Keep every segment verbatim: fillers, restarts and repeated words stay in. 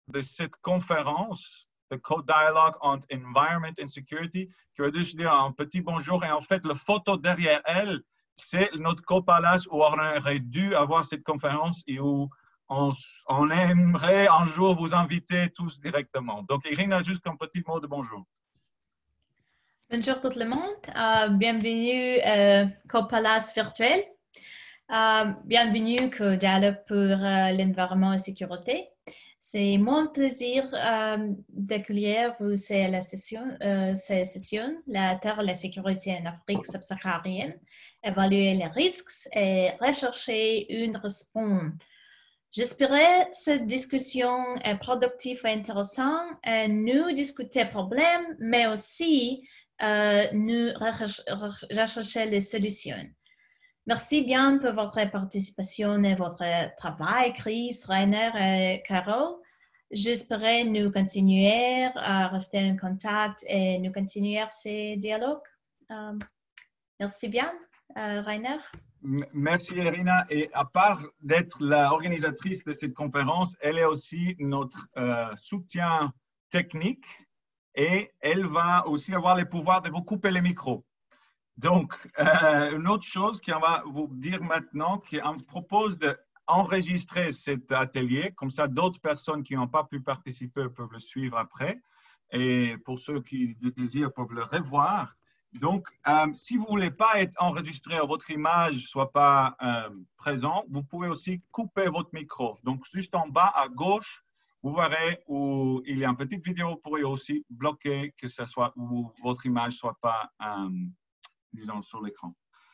de cette conférence, the Co-Dialogue on Environment and Security, qui va juste dire un petit bonjour. Et en fait, la photo derrière elle, c'est notre copalace où on aurait dû avoir cette conférence et où on, on aimerait un jour vous inviter tous directement. Donc, Irina, juste un petit mot de bonjour. Bonjour tout le monde, euh, bienvenue euh, Copalace virtuel. Euh, bienvenue au dialogue pour euh, l'environnement et la sécurité. C'est mon plaisir euh, d'accueillir vous à la session, euh, cette session, la terre et la sécurité en Afrique subsaharienne, évaluer les risques et rechercher une réponse. J'espérais que cette discussion est productive et intéressante et nous discuter problèmes, mais aussi euh, nous rechercher les solutions. Merci bien pour votre participation et votre travail, Chris, Rainer et Carol. J'espère nous continuer à rester en contact et nous continuer ces dialogues. Euh, merci bien, euh, Rainer. Merci, Irina. Et à part d'être l'organisatrice de cette conférence, elle est aussi notre euh, soutien technique et elle va aussi avoir le pouvoir de vous couper les micros. Donc, euh, une autre chose qu'on va vous dire maintenant, qu'on propose d'enregistrer cet atelier, comme ça d'autres personnes qui n'ont pas pu participer peuvent le suivre après. Et pour ceux qui le désirent peuvent le revoir. Donc, euh, si vous ne voulez pas être enregistré ou votre image ne soit pas euh, présente, vous pouvez aussi couper votre micro. Donc, juste en bas à gauche, vous verrez où il y a une petite vidéo, vous pourrez aussi bloquer que ce soit où votre image ne soit pas, euh, disons, sur l'écran.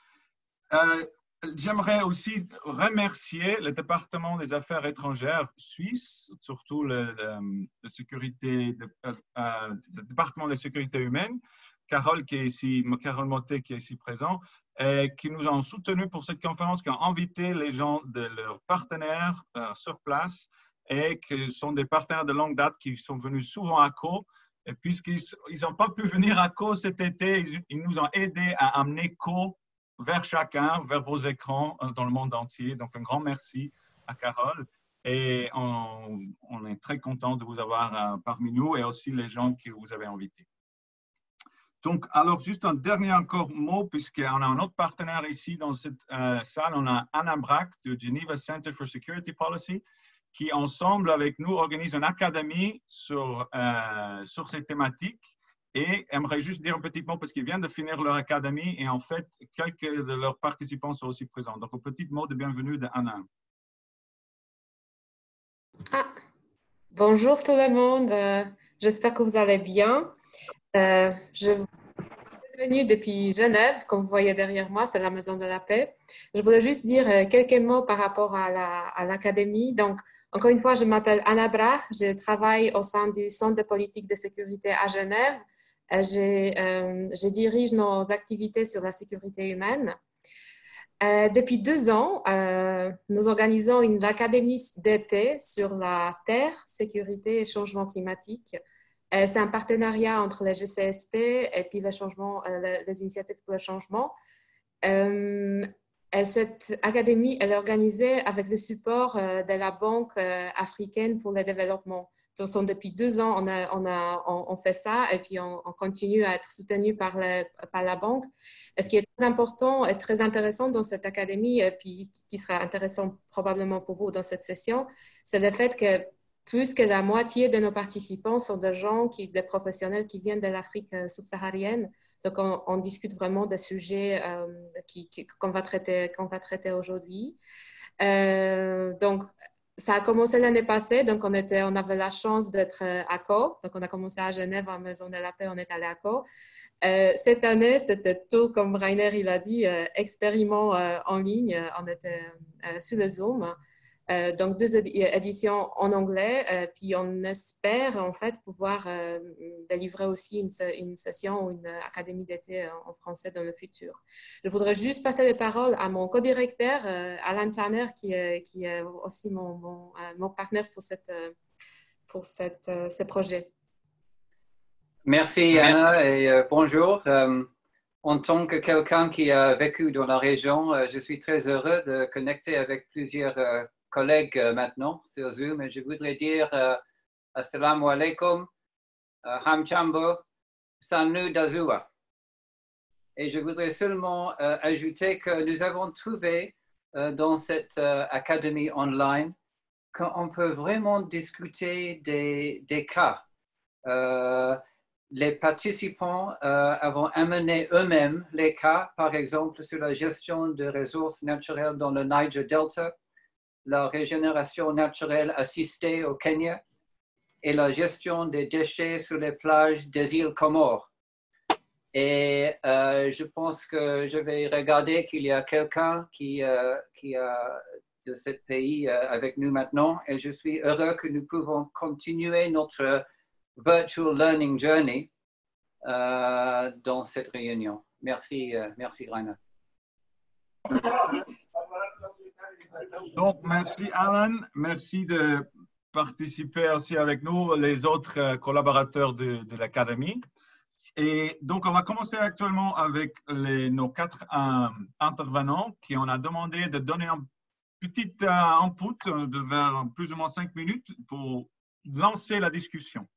Euh, J'aimerais aussi remercier le département des affaires étrangères suisse, surtout le, le, le, sécurité, de, euh, le département de sécurité humaine, Carole qui est ici, Carole Mottet qui est ici présent, et qui nous ont soutenus pour cette conférence, qui ont invité les gens de leurs partenaires euh, sur place et qui sont des partenaires de longue date qui sont venus souvent à Co. Et puisqu'ils n'ont pas pu venir à Co cet été, ils, ils nous ont aidés à amener Co vers chacun, vers vos écrans dans le monde entier. Donc, un grand merci à Carole. Et on, on est très content de vous avoir euh, parmi nous et aussi les gens que vous avez invités. Donc, alors, juste un dernier encore mot, puisqu'on a un autre partenaire ici dans cette euh, salle. On a Anna Brack du Geneva Center for Security Policy, qui ensemble avec nous organise une académie sur, euh, sur ces thématiques. Et j'aimerais juste dire un petit mot parce qu'ils viennent de finir leur académie et en fait, quelques de leurs participants sont aussi présents. Donc, un petit mot de bienvenue d'Anna. Ah, bonjour tout le monde, euh, j'espère que vous allez bien. Euh, je suis venue depuis Genève, comme vous voyez derrière moi, c'est la Maison de la Paix. Je voulais juste dire euh, quelques mots par rapport à la, à l'académie. Donc, encore une fois, je m'appelle Anna Brach, je travaille au sein du Centre de politique de sécurité à Genève. Euh, j'ai, euh, je dirige nos activités sur la sécurité humaine. Euh, depuis deux ans, euh, nous organisons une académie d'été sur la terre, sécurité et changement climatique. Euh, c'est un partenariat entre le G C S P et puis le changement, euh, les initiatives pour le changement. Euh, et cette académie elle est organisée avec le support euh, de la Banque euh, africaine pour le développement. Donc, depuis deux ans, on, a, on, a, on, on fait ça et puis on, on continue à être soutenu par, le, par la banque. Et ce qui est très important et très intéressant dans cette académie, et puis qui sera intéressant probablement pour vous dans cette session, c'est le fait que plus que la moitié de nos participants sont des gens, qui, des professionnels qui viennent de l'Afrique subsaharienne. Donc, on, on discute vraiment des sujets euh, qui, qui, qu'on va traiter, qu'on va traiter aujourd'hui. Euh, donc, ça a commencé l'année passée, donc on, était, on avait la chance d'être à Co. Donc, on a commencé à Genève, en Maison de la Paix, on est allé à Co. Euh, cette année, c'était tout, comme Rainer il a dit, euh, expériment euh, en ligne. On était euh, sur le Zoom. Euh, donc, deux éditions en anglais, euh, puis on espère en fait pouvoir euh, délivrer aussi une, une session ou une académie d'été en français dans le futur. Je voudrais juste passer les paroles à mon co-directeur, euh, Alan Turner, qui est, qui est aussi mon, mon, euh, mon partenaire pour, cette, pour cette, euh, ce projet. Merci Anna et euh, bonjour. Euh, en tant que quelqu'un qui a vécu dans la région, euh, je suis très heureux de connecter avec plusieurs euh, collègues euh, maintenant sur Zoom et je voudrais dire euh, Assalamu alaikum, uh, Hamchambo, Sanu Dazua. Et je voudrais seulement uh, ajouter que nous avons trouvé uh, dans cette uh, académie online qu'on peut vraiment discuter des, des cas. Uh, les participants uh, avons amené eux-mêmes les cas, par exemple, sur la gestion des ressources naturelles dans le Niger Delta, la régénération naturelle assistée au Kenya et la gestion des déchets sur les plages des îles Comores. Et euh, je pense que je vais regarder qu'il y a quelqu'un qui, euh, qui a de ce pays euh, avec nous maintenant. Et je suis heureux que nous pouvons continuer notre virtual learning journey euh, dans cette réunion. Merci, euh, merci Rainer. Donc, merci Alan, merci de participer aussi avec nous, les autres collaborateurs de, de l'Académie. Et donc, on va commencer actuellement avec les, nos quatre euh, intervenants qui on a demandé de donner un petit euh, input de vers plus ou moins cinq minutes pour lancer la discussion.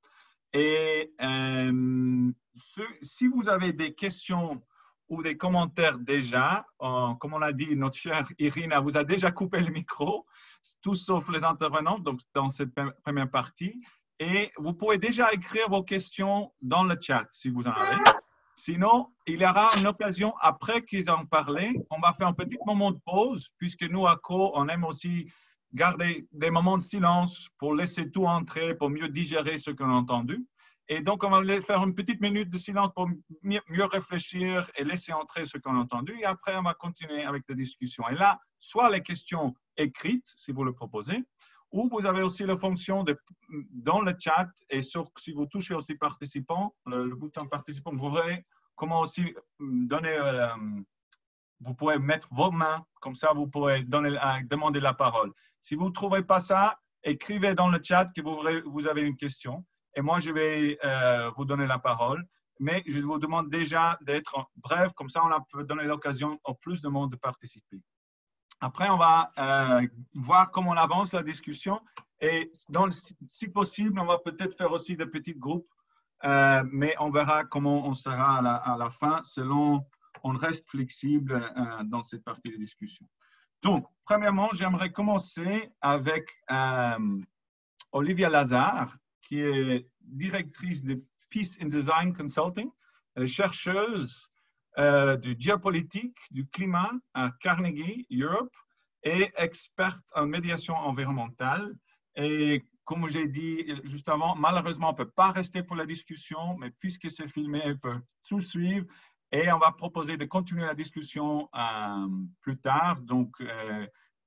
Et euh, ce, si vous avez des questions ou des commentaires déjà, euh, comme on l'a dit, notre chère Irina vous a déjà coupé le micro, tout sauf les intervenants, donc dans cette première partie. Et vous pouvez déjà écrire vos questions dans le chat si vous en avez. Sinon, il y aura une occasion après qu'ils en parlent. On va faire un petit moment de pause, puisque nous, à Co, on aime aussi garder des moments de silence pour laisser tout entrer, pour mieux digérer ce qu'on a entendu. Et donc, on va faire une petite minute de silence pour mieux réfléchir et laisser entrer ce qu'on a entendu. Et après, on va continuer avec la discussion. Et là, soit les questions écrites, si vous le proposez, ou vous avez aussi la fonction de, dans le chat, et sur, si vous touchez aussi participants, le, le bouton participant, vous verrez comment aussi donner, euh, vous pouvez mettre vos mains, comme ça vous pourrez donner, euh, demander la parole. Si vous ne trouvez pas ça, écrivez dans le chat que vous, vous avez une question. Et moi, je vais euh, vous donner la parole, mais je vous demande déjà d'être bref, comme ça on a peut donner l'occasion au plus de monde de participer. Après, on va euh, voir comment on avance la discussion et dans le, si possible, on va peut-être faire aussi des petits groupes, euh, mais on verra comment on sera à la, à la fin selon, on reste flexible euh, dans cette partie de discussion. Donc, premièrement, j'aimerais commencer avec euh, Olivia Lazare, qui est directrice de Peace in Design Consulting, chercheuse euh, du géopolitique, du climat à Carnegie Europe et experte en médiation environnementale. Et comme j'ai dit juste avant, malheureusement, on ne peut pas rester pour la discussion, mais puisque c'est filmé, elle peut tout suivre. Et on va proposer de continuer la discussion euh, plus tard. Donc, euh,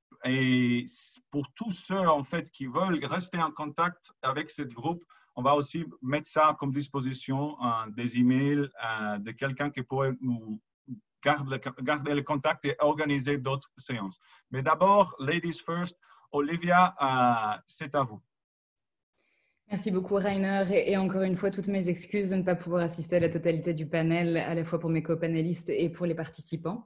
et pour tous ceux en fait qui veulent rester en contact avec ce groupe, on va aussi mettre ça comme disposition, euh, des emails euh, de quelqu'un qui pourrait nous garder, garder le contact et organiser d'autres séances. Mais d'abord, ladies first, Olivia, euh, c'est à vous. Merci beaucoup Rainer et, et encore une fois toutes mes excuses de ne pas pouvoir assister à la totalité du panel, à la fois pour mes copanélistes et pour les participants.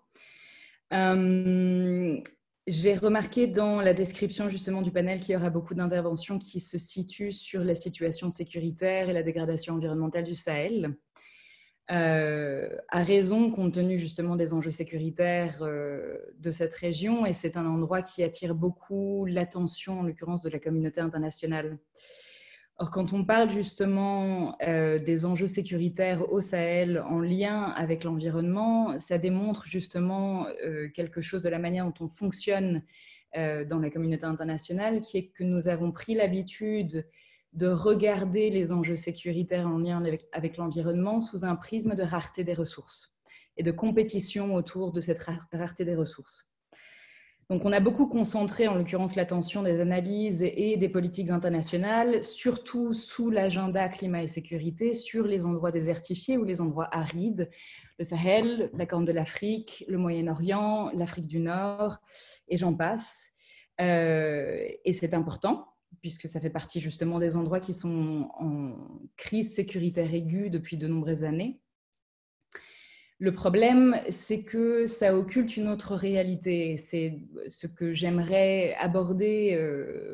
Euh, J'ai remarqué dans la description justement du panel qu'il y aura beaucoup d'interventions qui se situent sur la situation sécuritaire et la dégradation environnementale du Sahel. Euh, à raison, compte tenu justement des enjeux sécuritaires euh, de cette région, et c'est un endroit qui attire beaucoup l'attention, en l'occurrence de la communauté internationale. Or, quand on parle justement euh, des enjeux sécuritaires au Sahel en lien avec l'environnement, ça démontre justement euh, quelque chose de la manière dont on fonctionne euh, dans la communauté internationale, qui est que nous avons pris l'habitude de regarder les enjeux sécuritaires en lien avec, avec l'environnement sous un prisme de rareté des ressources et de compétition autour de cette rareté des ressources. Donc, on a beaucoup concentré, en l'occurrence, l'attention des analyses et des politiques internationales, surtout sous l'agenda climat et sécurité, sur les endroits désertifiés ou les endroits arides, le Sahel, la Corne de l'Afrique, le Moyen-Orient, l'Afrique du Nord, et j'en passe. Euh, et c'est important, puisque ça fait partie justement des endroits qui sont en crise sécuritaire aiguë depuis de nombreuses années. Le problème, c'est que ça occulte une autre réalité. C'est ce que j'aimerais aborder euh,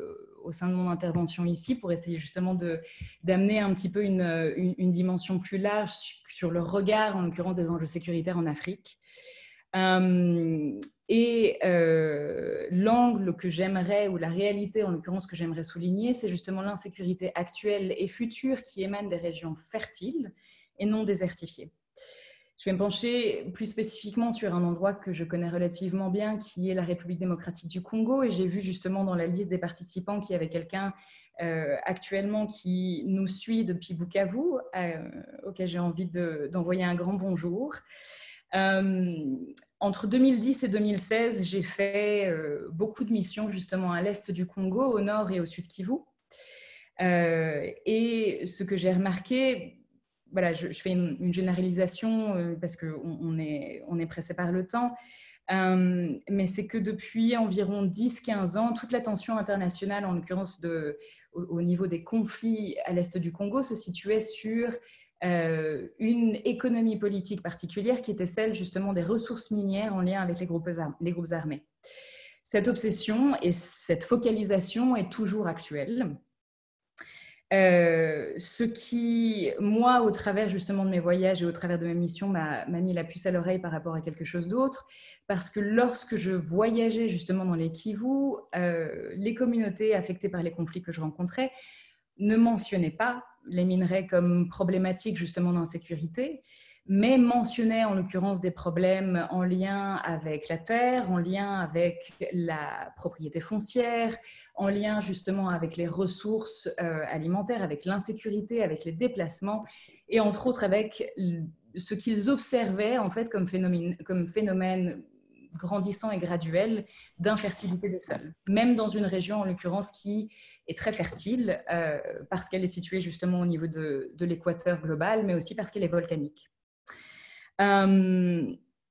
au sein de mon intervention ici pour essayer justement d'amener un petit peu une, une, une dimension plus large sur le regard, en l'occurrence, des enjeux sécuritaires en Afrique. Euh, et euh, l'angle que j'aimerais, ou la réalité en l'occurrence que j'aimerais souligner, c'est justement l'insécurité actuelle et future qui émane des régions fertiles et non désertifiées. Je vais me pencher plus spécifiquement sur un endroit que je connais relativement bien, qui est la République démocratique du Congo. Et j'ai vu justement dans la liste des participants qu'il y avait quelqu'un euh, actuellement qui nous suit depuis Bukavu, euh, auquel j'ai envie de, d'envoyer un grand bonjour. Euh, entre deux mille dix et deux mille seize, j'ai fait euh, beaucoup de missions justement à l'est du Congo, au nord et au sud Kivu. Euh, et ce que j'ai remarqué, voilà, je, je fais une, une généralisation euh, parce qu'on on est, on est pressé par le temps, euh, mais c'est que depuis environ dix à quinze ans, toute l'attention internationale, en l'occurrence de, au, au niveau des conflits à l'est du Congo, se situait sur euh, une économie politique particulière qui était celle justement des ressources minières en lien avec les groupes, armés, les groupes armés. Cette obsession et cette focalisation est toujours actuelle. Euh, ce qui, moi, au travers justement de mes voyages et au travers de mes missions, m'a mis la puce à l'oreille par rapport à quelque chose d'autre, parce que lorsque je voyageais justement dans les Kivu, euh, les communautés affectées par les conflits que je rencontrais ne mentionnaient pas les minerais comme problématiques justement d'insécurité, mais mentionnaient en l'occurrence des problèmes en lien avec la terre, en lien avec la propriété foncière, en lien justement avec les ressources euh, alimentaires, avec l'insécurité, avec les déplacements, et entre autres avec ce qu'ils observaient en fait comme phénomène, comme phénomène grandissant et graduel d'infertilité des sols, même dans une région en l'occurrence qui est très fertile euh, parce qu'elle est située justement au niveau de, de l'équateur global, mais aussi parce qu'elle est volcanique. Euh,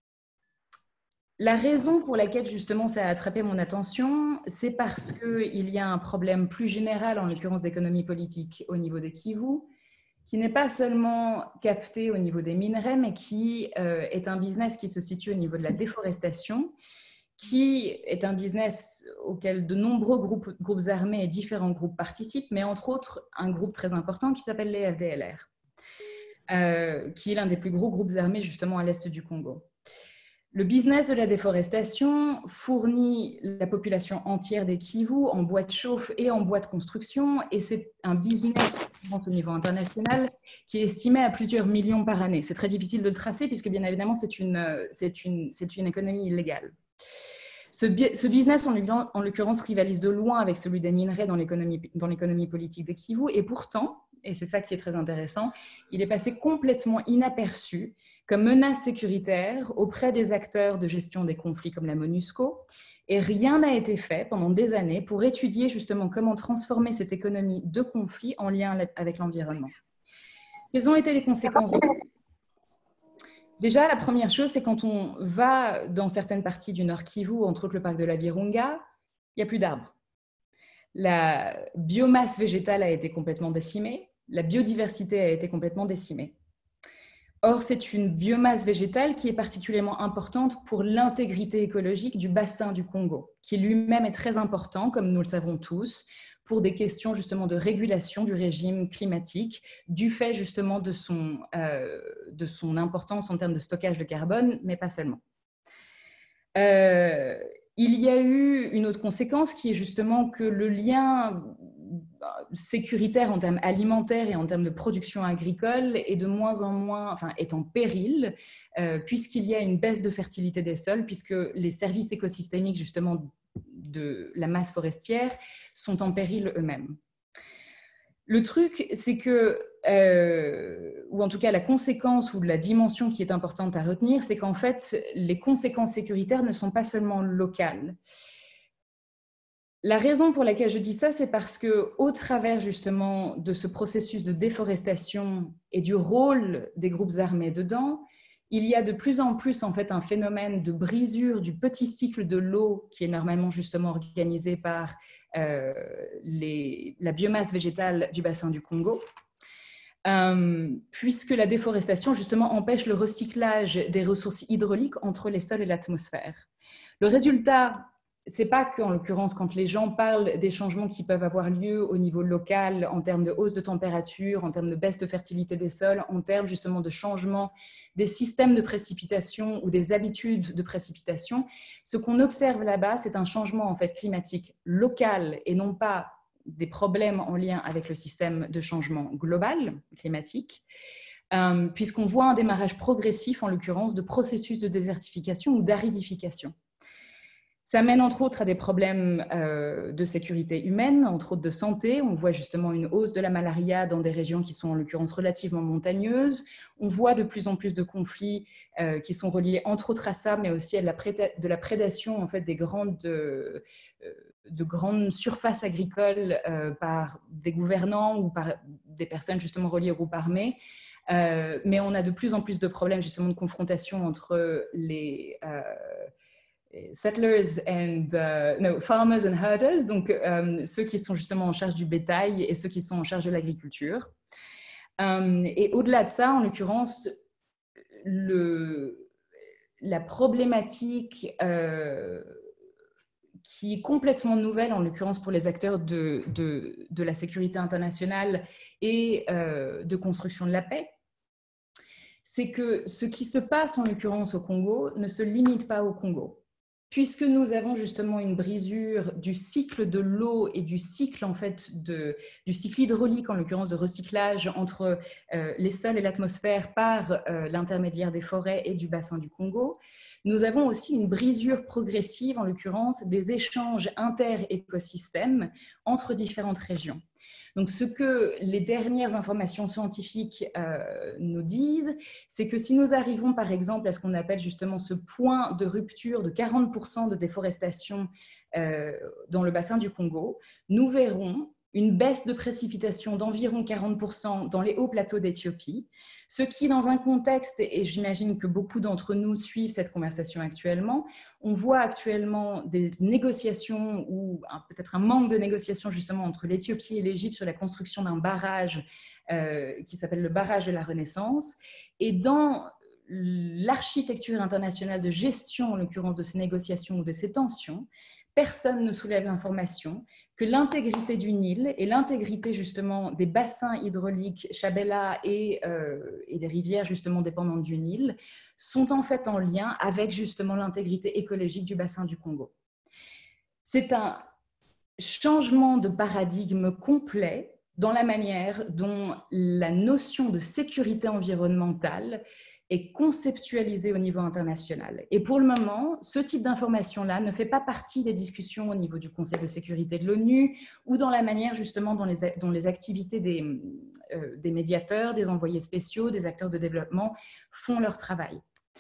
la raison pour laquelle justement ça a attrapé mon attention, c'est parce qu'il y a un problème plus général, en l'occurrence d'économie politique au niveau des Kivu, qui n'est pas seulement capté au niveau des minerais, mais qui euh, est un business qui se situe au niveau de la déforestation, qui est un business auquel de nombreux groupes, groupes armés et différents groupes participent, mais entre autres un groupe très important qui s'appelle les F D L R. Euh, qui est l'un des plus gros groupes armés justement à l'est du Congo. Le business de la déforestation fournit la population entière des Kivu en bois de chauffe et en bois de construction, et c'est un business au niveau international qui est estimé à plusieurs millions par année. C'est très difficile de le tracer puisque bien évidemment c'est une, c'est une, c'est une économie illégale. Ce, ce business en, en l'occurrence rivalise de loin avec celui des minerais dans l'économie dans l'économie politique des Kivu, et pourtant, et c'est ça qui est très intéressant, il est passé complètement inaperçu comme menace sécuritaire auprès des acteurs de gestion des conflits comme la MONUSCO, et rien n'a été fait pendant des années pour étudier justement comment transformer cette économie de conflit en lien avec l'environnement. Quelles ont été les conséquences? Déjà, la première chose, c'est quand on va dans certaines parties du Nord Kivu, entre autres le parc de la Virunga, il n'y a plus d'arbres. La biomasse végétale a été complètement décimée, la biodiversité a été complètement décimée. Or, c'est une biomasse végétale qui est particulièrement importante pour l'intégrité écologique du bassin du Congo, qui lui-même est très important, comme nous le savons tous, pour des questions justement de régulation du régime climatique, du fait justement de son, euh, de son importance en termes de stockage de carbone, mais pas seulement. Euh, il y a eu une autre conséquence qui est justement que le lien sécuritaire en termes alimentaires et en termes de production agricole est de moins en moins, enfin, est en péril, euh, puisqu'il y a une baisse de fertilité des sols, puisque les services écosystémiques justement de la masse forestière sont en péril eux-mêmes. Le truc, c'est que, euh, ou en tout cas la conséquence ou la dimension qui est importante à retenir, c'est qu'en fait, les conséquences sécuritaires ne sont pas seulement locales. La raison pour laquelle je dis ça, c'est parce qu'au travers justement de ce processus de déforestation et du rôle des groupes armés dedans, il y a de plus en plus en fait un phénomène de brisure du petit cycle de l'eau qui est normalement justement organisé par euh, les, la biomasse végétale du bassin du Congo, euh, puisque la déforestation justement empêche le recyclage des ressources hydrauliques entre les sols et l'atmosphère. Le résultat c'est pas qu'en l'occurrence, quand les gens parlent des changements qui peuvent avoir lieu au niveau local en termes de hausse de température, en termes de baisse de fertilité des sols, en termes justement de changement des systèmes de précipitation ou des habitudes de précipitation, ce qu'on observe là-bas, c'est un changement en fait climatique local et non pas des problèmes en lien avec le système de changement global climatique, euh, puisqu'on voit un démarrage progressif, en l'occurrence, de processus de désertification ou d'aridification. Ça mène entre autres à des problèmes euh, de sécurité humaine, entre autres de santé. On voit justement une hausse de la malaria dans des régions qui sont en l'occurrence relativement montagneuses. On voit de plus en plus de conflits euh, qui sont reliés entre autres à ça, mais aussi à de la, de la prédation en fait, des grandes, euh, de grandes surfaces agricoles euh, par des gouvernants ou par des personnes justement reliées aux groupes armés. Euh, mais on a de plus en plus de problèmes justement de confrontation entre les... Euh, settlers and uh, no, farmers and herders, donc euh, ceux qui sont justement en charge du bétail et ceux qui sont en charge de l'agriculture. Euh, et au-delà de ça, en l'occurrence, le, la problématique euh, qui est complètement nouvelle, en l'occurrence pour les acteurs de, de, de la sécurité internationale et euh, de construction de la paix, c'est que ce qui se passe en l'occurrence au Congo ne se limite pas au Congo. Puisque nous avons justement une brisure du cycle de l'eau et du cycle, en fait, de, du cycle hydraulique, en l'occurrence de recyclage entre euh, les sols et l'atmosphère par euh, l'intermédiaire des forêts et du bassin du Congo, nous avons aussi une brisure progressive, en l'occurrence, des échanges inter-écosystèmes entre différentes régions. Donc, ce que les dernières informations scientifiques euh, nous disent, c'est que si nous arrivons, par exemple, à ce qu'on appelle justement ce point de rupture de quarante pour cent de déforestation euh, dans le bassin du Congo, nous verrons une baisse de précipitations d'environ quarante pour cent dans les hauts plateaux d'Éthiopie, ce qui, dans un contexte, et j'imagine que beaucoup d'entre nous suivent cette conversation actuellement, on voit actuellement des négociations ou peut-être un manque de négociations justement entre l'Éthiopie et l'Égypte sur la construction d'un barrage euh, qui s'appelle le barrage de la Renaissance. Et dans l'architecture internationale de gestion, en l'occurrence de ces négociations ou de ces tensions, personne ne soulève l'information que l'intégrité du Nil et l'intégrité justement des bassins hydrauliques Chabella et, euh, et des rivières justement dépendantes du Nil sont en fait en lien avec justement l'intégrité écologique du bassin du Congo. C'est un changement de paradigme complet dans la manière dont la notion de sécurité environnementale est conceptualisé au niveau international. Et pour le moment, ce type d'information-là ne fait pas partie des discussions au niveau du Conseil de sécurité de l'ONU ou dans la manière justement dont les, dont les activités des, euh, des médiateurs, des envoyés spéciaux, des acteurs de développement font leur travail.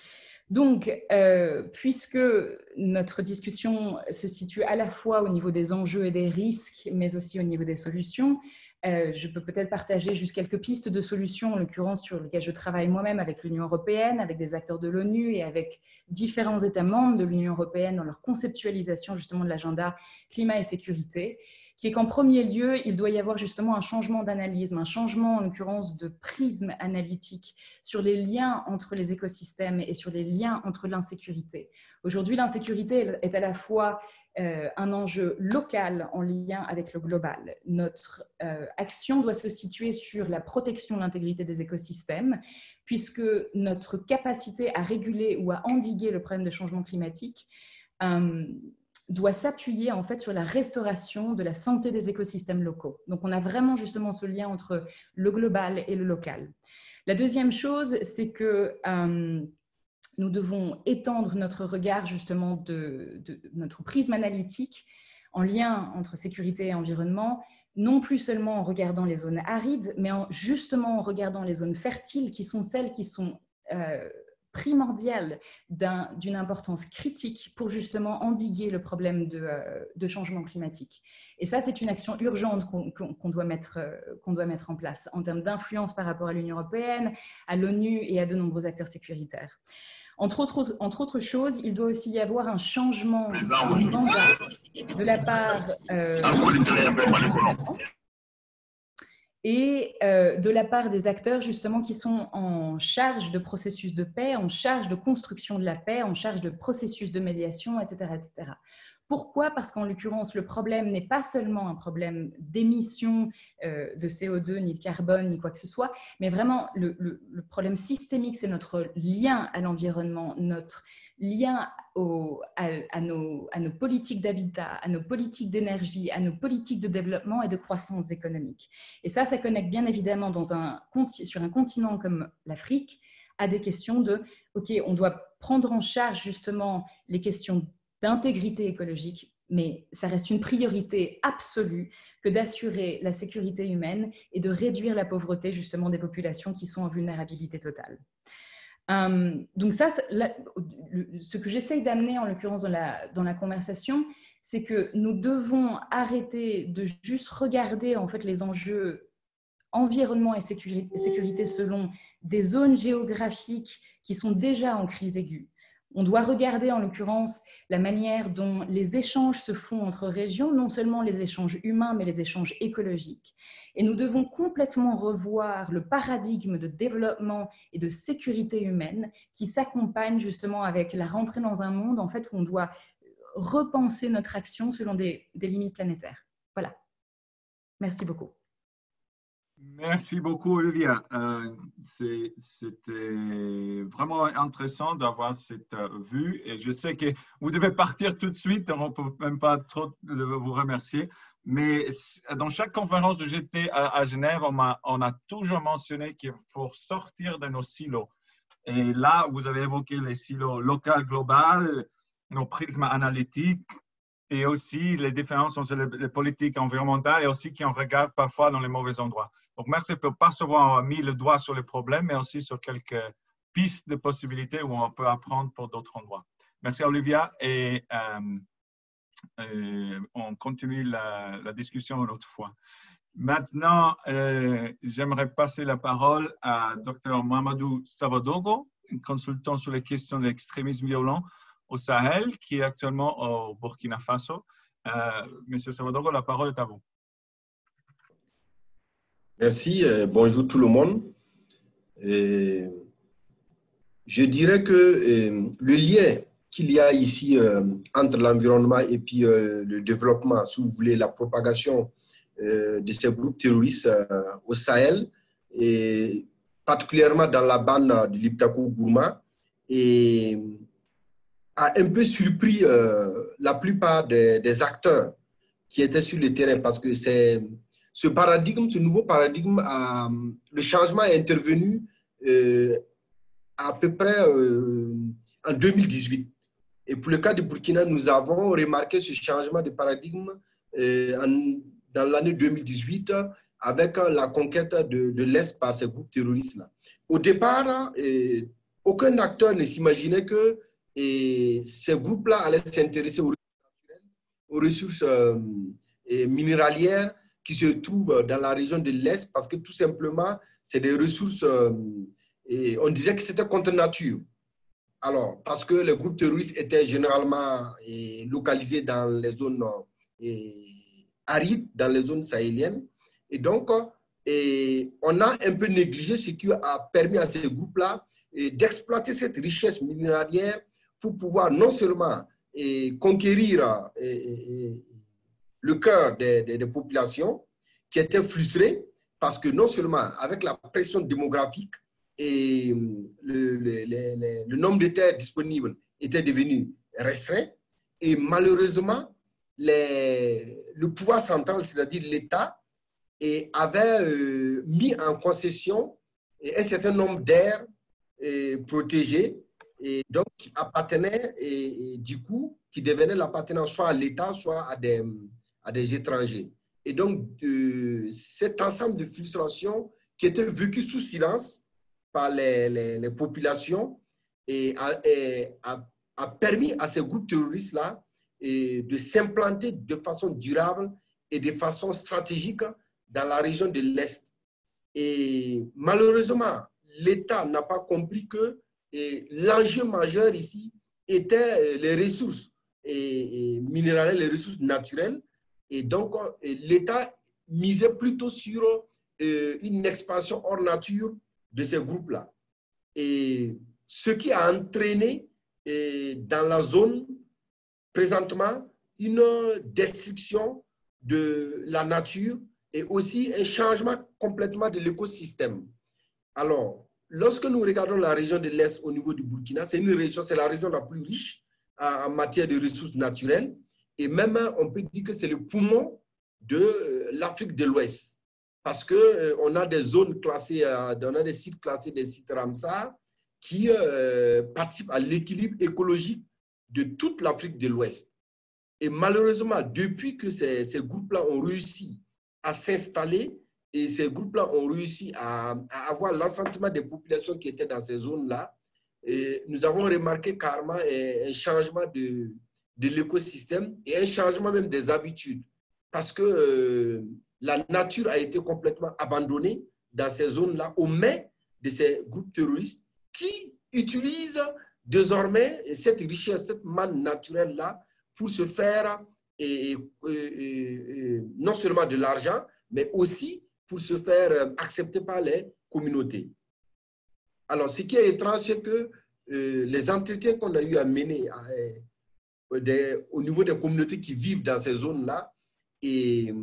Donc, euh, puisque notre discussion se situe à la fois au niveau des enjeux et des risques, mais aussi au niveau des solutions, Euh, je peux peut-être partager juste quelques pistes de solutions, en l'occurrence sur lesquelles je travaille moi-même avec l'Union européenne, avec des acteurs de l'ONU et avec différents États membres de l'Union européenne dans leur conceptualisation justement de l'agenda climat et sécurité, qui est qu'en premier lieu, il doit y avoir justement un changement d'analyse, un changement en l'occurrence de prisme analytique sur les liens entre les écosystèmes et sur les liens entre l'insécurité. Aujourd'hui, l'insécurité est à la fois Euh, un enjeu local en lien avec le global. Notre euh, action doit se situer sur la protection de l'intégrité des écosystèmes, puisque notre capacité à réguler ou à endiguer le problème de changement climatique euh, doit s'appuyer en fait sur la restauration de la santé des écosystèmes locaux. Donc on a vraiment justement ce lien entre le global et le local. La deuxième chose, c'est que euh, nous devons étendre notre regard justement de, de, de notre prisme analytique en lien entre sécurité et environnement, non plus seulement en regardant les zones arides, mais en, justement en regardant les zones fertiles qui sont celles qui sont euh, primordiales d'une importance critique pour justement endiguer le problème de, euh, de changement climatique. Et ça, c'est une action urgente qu'on qu'on doit mettre, euh, qu'on doit mettre en place en termes d'influence par rapport à l'Union européenne, à l'ONU et à de nombreux acteurs sécuritaires. Entre autres, entre autres choses, il doit aussi y avoir un changement de mandat de la part euh, et euh, de la part des acteurs justement qui sont en charge de processus de paix, en charge de construction de la paix, en charge de processus de médiation, et cetera, et cetera. Pourquoi? Parce qu'en l'occurrence, le problème n'est pas seulement un problème d'émission euh, de C O deux, ni de carbone, ni quoi que ce soit, mais vraiment le, le, le problème systémique, c'est notre lien à l'environnement, notre lien au, à, à, nos, à nos politiques d'habitat, à nos politiques d'énergie, à nos politiques de développement et de croissance économique. Et ça, ça connecte bien évidemment dans un, sur un continent comme l'Afrique à des questions de, OK, on doit prendre en charge justement les questions d'intégrité écologique, mais ça reste une priorité absolue que d'assurer la sécurité humaine et de réduire la pauvreté justement des populations qui sont en vulnérabilité totale. Euh, donc ça, là, ce que j'essaye d'amener en l'occurrence dans la, dans la conversation, c'est que nous devons arrêter de juste regarder en fait les enjeux environnement et sécurité, sécurité selon des zones géographiques qui sont déjà en crise aiguë. On doit regarder en l'occurrence la manière dont les échanges se font entre régions, non seulement les échanges humains, mais les échanges écologiques. Et nous devons complètement revoir le paradigme de développement et de sécurité humaine qui s'accompagne justement avec la rentrée dans un monde en fait, où on doit repenser notre action selon des, des limites planétaires. Voilà. Merci beaucoup. Merci beaucoup, Olivia. Euh, C'était vraiment intéressant d'avoir cette euh, vue. Et je sais que vous devez partir tout de suite. On ne peut même pas trop vous remercier. Mais dans chaque conférence où j'étais à, à Genève, on a, on a toujours mentionné qu'il faut sortir de nos silos. Et là, vous avez évoqué les silos local, global, nos prismes analytiques, et aussi les différences entre les, les politiques environnementales et aussi qu'on regarde parfois dans les mauvais endroits. Donc, merci pour pas seulement avoir mis le doigt sur les problèmes, mais aussi sur quelques pistes de possibilités où on peut apprendre pour d'autres endroits. Merci Olivia et, euh, et on continue la, la discussion une autre fois. Maintenant, euh, j'aimerais passer la parole à docteur Mamadou Savadogo, consultant sur les questions de l'extrémisme violent au Sahel, qui est actuellement au Burkina Faso. Euh, Monsieur Savadogo, la parole est à vous. Merci. Euh, bonjour tout le monde. Et je dirais que euh, le lien qu'il y a ici euh, entre l'environnement et puis euh, le développement, si vous voulez, la propagation euh, de ces groupes terroristes euh, au Sahel, et particulièrement dans la bande du Liptako-Gourma, et a un peu surpris euh, la plupart des, des acteurs qui étaient sur le terrain, parce que c'est ce paradigme, ce nouveau paradigme, a, le changement est intervenu euh, à peu près euh, en deux mille dix-huit. Et pour le cas du Burkina, nous avons remarqué ce changement de paradigme euh, en, dans l'année deux mille dix-huit avec la conquête de, de l'Est par ces groupes terroristes-là. Au départ, euh, aucun acteur ne s'imaginait que et ces groupes-là allaient s'intéresser aux ressources naturelles, aux ressources euh, et minéralières qui se trouvent dans la région de l'Est, parce que tout simplement, c'est des ressources, euh, et on disait que c'était contre nature. Alors, parce que les groupes terroristes étaient généralement et, localisés dans les zones et, arides, dans les zones sahéliennes. Et donc, et, on a un peu négligé ce qui a permis à ces groupes-là d'exploiter cette richesse minéralière pour pouvoir non seulement et, conquérir et, et, le cœur des, des, des populations qui étaient frustrées, parce que non seulement avec la pression démographique et le, le, le, le nombre de terres disponibles était devenu restreint, et malheureusement, les, le pouvoir central, c'est-à-dire l'État, avait euh, mis en concession un certain nombre d'aires protégées, et donc qui appartenaient, et, et du coup, qui devenaient l'appartenance soit à l'État, soit à des, à des étrangers. Et donc, euh, cet ensemble de frustrations qui était vécu sous silence par les, les, les populations et a, et a, a permis à ces groupes terroristes-là de s'implanter de façon durable et de façon stratégique dans la région de l'Est. Et malheureusement, l'État n'a pas compris que l'enjeu majeur ici était les ressources et, et minérales, les ressources naturelles. Et donc, l'État misait plutôt sur euh, une expansion hors nature de ces groupes-là. Et ce qui a entraîné et dans la zone, présentement, une destruction de la nature et aussi un changement complètement de l'écosystème. Alors, lorsque nous regardons la région de l'Est au niveau du Burkina, c'est une région, c'est la région la plus riche en matière de ressources naturelles et même on peut dire que c'est le poumon de l'Afrique de l'Ouest parce qu'on a des zones classées, on a des sites classés, des sites Ramsar qui euh, participent à l'équilibre écologique de toute l'Afrique de l'Ouest. Et malheureusement, depuis que ces, ces groupes-là ont réussi à s'installer et ces groupes-là ont réussi à, à avoir l'assentiment des populations qui étaient dans ces zones-là, nous avons remarqué carrément un, un changement de, de l'écosystème et un changement même des habitudes. Parce que euh, la nature a été complètement abandonnée dans ces zones-là aux mains de ces groupes terroristes qui utilisent désormais cette richesse, cette manne naturelle-là pour se faire et, et, et, et, non seulement de l'argent, mais aussi pour se faire accepter par les communautés. Alors, ce qui est étrange, c'est que euh, les entretiens qu'on a eu à mener à, à, des, au niveau des communautés qui vivent dans ces zones-là, et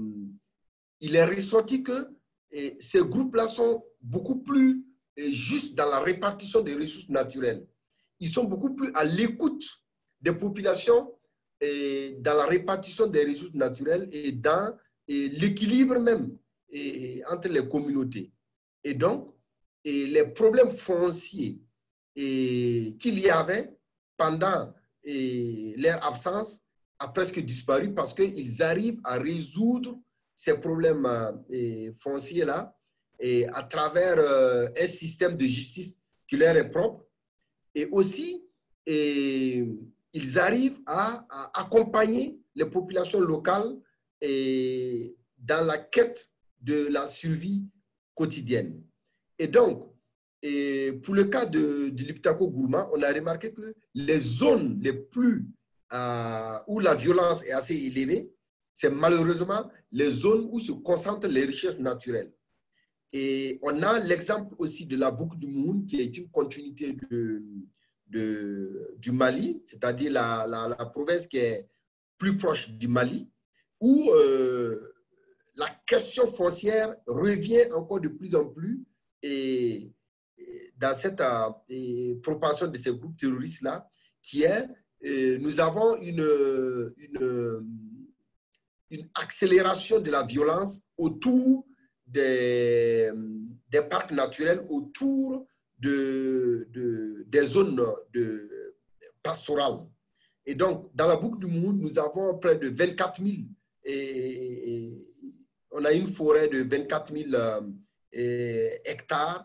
il est ressorti que et, ces groupes-là sont beaucoup plus et, justes dans la répartition des ressources naturelles. Ils sont beaucoup plus à l'écoute des populations et dans la répartition des ressources naturelles et dans l'équilibre même et, entre les communautés. Et donc, et les problèmes fonciers qu'il y avait pendant et, leur absence a presque disparu parce qu'ils arrivent à résoudre ces problèmes et, fonciers-là et à travers euh, un système de justice qui leur est propre. Et aussi, et, ils arrivent à, à accompagner les populations locales et, dans la quête de la survie quotidienne. Et donc, et pour le cas de, de Liptako-Gourma, on a remarqué que les zones les plus euh, où la violence est assez élevée, c'est malheureusement les zones où se concentrent les richesses naturelles. Et on a l'exemple aussi de la boucle du Moun, qui est une continuité de, de, du Mali, c'est-à-dire la, la, la province qui est plus proche du Mali, où euh, la question foncière revient encore de plus en plus et, et dans cette et, propension de ces groupes terroristes-là, qui est, et, nous avons une, une, une accélération de la violence autour des, des parcs naturels, autour de, de, des zones de, pastorales. Et donc, dans la boucle du Moun, nous avons près de vingt-quatre mille, et, et on a une forêt de vingt-quatre mille euh, et, hectares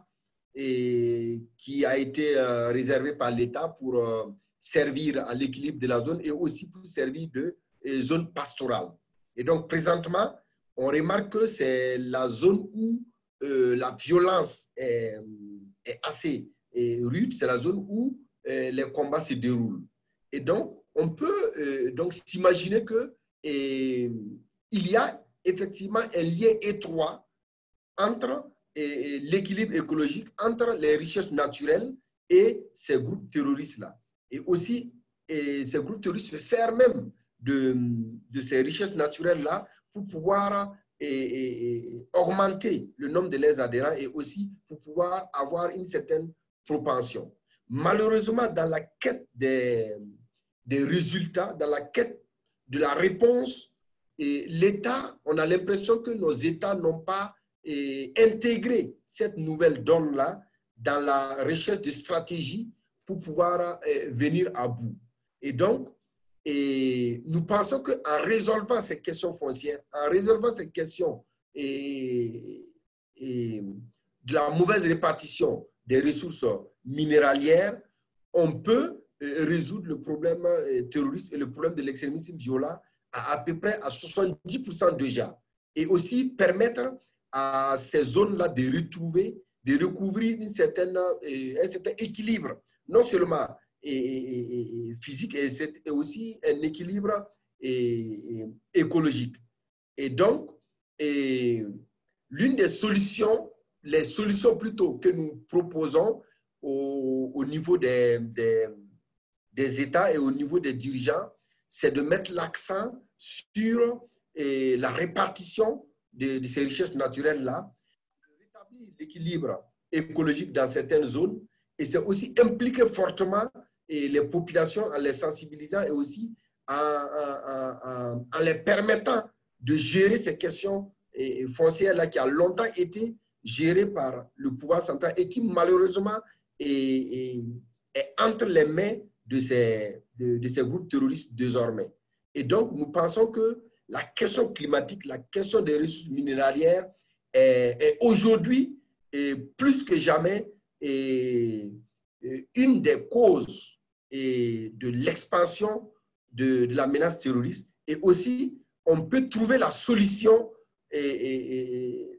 et, qui a été euh, réservée par l'État pour euh, servir à l'équilibre de la zone et aussi pour servir de euh, zone pastorale. Et donc, présentement, on remarque que c'est la zone où euh, la violence est, est assez est rude, c'est la zone où euh, les combats se déroulent. Et donc, on peut euh, donc s'imaginer que et, il y a effectivement un lien étroit entre l'équilibre écologique, entre les richesses naturelles et ces groupes terroristes-là. Et aussi, et ces groupes terroristes se servent même de, de ces richesses naturelles-là pour pouvoir et, et, et augmenter le nombre de leurs adhérents et aussi pour pouvoir avoir une certaine propension. Malheureusement, dans la quête des, des résultats, dans la quête de la réponse, l'État, on a l'impression que nos États n'ont pas et, intégré cette nouvelle donne-là dans la recherche de stratégies pour pouvoir et, venir à bout. Et donc, et nous pensons qu'en résolvant ces questions foncières, en résolvant ces questions et, et de la mauvaise répartition des ressources minéralières, on peut résoudre le problème terroriste et le problème de l'extrémisme violent à, à peu près à soixante-dix pour cent déjà. Et aussi permettre à ces zones-là de retrouver, de recouvrir une certaine, un certain équilibre, non seulement et, et, et physique, et, et aussi un équilibre et, et écologique. Et donc, l'une des solutions, les solutions plutôt que nous proposons au, au niveau des, des, des États et au niveau des dirigeants, c'est de mettre l'accent sur et, la répartition de, de ces richesses naturelles-là, de rétablir l'équilibre écologique dans certaines zones, et c'est aussi impliquer fortement et les populations en les sensibilisant et aussi en, en, en, en les permettant de gérer ces questions foncières-là qui a longtemps été gérées par le pouvoir central et qui malheureusement est, est, est entre les mains de ces, de, de ces groupes terroristes désormais. Et donc, nous pensons que la question climatique, la question des ressources minéralières est, est aujourd'hui, plus que jamais, est, est une des causes et de l'expansion de, de la menace terroriste. Et aussi, on peut trouver la solution et, et, et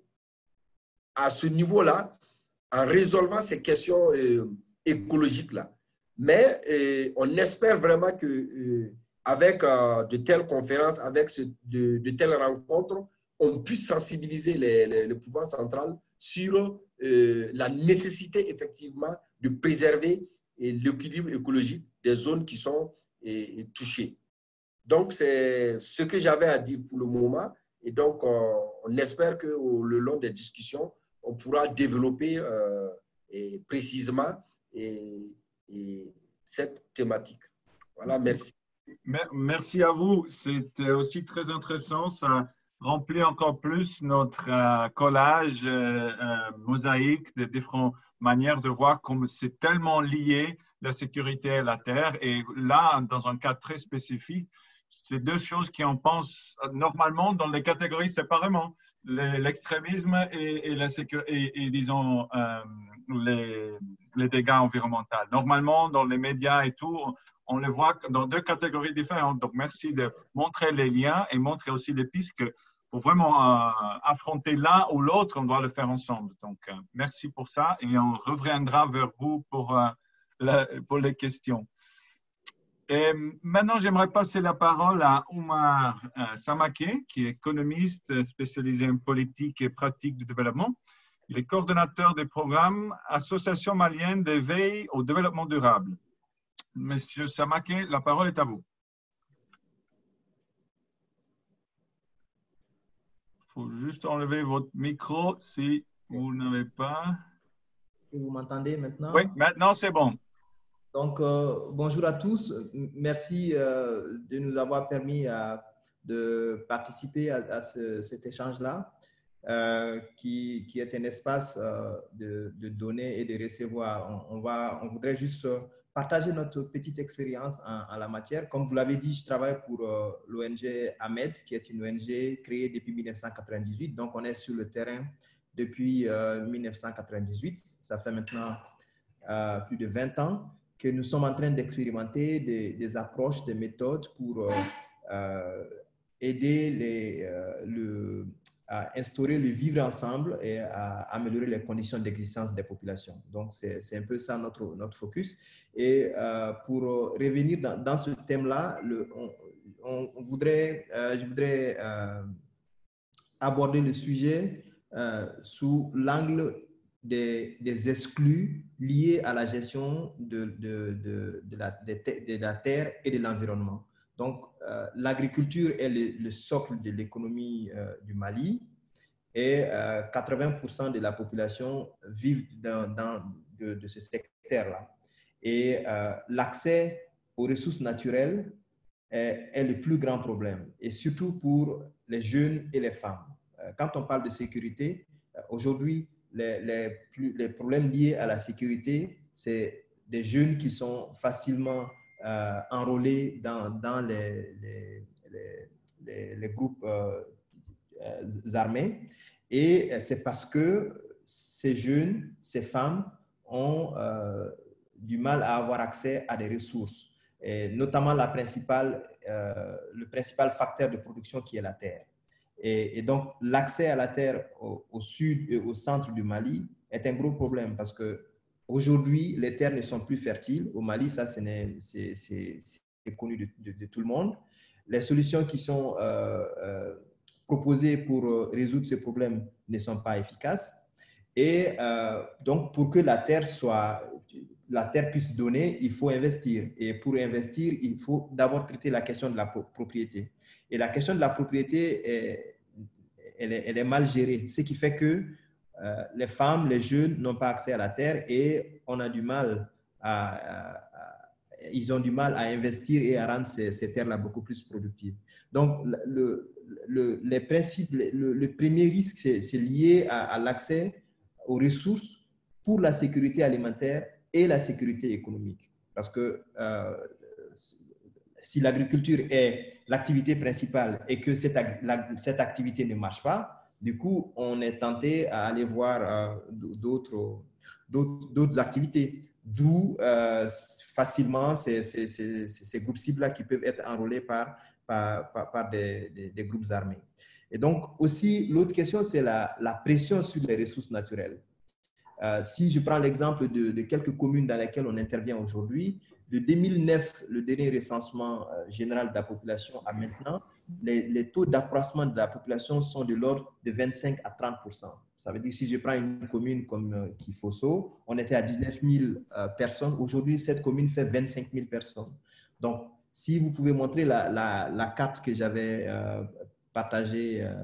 à ce niveau-là en résolvant ces questions euh, écologiques-là. Mais euh, on espère vraiment que euh, avec euh, de telles conférences, avec ce, de, de telles rencontres, on puisse sensibiliser les, les, le pouvoir central sur euh, la nécessité effectivement de préserver l'équilibre écologique des zones qui sont et, et touchées. Donc, c'est ce que j'avais à dire pour le moment. Et donc, euh, on espère qu'au le long des discussions, on pourra développer euh, et précisément et, et cette thématique. Voilà, merci. Merci à vous. C'était aussi très intéressant. Ça remplit encore plus notre euh, collage euh, euh, mosaïque de différentes manières de voir comme c'est tellement lié la sécurité et la terre. Et là, dans un cas très spécifique, c'est deux choses qui en pensent normalement dans les catégories séparément. L'extrémisme et, et, la et, et disons euh, les, les dégâts environnementaux. Normalement, dans les médias et tout, on, on les voit dans deux catégories différentes. Donc, merci de montrer les liens et montrer aussi les pistes que pour vraiment euh, affronter l'un ou l'autre, on doit le faire ensemble. Donc, euh, merci pour ça et on reviendra vers vous pour, euh, la, pour les questions. Et maintenant, j'aimerais passer la parole à Oumar euh, Samaké, qui est économiste spécialisé en politique et pratique du développement. Il est coordonnateur des programmes Association malienne d'éveil au développement durable. Monsieur Samaké, la parole est à vous. Il faut juste enlever votre micro si vous n'avez pas. Vous m'entendez maintenant? Oui, maintenant c'est bon. Donc, euh, bonjour à tous. Merci euh, de nous avoir permis euh, de participer à, à ce, cet échange-là, euh, qui, qui est un espace euh, de, de donner et de recevoir. On, on, va, on voudrait juste partager notre petite expérience en, en la matière. Comme vous l'avez dit, je travaille pour euh, l'O N G Ahmed, qui est une O N G créée depuis mille neuf cent quatre-vingt-dix-huit. Donc, on est sur le terrain depuis euh, mille neuf cent quatre-vingt-dix-huit. Ça fait maintenant euh, plus de vingt ans que nous sommes en train d'expérimenter des, des approches, des méthodes pour euh, euh, aider les, euh, le, à instaurer le vivre ensemble et à améliorer les conditions d'existence des populations. Donc, c'est un peu ça notre, notre focus. Et euh, pour revenir dans, dans ce thème-là, on, on voudrait, euh, je voudrais euh, aborder le sujet euh, sous l'angle Des, des exclus liés à la gestion de, de, de, de, la, de, de la terre et de l'environnement. Donc, euh, l'agriculture est le, le socle de l'économie euh, du Mali et euh, quatre-vingts pour cent de la population vit dans, dans de, de ce secteur-là. Et euh, l'accès aux ressources naturelles est, est le plus grand problème, et surtout pour les jeunes et les femmes. Euh, quand on parle de sécurité, euh, aujourd'hui, Les, les, plus, les problèmes liés à la sécurité, c'est des jeunes qui sont facilement euh, enrôlés dans, dans les, les, les, les groupes euh, armés. Et c'est parce que ces jeunes, ces femmes ont euh, du mal à avoir accès à des ressources, et notamment la principale, euh, le principal facteur de production qui est la terre. Et, et donc, l'accès à la terre au, au sud et au centre du Mali est un gros problème parce qu'aujourd'hui, les terres ne sont plus fertiles. Au Mali, ça, c'est connu de, de, de tout le monde. Les solutions qui sont euh, euh, proposées pour résoudre ces problèmes ne sont pas efficaces. Et euh, donc, pour que la terre soit, la terre puisse donner, il faut investir. Et pour investir, il faut d'abord traiter la question de la propriété. Et la question de la propriété, est, elle, est, elle est mal gérée, ce qui fait que euh, les femmes, les jeunes n'ont pas accès à la terre et on a du mal à, à, à ils ont du mal à investir et à rendre ces, ces terres-là beaucoup plus productives. Donc, le, le, les principes, le, le premier risque, c'est lié à, à l'accès aux ressources pour la sécurité alimentaire et la sécurité économique. Parce que euh, si l'agriculture est l'activité principale et que cette, la, cette activité ne marche pas, du coup, on est tenté à aller voir euh, d'autres d'autres activités. D'où euh, facilement ces, ces, ces, ces groupes cibles-là qui peuvent être enrôlés par, par, par, par des, des, des groupes armés. Et donc, aussi, l'autre question, c'est la, la pression sur les ressources naturelles. Euh, si je prends l'exemple de, de quelques communes dans lesquelles on intervient aujourd'hui, de deux mille neuf, le dernier recensement euh, général de la population à maintenant, les, les taux d'accroissement de la population sont de l'ordre de vingt-cinq à trente pour cent. Ça veut dire que si je prends une commune comme euh, Kifosso, on était à dix-neuf mille euh, personnes. Aujourd'hui, cette commune fait vingt-cinq mille personnes. Donc, si vous pouvez montrer la, la, la carte que j'avais euh, partagée euh,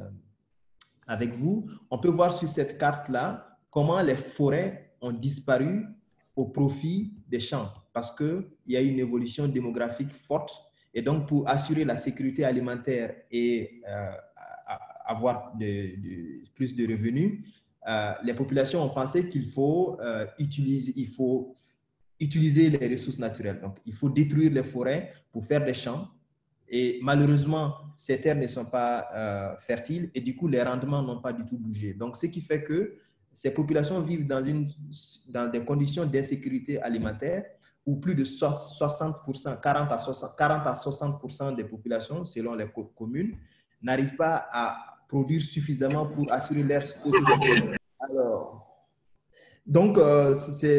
avec vous, on peut voir sur cette carte-là comment les forêts ont disparu au profit des champs parce qu'il y a une évolution démographique forte. Et donc, pour assurer la sécurité alimentaire et euh, avoir de, de, plus de revenus, euh, les populations ont pensé qu'il faut, euh, utiliser, il faut utiliser les ressources naturelles. Donc, il faut détruire les forêts pour faire des champs. Et malheureusement, ces terres ne sont pas euh, fertiles et du coup, les rendements n'ont pas du tout bougé. Donc, ce qui fait que ces populations vivent dans, une, dans des conditions d'insécurité alimentaire où plus de soixante pour cent, quarante à soixante pour cent des populations, selon les communes, n'arrivent pas à produire suffisamment pour assurer leur autosuffisance. Alors, donc, euh,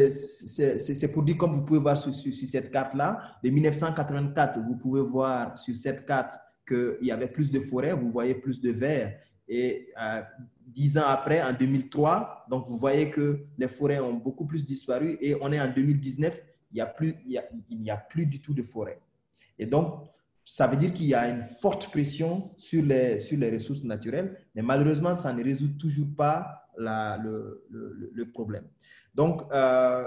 c'est pour dire, comme vous pouvez voir sur, sur, sur cette carte-là, de mille neuf cent quatre-vingt-quatre, vous pouvez voir sur cette carte qu'il y avait plus de forêts, vous voyez plus de vert. Et euh, dix ans après, en deux mille trois, donc vous voyez que les forêts ont beaucoup plus disparu et on est en deux mille dix-neuf, il n'y a, a, a plus du tout de forêt. Et donc, ça veut dire qu'il y a une forte pression sur les, sur les ressources naturelles, mais malheureusement, ça ne résout toujours pas la, le, le, le problème. Donc, euh,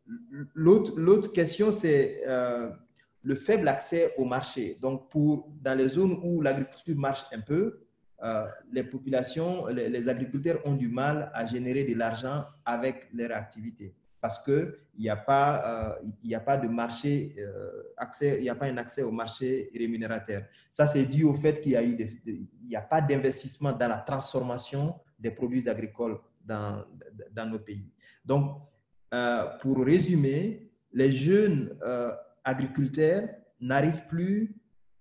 l'autre question, c'est euh, le faible accès au marché. Donc, pour, dans les zones où l'agriculture marche un peu, euh, les populations, les, les agriculteurs ont du mal à générer de l'argent avec leur activité. Parce qu'il n'y a, euh, a pas de marché, euh, accès, il n'y a pas un accès au marché rémunérateur. Ça, c'est dû au fait qu'il n'y a, a pas d'investissement dans la transformation des produits agricoles dans, dans nos pays. Donc, euh, pour résumer, les jeunes euh, agriculteurs n'arrivent plus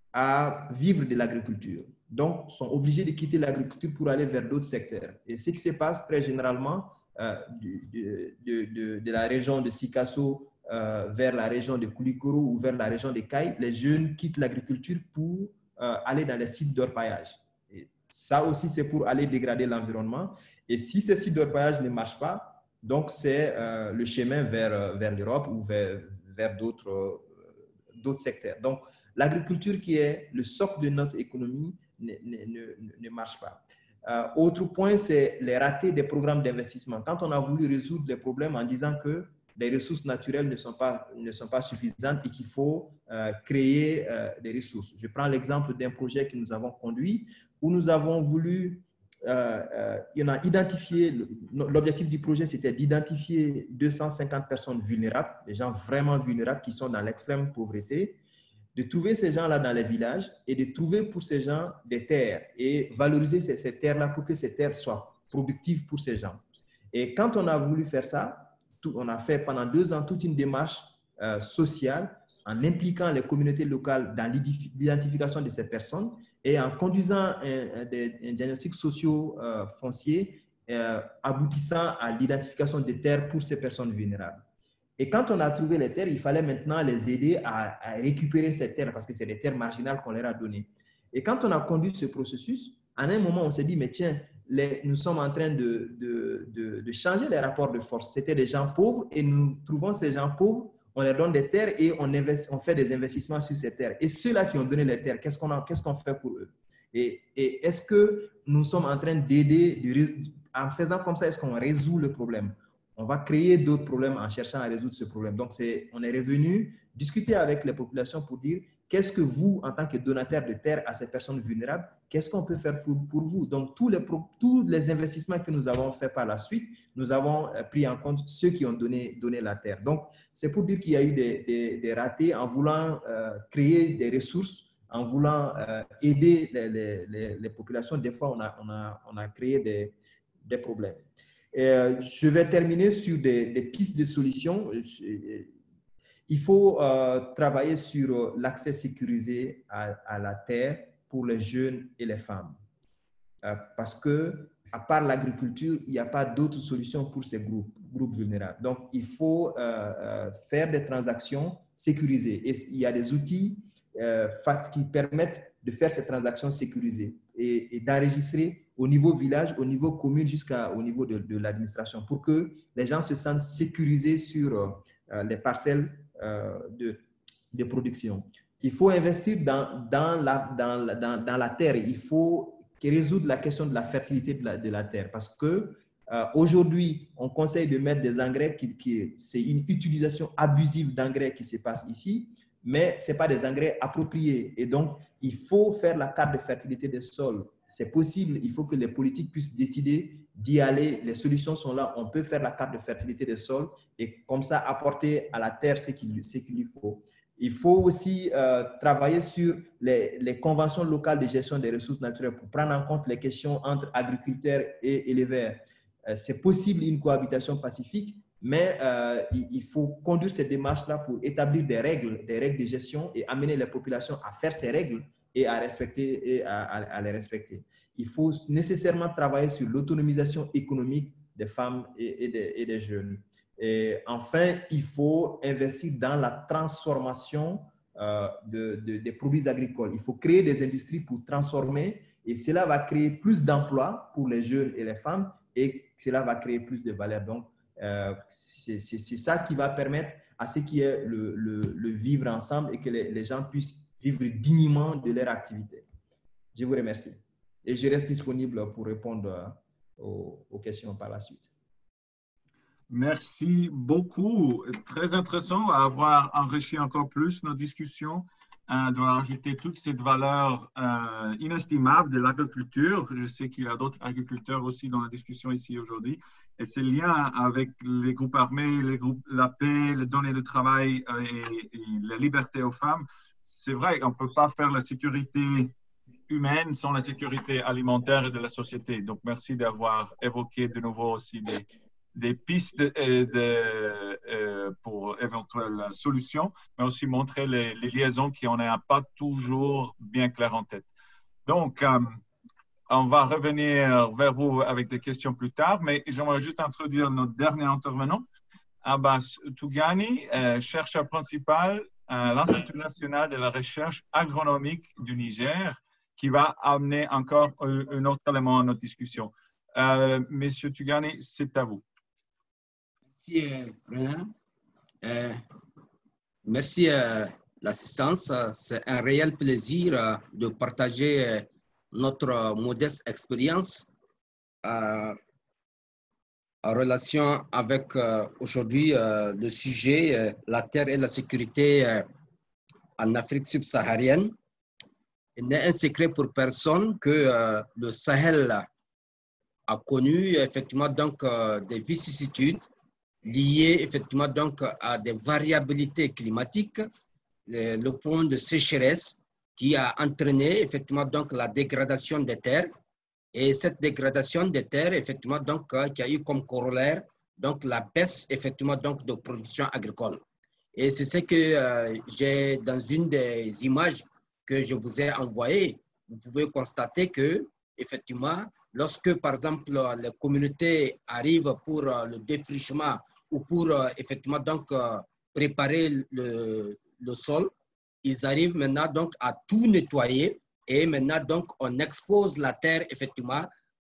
à vivre de l'agriculture. Donc, sont obligés de quitter l'agriculture pour aller vers d'autres secteurs. Et ce qui se passe très généralement, Euh, de, de, de, de la région de Sikasso euh, vers la région de Koulikoro ou vers la région de Caille, les jeunes quittent l'agriculture pour euh, aller dans les sites d'orpaillage. Et ça aussi, c'est pour aller dégrader l'environnement. Et si ces sites d'orpaillage ne marchent pas, donc c'est euh, le chemin vers, vers l'Europe ou vers, vers d'autres euh, d'autres secteurs. Donc, l'agriculture qui est le socle de notre économie ne, ne, ne, ne marche pas. Euh, autre point, c'est les ratés des programmes d'investissement. Quand on a voulu résoudre les problèmes en disant que les ressources naturelles ne sont pas, ne sont pas suffisantes et qu'il faut euh, créer euh, des ressources. Je prends l'exemple d'un projet que nous avons conduit où nous avons voulu euh, euh, on a identifié, l'objectif du projet, c'était d'identifier deux cent cinquante personnes vulnérables, des gens vraiment vulnérables qui sont dans l'extrême pauvreté, de trouver ces gens-là dans les villages et de trouver pour ces gens des terres et valoriser ces, ces terres-là pour que ces terres soient productives pour ces gens. Et quand on a voulu faire ça, tout, on a fait pendant deux ans toute une démarche euh, sociale en impliquant les communautés locales dans l'identification de ces personnes et en conduisant un, un, un diagnostic socio-foncier euh, aboutissant à l'identification des terres pour ces personnes vulnérables. Et quand on a trouvé les terres, il fallait maintenant les aider à, à récupérer ces terres parce que c'est des terres marginales qu'on leur a données. Et quand on a conduit ce processus, à un moment, on s'est dit, mais tiens, les, nous sommes en train de, de, de, de changer les rapports de force. C'était des gens pauvres et nous trouvons ces gens pauvres, on leur donne des terres et on, invest, on fait des investissements sur ces terres. Et ceux-là qui ont donné les terres, qu'est-ce qu'on qu'est-ce qu'on fait pour eux? Et, et est-ce que nous sommes en train d'aider, en faisant comme ça, est-ce qu'on résout le problème? On va créer d'autres problèmes en cherchant à résoudre ce problème. Donc, c'est, on est revenu discuter avec les populations pour dire qu'est-ce que vous, en tant que donateur de terre à ces personnes vulnérables, qu'est-ce qu'on peut faire pour, pour vous? Donc, tous les, tous les investissements que nous avons faits par la suite, nous avons pris en compte ceux qui ont donné, donné la terre. Donc, c'est pour dire qu'il y a eu des, des, des ratés en voulant euh, créer des ressources, en voulant euh, aider les, les, les populations. Des fois, on a, on a, on a créé des, des problèmes. Et, euh, je vais terminer sur des, des pistes de solutions. Il faut euh, travailler sur l'accès sécurisé à, à la terre pour les jeunes et les femmes. Euh, parce que, à part l'agriculture, il n'y a pas d'autres solutions pour ces groupes, groupes vulnérables. Donc, il faut euh, euh, faire des transactions sécurisées. Et il y a des outils euh, qui permettent de faire ces transactions sécurisées et, et d'enregistrer au niveau village, au niveau commune, jusqu'au niveau de, de l'administration pour que les gens se sentent sécurisés sur euh, les parcelles euh, de, de production. Il faut investir dans, dans, la, dans, la, dans, dans la terre. Il faut résoudre la question de la fertilité de la, de la terre parce que euh, aujourd'hui, on conseille de mettre des engrais qui, qui c'est une utilisation abusive d'engrais qui se passe ici, mais ce n'est pas des engrais appropriés. Et donc, il faut faire la carte de fertilité des sols. C'est possible, il faut que les politiques puissent décider d'y aller. Les solutions sont là, on peut faire la carte de fertilité des sols et comme ça apporter à la terre ce qu'il, ce qu'il lui faut. Il faut aussi euh, travailler sur les, les conventions locales de gestion des ressources naturelles pour prendre en compte les questions entre agriculteurs et éleveurs. Euh, c'est possible une cohabitation pacifique, mais euh, il, il faut conduire ces démarches-là pour établir des règles, des règles de gestion et amener les populations à faire ces règles et à respecter et à, à, à les respecter. Il faut nécessairement travailler sur l'autonomisation économique des femmes et, et, des, et des jeunes. Et enfin, il faut investir dans la transformation euh, de, de, des produits agricoles. Il faut créer des industries pour transformer et cela va créer plus d'emplois pour les jeunes et les femmes et cela va créer plus de valeur. Donc, euh, c'est, c'est, c'est ça qui va permettre à ce qu'il y ait le, le, le vivre ensemble et que les, les gens puissent vivre dignement de leur activité. Je vous remercie. Et je reste disponible pour répondre aux, aux questions par la suite. Merci beaucoup. Très intéressant à avoir enrichi encore plus nos discussions, euh, de rajouter toute cette valeur euh, inestimable de l'agriculture. Je sais qu'il y a d'autres agriculteurs aussi dans la discussion ici aujourd'hui. Et ces liens avec les groupes armés, les groupes, la paix, les données de travail euh, et, et la liberté aux femmes, c'est vrai qu'on ne peut pas faire la sécurité humaine sans la sécurité alimentaire et de la société. Donc, merci d'avoir évoqué de nouveau aussi des des pistes de, de, euh, pour éventuelles solutions, mais aussi montrer les, les liaisons qui n'ont pas toujours bien claires en tête. Donc, euh, on va revenir vers vous avec des questions plus tard, mais j'aimerais juste introduire notre dernier intervenant, Abbas Tougani, euh, chercheur principal à l'Institut national de la recherche agronomique du Niger, qui va amener encore un, un autre élément à notre discussion. Euh, Monsieur Tougani, c'est à vous. Merci, Renan. Euh, merci euh, l'assistance. C'est un réel plaisir euh, de partager euh, notre modeste expérience euh, en relation avec euh, aujourd'hui euh, le sujet euh, la terre et la sécurité euh, en Afrique subsaharienne. Il n'est un secret pour personne que euh, le Sahel a connu effectivement donc euh, des vicissitudes liées effectivement donc à des variabilités climatiques, le, le point de sécheresse qui a entraîné effectivement donc la dégradation des terres et cette dégradation des terres effectivement donc qui a eu comme corollaire donc la baisse effectivement donc de production agricole. Et c'est ce que euh, j'ai dans une des images que je vous ai envoyées. Vous pouvez constater que effectivement lorsque par exemple les communautés arrivent pour le défrichement ou pour euh, effectivement donc euh, préparer le, le sol, ils arrivent maintenant donc à tout nettoyer et maintenant donc on expose la terre effectivement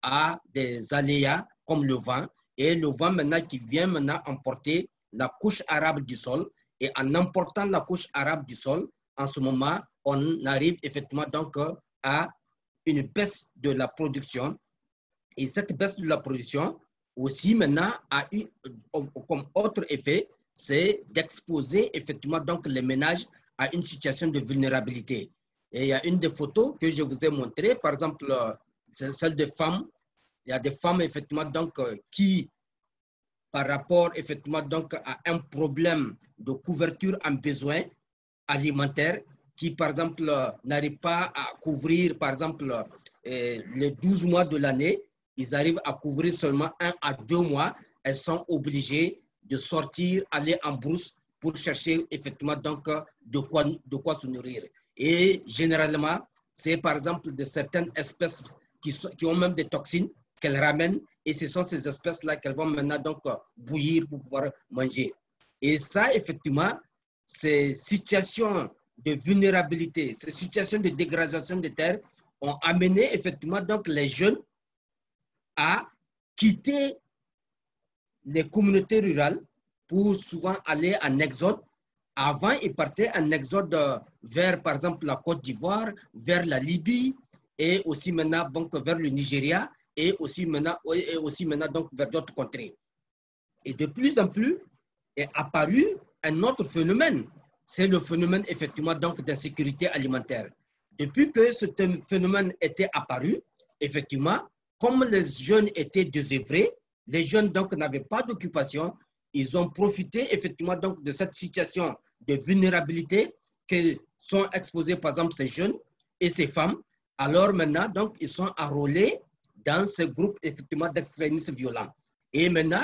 à des aléas comme le vent, et le vent maintenant qui vient maintenant emporter la couche arable du sol, et en emportant la couche arabe du sol, en ce moment, on arrive effectivement donc à une baisse de la production. Et cette baisse de la production aussi maintenant a eu comme autre effet, c'est d'exposer effectivement donc les ménages à une situation de vulnérabilité. Et il y a une des photos que je vous ai montrées, par exemple, c'est celle des femmes. Il y a des femmes effectivement donc qui, par rapport effectivement donc à un problème de couverture en besoins alimentaires, qui par exemple n'arrivent pas à couvrir par exemple les douze mois de l'année, ils arrivent à couvrir seulement un à deux mois. Elles sont obligées de sortir, aller en brousse pour chercher effectivement donc de quoi, de quoi se nourrir. Et généralement, c'est par exemple de certaines espèces qui, sont, qui ont même des toxines qu'elles ramènent, et ce sont ces espèces-là qu'elles vont maintenant donc bouillir pour pouvoir manger. Et ça, effectivement, ces situations de vulnérabilité, ces situations de dégradation des terres ont amené effectivement donc les jeunes à quitter les communautés rurales pour souvent aller en exode. Avant, ils partaient en exode vers, par exemple, la Côte d'Ivoire, vers la Libye, et aussi maintenant donc, vers le Nigeria, et aussi maintenant, et aussi maintenant donc, vers d'autres contrées. Et de plus en plus est apparu un autre phénomène. C'est le phénomène effectivement donc d'insécurité alimentaire. Depuis que ce phénomène était apparu, effectivement, comme les jeunes étaient désœuvrés, les jeunes donc n'avaient pas d'occupation, ils ont profité effectivement donc de cette situation de vulnérabilité que sont exposés par exemple ces jeunes et ces femmes. Alors maintenant donc ils sont enrôlés dans ce groupe effectivement d'extrémistes violents. Et maintenant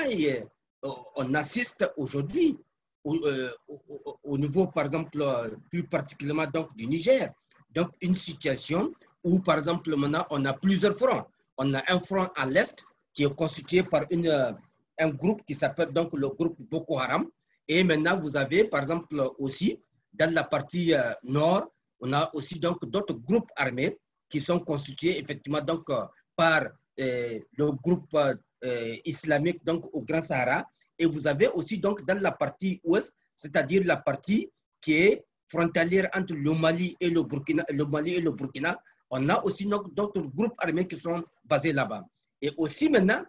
on assiste aujourd'hui au, au, au niveau par exemple plus particulièrement donc du Niger, donc une situation où par exemple maintenant on a plusieurs fronts. On a un front à l'est qui est constitué par une, un groupe qui s'appelle donc le groupe Boko Haram. Et maintenant, vous avez par exemple aussi, dans la partie euh, nord, on a aussi donc d'autres groupes armés qui sont constitués effectivement donc euh, par euh, le groupe euh, islamique donc au Grand Sahara. Et vous avez aussi donc dans la partie ouest, c'est-à-dire la partie qui est frontalière entre le Mali et le Burkina, le Mali et le Burkina, on a aussi d'autres groupes armés qui sont basés là-bas. Et aussi maintenant,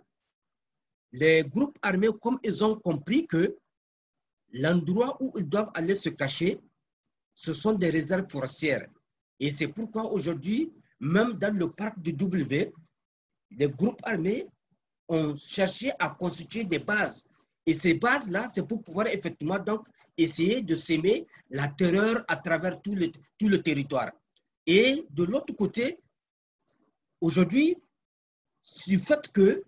les groupes armés, comme ils ont compris que l'endroit où ils doivent aller se cacher, ce sont des réserves forestières. Et c'est pourquoi aujourd'hui, même dans le parc du W, les groupes armés ont cherché à constituer des bases. Et ces bases-là, c'est pour pouvoir effectivement donc essayer de s'aimer la terreur à travers tout le, tout le territoire. Et de l'autre côté, aujourd'hui, du fait que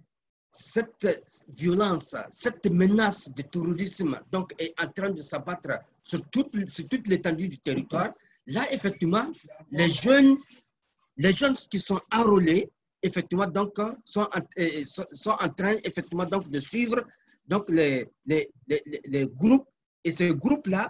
cette violence, cette menace de terrorisme donc, est en train de s'abattre sur toute, sur toute l'étendue du territoire, là, effectivement, les jeunes, les jeunes qui sont enrôlés, effectivement, donc, sont, en, sont en train effectivement, donc, de suivre donc, les, les, les, les groupes. Et ces groupes-là,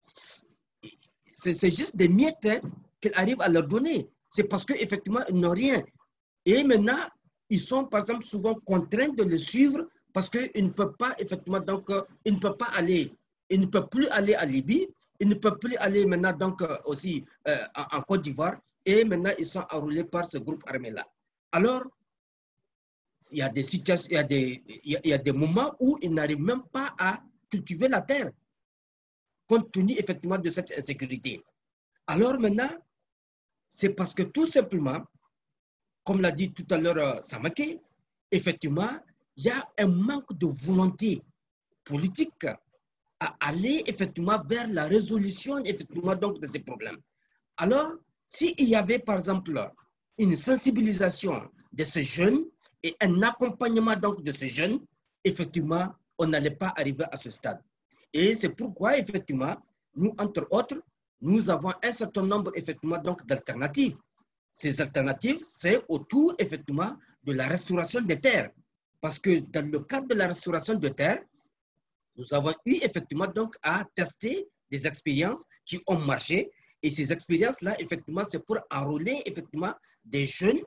c'est juste des miettes hein, qu'ils arrivent à leur donner. C'est parce qu'effectivement, ils n'ont rien. Et maintenant, ils sont par exemple souvent contraints de le suivre parce qu'ils ne peuvent pas effectivement donc ils ne peuvent pas aller, ils ne peuvent plus aller à Libye, ils ne peuvent plus aller maintenant donc aussi euh, en, en Côte d'Ivoire, et maintenant ils sont enrôlés par ce groupe armé là. Alors il y a des situations, il y a des, il y a, il y a des moments où ils n'arrivent même pas à cultiver la terre compte tenu effectivement de cette insécurité. Alors maintenant, c'est parce que tout simplement, comme l'a dit tout à l'heure euh, Samake, effectivement, il y a un manque de volonté politique à aller effectivement vers la résolution effectivement donc de ces problèmes. Alors, s'il y avait par exemple une sensibilisation de ces jeunes et un accompagnement donc de ces jeunes, effectivement, on n'allait pas arriver à ce stade. Et c'est pourquoi effectivement, nous entre autres, nous avons un certain nombre effectivement donc d'alternatives. Ces alternatives, c'est autour effectivement de la restauration des terres. Parce que dans le cadre de la restauration des terres, nous avons eu effectivement donc à tester des expériences qui ont marché. Et ces expériences-là, effectivement, c'est pour enrôler effectivement des jeunes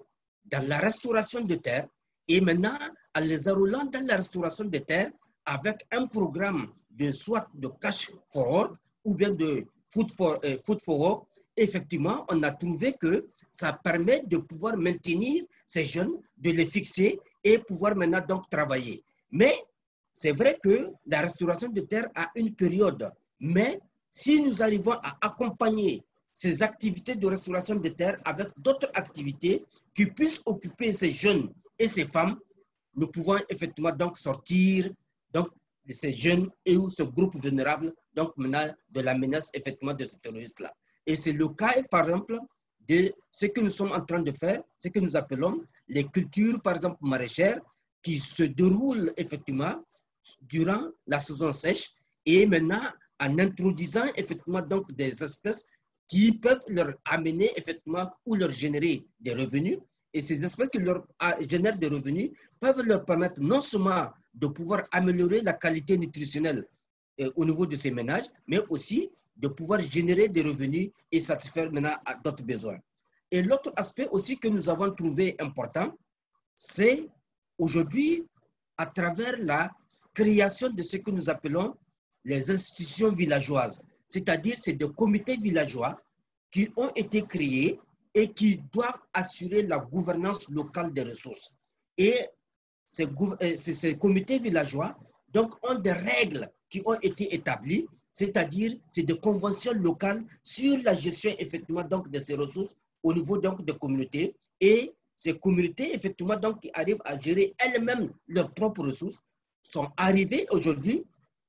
dans la restauration de terre et maintenant en les enrôlant dans la restauration de terre avec un programme de soit de cash for work ou bien de food for, euh, food for work, effectivement, on a trouvé que ça permet de pouvoir maintenir ces jeunes, de les fixer et pouvoir maintenant donc travailler. Mais c'est vrai que la restauration de terre a une période, mais si nous arrivons à accompagner ces activités de restauration de terre avec d'autres activités qui puissent occuper ces jeunes et ces femmes, nous pouvons effectivement donc sortir donc, de ces jeunes et ou ce groupe vulnérable donc maintenant de la menace effectivement de ces terroristes-là. Et c'est le cas, par exemple, de ce que nous sommes en train de faire, ce que nous appelons les cultures, par exemple, maraîchères, qui se déroulent effectivement durant la saison sèche et maintenant en introduisant effectivement donc des espèces qui peuvent leur amener effectivement ou leur générer des revenus. Et ces espèces qui leur génèrent des revenus peuvent leur permettre non seulement de pouvoir améliorer la qualité nutritionnelle euh, au niveau de ces ménages, mais aussi de pouvoir générer des revenus et satisfaire maintenant à d'autres besoins. Et l'autre aspect aussi que nous avons trouvé important, c'est aujourd'hui à travers la création de ce que nous appelons les institutions villageoises. C'est-à-dire, c'est des comités villageois qui ont été créés et qui doivent assurer la gouvernance locale des ressources. Et ces, ces comités villageois donc, ont des règles qui ont été établies, c'est-à-dire c'est des conventions locales sur la gestion effectivement donc, de ces ressources au niveau donc, des communautés. Et ces communautés effectivement donc, qui arrivent à gérer elles-mêmes leurs propres ressources sont arrivées aujourd'hui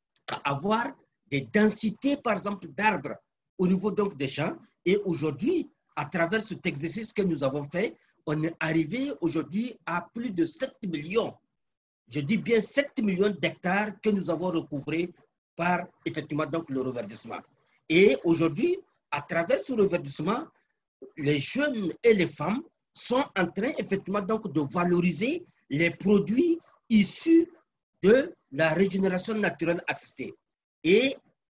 à avoir des densités, par exemple, d'arbres au niveau donc, des champs. Et aujourd'hui, à travers cet exercice que nous avons fait, on est arrivé aujourd'hui à plus de sept millions. Je dis bien sept millions d'hectares que nous avons recouvrés par effectivement donc le reverdissement. Et aujourd'hui, à travers ce reverdissement, les jeunes et les femmes sont en train effectivement donc de valoriser les produits issus de la régénération naturelle assistée. Et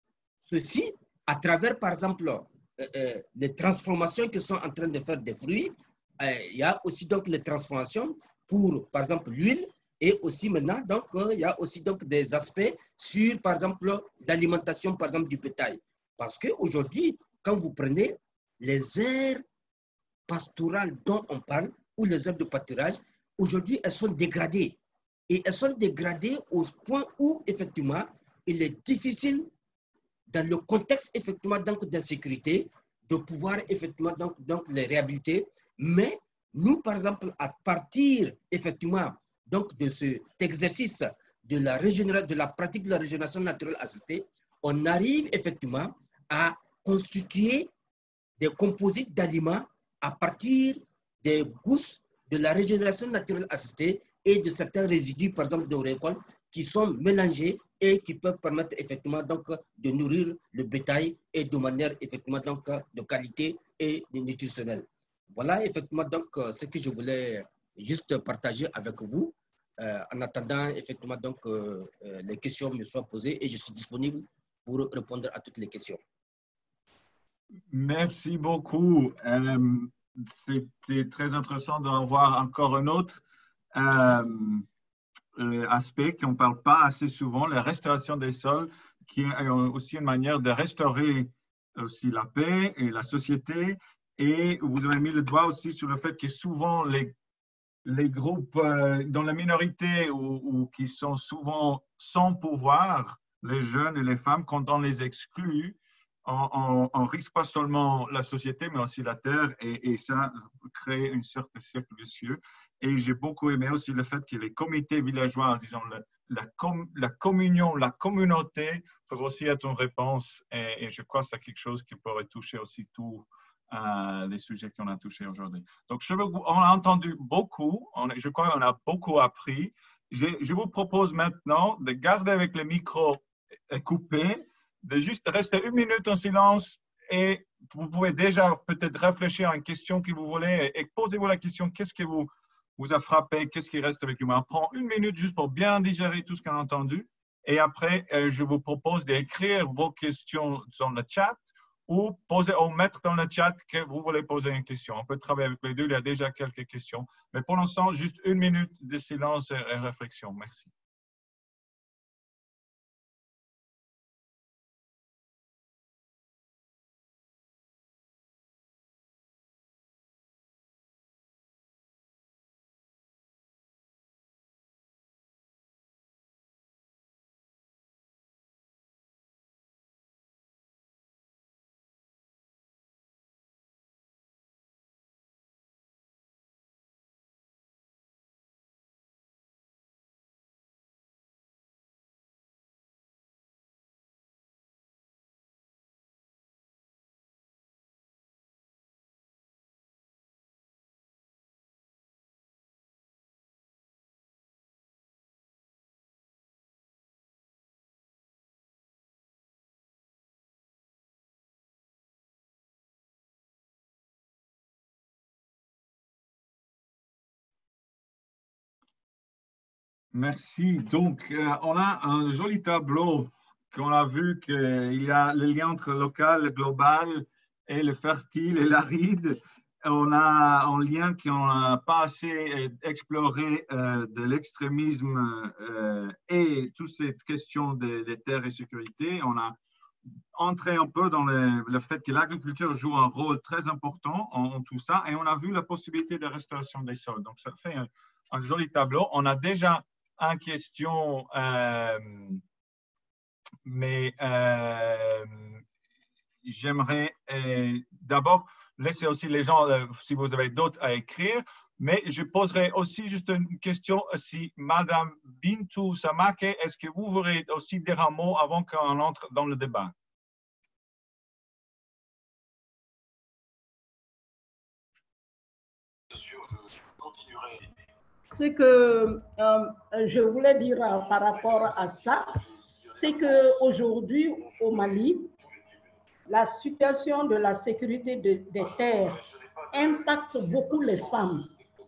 ceci, à travers par exemple euh, euh, les transformations qui sont en train de faire des fruits, euh, il y a aussi donc les transformations pour par exemple l'huile. Et aussi maintenant, donc, euh, il y a aussi donc des aspects sur, par exemple, l'alimentation, par exemple, du bétail. Parce qu'aujourd'hui, quand vous prenez les aires pastorales dont on parle, ou les aires de pâturage, aujourd'hui, elles sont dégradées. Et elles sont dégradées au point où, effectivement, il est difficile, dans le contexte, effectivement, donc, d'insécurité, de pouvoir, effectivement, donc, donc, les réhabiliter. Mais nous, par exemple, à partir, effectivement, donc de cet exercice de la, de la pratique de la régénération naturelle assistée, on arrive effectivement à constituer des composites d'aliments à partir des gousses de la régénération naturelle assistée et de certains résidus, par exemple, de récolte, qui sont mélangés et qui peuvent permettre effectivement donc de nourrir le bétail et de manière effectivement donc de qualité et nutritionnelle. Voilà effectivement donc ce que je voulais juste partager avec vous. Euh, en attendant, effectivement, donc, euh, euh, les questions me soient posées et je suis disponible pour répondre à toutes les questions. Merci beaucoup. Euh, C'était très intéressant d'en voir encore un autre euh, aspect qu'on ne parle pas assez souvent, la restauration des sols, qui est aussi une manière de restaurer aussi la paix et la société. Et vous avez mis le doigt aussi sur le fait que souvent les les groupes euh, dans la minorité ou, ou qui sont souvent sans pouvoir, les jeunes et les femmes, quand on les exclut, on, on, on risque pas seulement la société, mais aussi la terre, et, et ça crée une sorte de cercle vicieux. Et j'ai beaucoup aimé aussi le fait que les comités villageois, disons, la, la, com, la communion, la communauté, peuvent aussi être une réponse, et, et je crois que c'est quelque chose qui pourrait toucher aussi tout. Euh, les sujets qu'on a touchés aujourd'hui. Donc, je veux, on a entendu beaucoup, on, je crois qu'on a beaucoup appris. Je, je vous propose maintenant de garder avec le micro coupé, de juste rester une minute en silence et vous pouvez déjà peut-être réfléchir à une question que vous voulez et, et posez-vous la question, qu'est-ce qui vous, vous a frappé, qu'est-ce qui reste avec vous. On prend une minute juste pour bien digérer tout ce qu'on a entendu et après, euh, je vous propose d'écrire vos questions dans le chat ou, poser, ou mettre dans le chat que vous voulez poser une question. On peut travailler avec les deux, il y a déjà quelques questions. Mais pour l'instant, juste une minute de silence et, et réflexion. Merci. Merci. Donc, euh, on a un joli tableau qu'on a vu qu'il y a le lien entre le local, le global et le fertile et l'aride. On a un lien qu'on n'a pas assez exploré euh, de l'extrémisme euh, et toute cette question des de terres et sécurité. On a entré un peu dans le, le fait que l'agriculture joue un rôle très important en, en tout ça et on a vu la possibilité de restauration des sols. Donc, ça fait un, un joli tableau. On a déjà une question, euh, mais euh, j'aimerais euh, d'abord laisser aussi les gens, euh, si vous avez d'autres à écrire, mais je poserai aussi juste une question si Madame Bintou Samake, est-ce que vous voulez aussi dire un mot avant qu'on entre dans le débat? Ce que euh, je voulais dire euh, par rapport à ça, c'est qu'aujourd'hui au Mali, la situation de la sécurité de, des terres impacte beaucoup les femmes,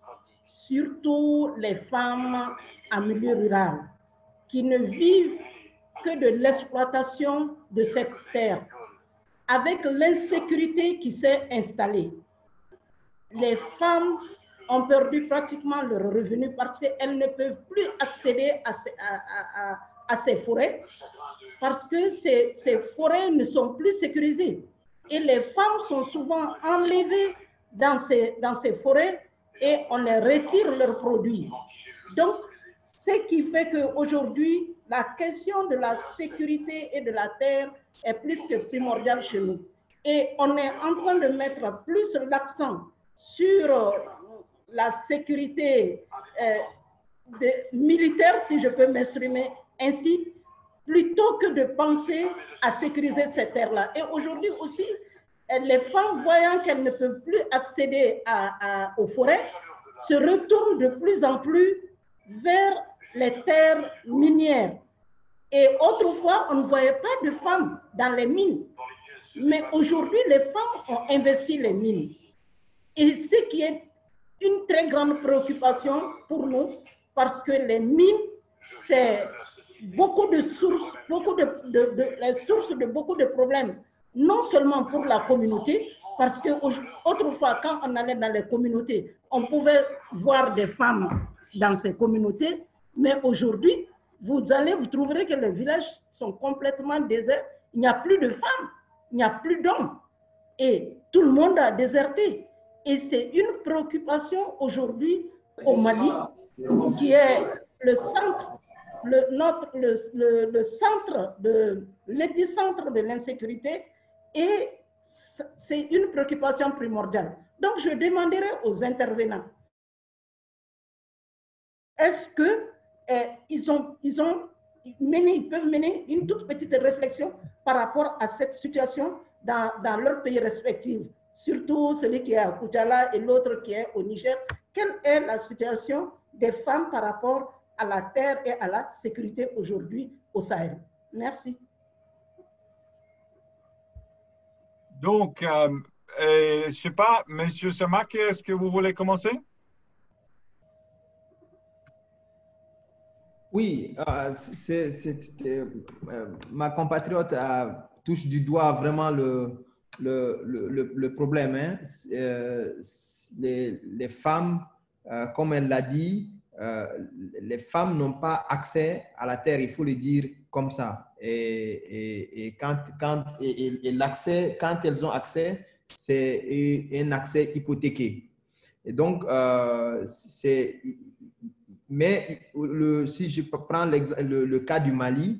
surtout les femmes en milieu rural, qui ne vivent que de l'exploitation de cette terre. Avec l'insécurité qui s'est installée, les femmes ont perdu pratiquement leur revenu parce qu'elles ne peuvent plus accéder à ces, à, à, à ces forêts parce que ces, ces forêts ne sont plus sécurisées. Et les femmes sont souvent enlevées dans ces, dans ces forêts et on les retire leurs produits. Donc, ce qui fait qu'aujourd'hui, la question de la sécurité et de la terre est plus que primordiale chez nous. Et on est en train de mettre plus l'accent sur la sécurité euh, des militaires, si je peux m'exprimer ainsi, plutôt que de penser à sécuriser ces terres-là. Et aujourd'hui aussi, les femmes, voyant qu'elles ne peuvent plus accéder à, à, aux forêts, se retournent de plus en plus vers les terres minières. Et autrefois, on ne voyait pas de femmes dans les mines. Mais aujourd'hui, les femmes ont investi les mines. Et ce qui est une très grande préoccupation pour nous, parce que les mines, c'est beaucoup de sources, beaucoup de, de, de, les sources de beaucoup de problèmes, non seulement pour la communauté, parce que autrefois, quand on allait dans les communautés, on pouvait voir des femmes dans ces communautés, mais aujourd'hui, vous allez, vous trouverez que les villages sont complètement déserts. Il n'y a plus de femmes, il n'y a plus d'hommes, et tout le monde a déserté. Et c'est une préoccupation aujourd'hui au Mali, qui est le centre, le, notre, le, le, le centre de l'épicentre de l'insécurité, et c'est une préoccupation primordiale. Donc, je demanderai aux intervenants, est-ce que eh, ils ont, ils ont mené, ils peuvent mener une toute petite réflexion par rapport à cette situation dans, dans leurs pays respectifs, surtout celui qui est à Koutchala et l'autre qui est au Niger. Quelle est la situation des femmes par rapport à la terre et à la sécurité aujourd'hui au Sahel? Merci. Donc, euh, euh, je ne sais pas, Monsieur Samake, est-ce que vous voulez commencer? Oui, euh, c'est, c'est, euh, ma compatriote euh, touche du doigt vraiment le, le, le, le problème. Hein. Euh, les, les femmes, euh, comme elle l'a dit, euh, les femmes n'ont pas accès à la terre, il faut le dire comme ça. Et, et, et, quand, quand, et, et l'accès, quand elles ont accès, c'est un accès hypothéqué. Et donc, euh, c'est... Mais le, si je prends le, le cas du Mali,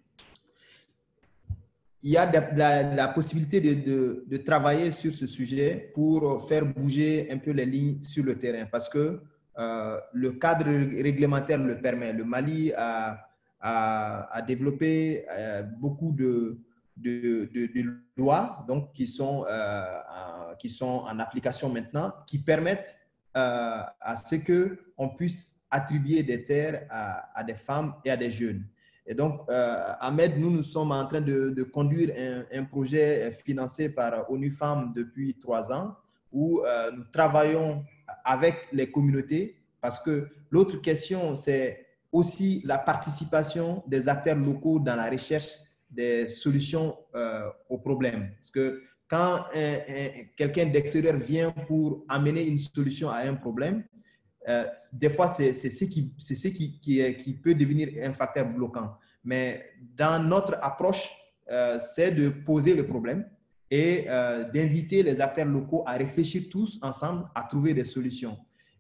il y a de, la, la possibilité de, de, de travailler sur ce sujet pour faire bouger un peu les lignes sur le terrain parce que euh, le cadre réglementaire le permet. Le Mali a, a, a développé euh, beaucoup de, de, de, de lois donc, qui, sont, euh, en, qui sont en application maintenant, qui permettent euh, à ce qu'on puisse attribuer des terres à, à des femmes et à des jeunes. Et donc, euh, Ahmed, nous, nous sommes en train de, de conduire un, un projet financé par ONU Femmes depuis trois ans où euh, nous travaillons avec les communautés parce que l'autre question, c'est aussi la participation des acteurs locaux dans la recherche des solutions euh, aux problèmes. Parce que quand un, un, quelqu'un d'extérieur vient pour amener une solution à un problème, Euh, des fois, c'est ce, qui, ce qui, qui, est, qui peut devenir un facteur bloquant. Mais dans notre approche, euh, c'est de poser le problème et euh, d'inviter les acteurs locaux à réfléchir tous ensemble à trouver des solutions.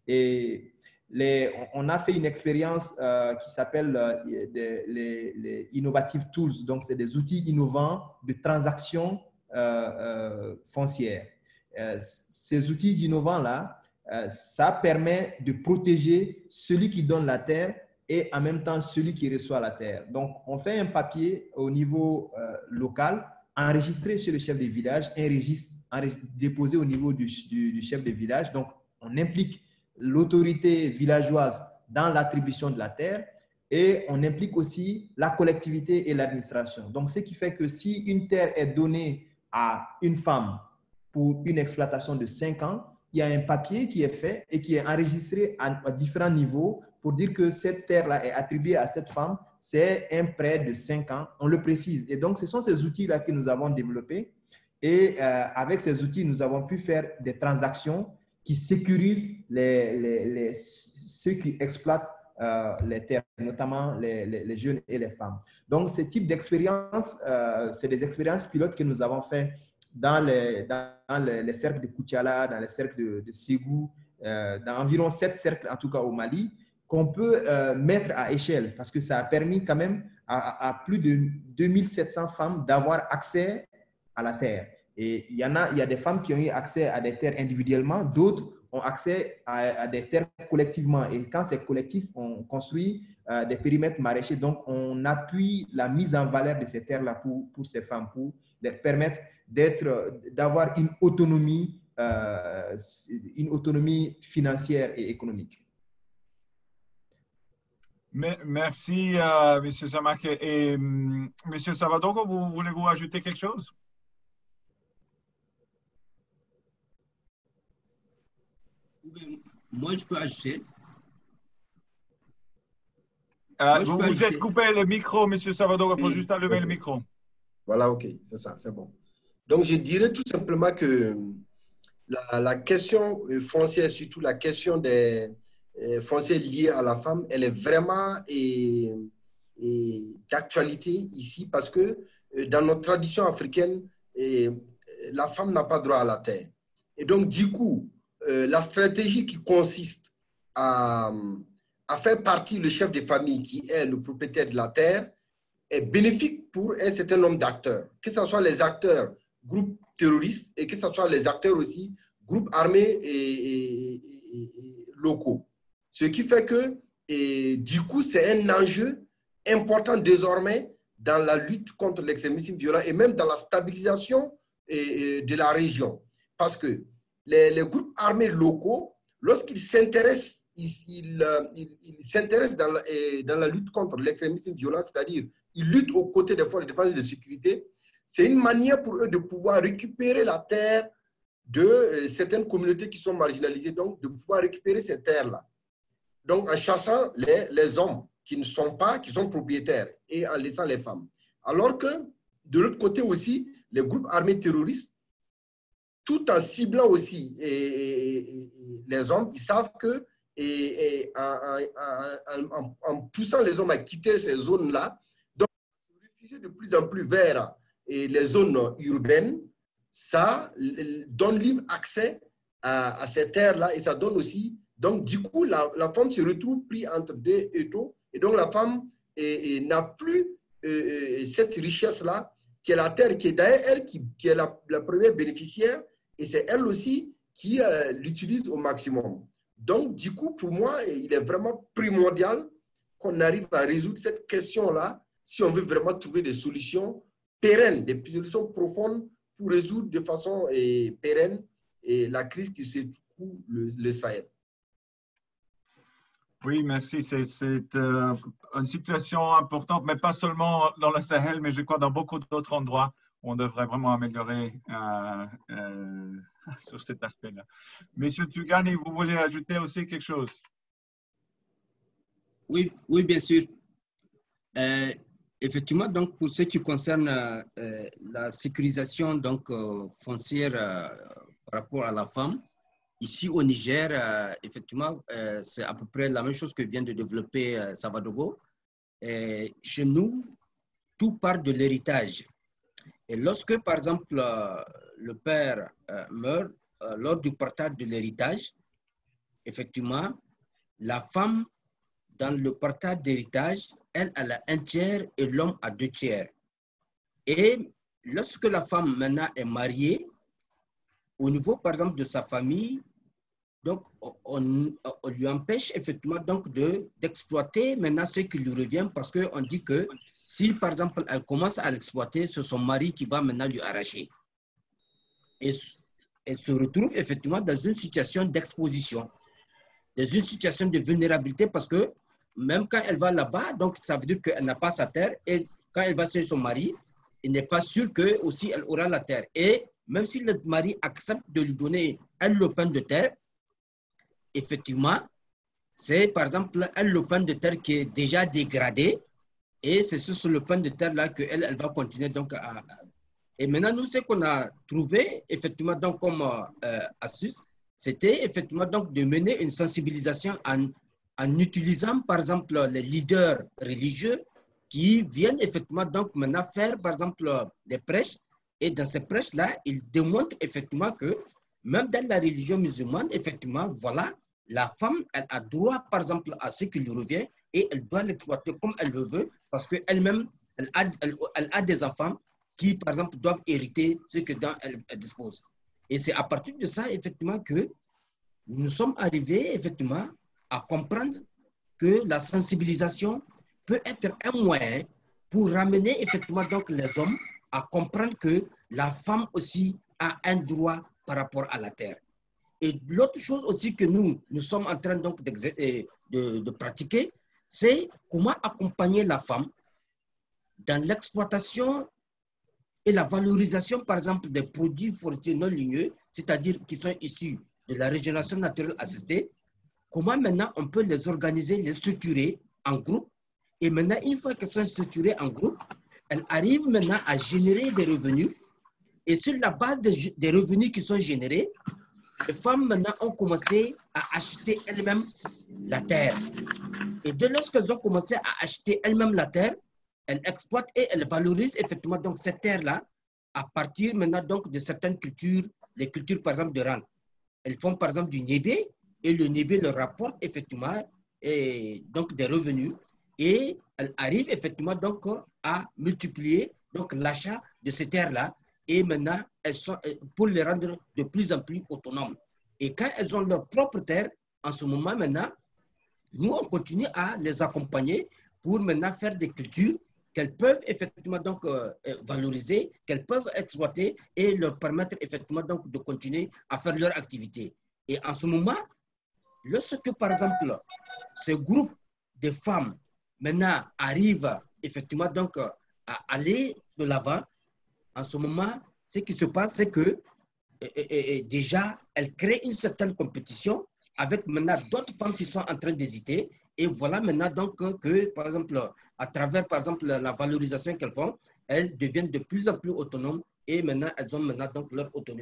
Et les, on a fait une expérience euh, qui s'appelle euh, les, les, les Innovative Tools. Donc, c'est des outils innovants de transactions euh, euh, foncières. Euh, ces outils innovants-là, Euh, ça permet de protéger celui qui donne la terre et en même temps celui qui reçoit la terre. Donc, on fait un papier au niveau euh, local, enregistré chez le chef de village, un registre déposé au niveau du, du, du chef de village. Donc, on implique l'autorité villageoise dans l'attribution de la terre et on implique aussi la collectivité et l'administration. Donc, ce qui fait que si une terre est donnée à une femme pour une exploitation de cinq ans, il y a un papier qui est fait et qui est enregistré à, à différents niveaux pour dire que cette terre-là est attribuée à cette femme. C'est un prêt de cinq ans, on le précise. Et donc, ce sont ces outils-là que nous avons développés. Et euh, avec ces outils, nous avons pu faire des transactions qui sécurisent les, les, les, ceux qui exploitent euh, les terres, notamment les, les, les jeunes et les femmes. Donc, ce type d'expérience, euh, c'est des expériences pilotes que nous avons fait dans les, dans les, les cercles de Koutiala, dans les cercles de, de Ségou, euh, dans environ sept cercles, en tout cas au Mali, qu'on peut euh, mettre à échelle parce que ça a permis quand même à, à plus de deux mille sept cents femmes d'avoir accès à la terre. Et il y en a, il y a des femmes qui ont eu accès à des terres individuellement, d'autres ont accès à, à des terres collectivement. Et quand c'est collectif, on construit euh, des périmètres maraîchers. Donc, on appuie la mise en valeur de ces terres-là pour, pour ces femmes, pour leur permettre d'être, d'avoir une autonomie, euh, une autonomie financière et économique. Merci, euh, M. Samak. Et M. Savadogo, vous, voulez-vous ajouter quelque chose? Moi, je peux ajouter. Euh, Moi, vous vous êtes coupé le micro, M. Savadogo. Il faut oui. juste allumer okay. le micro. Voilà, OK, c'est ça, c'est bon. Donc, je dirais tout simplement que la, la question foncière, surtout la question des foncières liées à la femme, elle est vraiment d'actualité ici parce que dans notre tradition africaine, et, la femme n'a pas droit à la terre. Et donc, du coup, euh, la stratégie qui consiste à, à faire partie le chef de famille qui est le propriétaire de la terre est bénéfique pour un certain nombre d'acteurs, que ce soit les acteurs groupes terroristes et que ce soit les acteurs aussi, groupes armés et, et, et, et locaux. Ce qui fait que, et, du coup, c'est un enjeu important désormais dans la lutte contre l'extrémisme violent et même dans la stabilisation et, et de la région. Parce que les, les groupes armés locaux, lorsqu'ils s'intéressent, ils, ils, ils, ils s'intéressent dans, dans la lutte contre l'extrémisme violent, c'est-à-dire ils luttent aux côtés des forces de défense et de sécurité. C'est une manière pour eux de pouvoir récupérer la terre de euh, certaines communautés qui sont marginalisées, donc de pouvoir récupérer ces terres-là. Donc en chassant les, les hommes qui ne sont pas, qui sont propriétaires et en laissant les femmes. Alors que de l'autre côté aussi, les groupes armés terroristes tout en ciblant aussi et, et, et les hommes, ils savent que et, et en, en, en, en poussant les hommes à quitter ces zones-là, donc se réfugier de plus en plus vers et les zones urbaines, ça donne libre accès à, à ces terres-là et ça donne aussi, donc du coup, la, la femme se retrouve prise entre deux étaux et donc la femme n'a plus euh, cette richesse-là qui est la terre, qui est d'ailleurs elle qui, qui est la, la première bénéficiaire et c'est elle aussi qui euh, l'utilise au maximum. Donc, du coup, pour moi, il est vraiment primordial qu'on arrive à résoudre cette question-là si on veut vraiment trouver des solutions pérennes, des solutions profondes pour résoudre de façon et, pérenne et la crise qui secoue le, le Sahel. Oui, merci. C'est euh, une situation importante, mais pas seulement dans le Sahel, mais je crois dans beaucoup d'autres endroits où on devrait vraiment améliorer euh, euh, sur cet aspect-là. Monsieur Tugani, vous voulez ajouter aussi quelque chose? Oui, oui, bien sûr. Euh, effectivement, donc, pour ce qui concerne euh, la sécurisation donc, euh, foncière euh, par rapport à la femme, ici au Niger, euh, effectivement, euh, c'est à peu près la même chose que vient de développer euh, Savadogo. Et chez nous, tout part de l'héritage. Et lorsque, par exemple, euh, le père euh, meurt, euh, lors du partage de l'héritage, effectivement, la femme, dans le partage d'héritage, elle, elle a un tiers et l'homme a deux tiers. Et lorsque la femme maintenant est mariée, au niveau, par exemple, de sa famille, donc, on, on lui empêche effectivement donc d'exploiter de, maintenant ce qui lui revient parce qu'on dit que si, par exemple, elle commence à l'exploiter, c'est son mari qui va maintenant lui arracher. Et elle se retrouve effectivement dans une situation d'exposition, dans une situation de vulnérabilité parce que même quand elle va là-bas, donc ça veut dire qu'elle n'a pas sa terre et quand elle va chez son mari, il n'est pas sûr que aussi elle aura la terre. Et même si le mari accepte de lui donner un lopin de terre, effectivement, c'est par exemple un lopin de terre qui est déjà dégradé et c'est sur ce lopin de terre-là qu'elle elle va continuer donc à... Et maintenant, nous, ce qu'on a trouvé effectivement donc comme euh, astuce, c'était effectivement donc de mener une sensibilisation en, en utilisant par exemple les leaders religieux qui viennent effectivement donc maintenant faire par exemple des prêches et dans ces prêches-là, ils démontrent effectivement que même dans la religion musulmane, effectivement, voilà, la femme, elle a droit, par exemple, à ce qui lui revient et elle doit l'exploiter comme elle le veut parce qu'elle-même, elle a, elle, elle a des enfants qui, par exemple, doivent hériter ce que dont elle, elle dispose. Et c'est à partir de ça, effectivement, que nous sommes arrivés, effectivement, à comprendre que la sensibilisation peut être un moyen pour ramener, effectivement, donc les hommes à comprendre que la femme aussi a un droit par rapport à la terre. Et l'autre chose aussi que nous, nous sommes en train donc de, de, de pratiquer, c'est comment accompagner la femme dans l'exploitation et la valorisation, par exemple, des produits forestiers non ligneux, c'est-à-dire qui sont issus de la régénération naturelle assistée, comment maintenant on peut les organiser, les structurer en groupe. Et maintenant, une fois qu'elles sont structurées en groupe, elles arrivent maintenant à générer des revenus. Et sur la base des, des revenus qui sont générés, les femmes maintenant ont commencé à acheter elles-mêmes la terre. Et dès lorsqu'elles ont commencé à acheter elles-mêmes la terre, elles exploitent et elles valorisent effectivement donc cette terre-là à partir maintenant donc de certaines cultures, les cultures par exemple de rente. Elles font par exemple du niébé et le niébé leur rapporte effectivement et donc des revenus et elles arrivent effectivement donc à multiplier donc l'achat de ces terres-là et maintenant elles sont pour les rendre de plus en plus autonomes. Et quand elles ont leur propre terre, en ce moment maintenant, nous on continue à les accompagner pour maintenant faire des cultures qu'elles peuvent effectivement donc euh, valoriser, qu'elles peuvent exploiter et leur permettre effectivement donc de continuer à faire leur activité. Et en ce moment, lorsque par exemple ce groupe de femmes maintenant arrivent effectivement donc à aller de l'avant, en ce moment, ce qui se passe, c'est que et, et, déjà, elles créent une certaine compétition avec maintenant d'autres femmes qui sont en train d'hésiter. Et voilà maintenant donc que, par exemple, à travers, par exemple, la valorisation qu'elles font, elles deviennent de plus en plus autonomes et maintenant, elles ont maintenant donc leur autonomie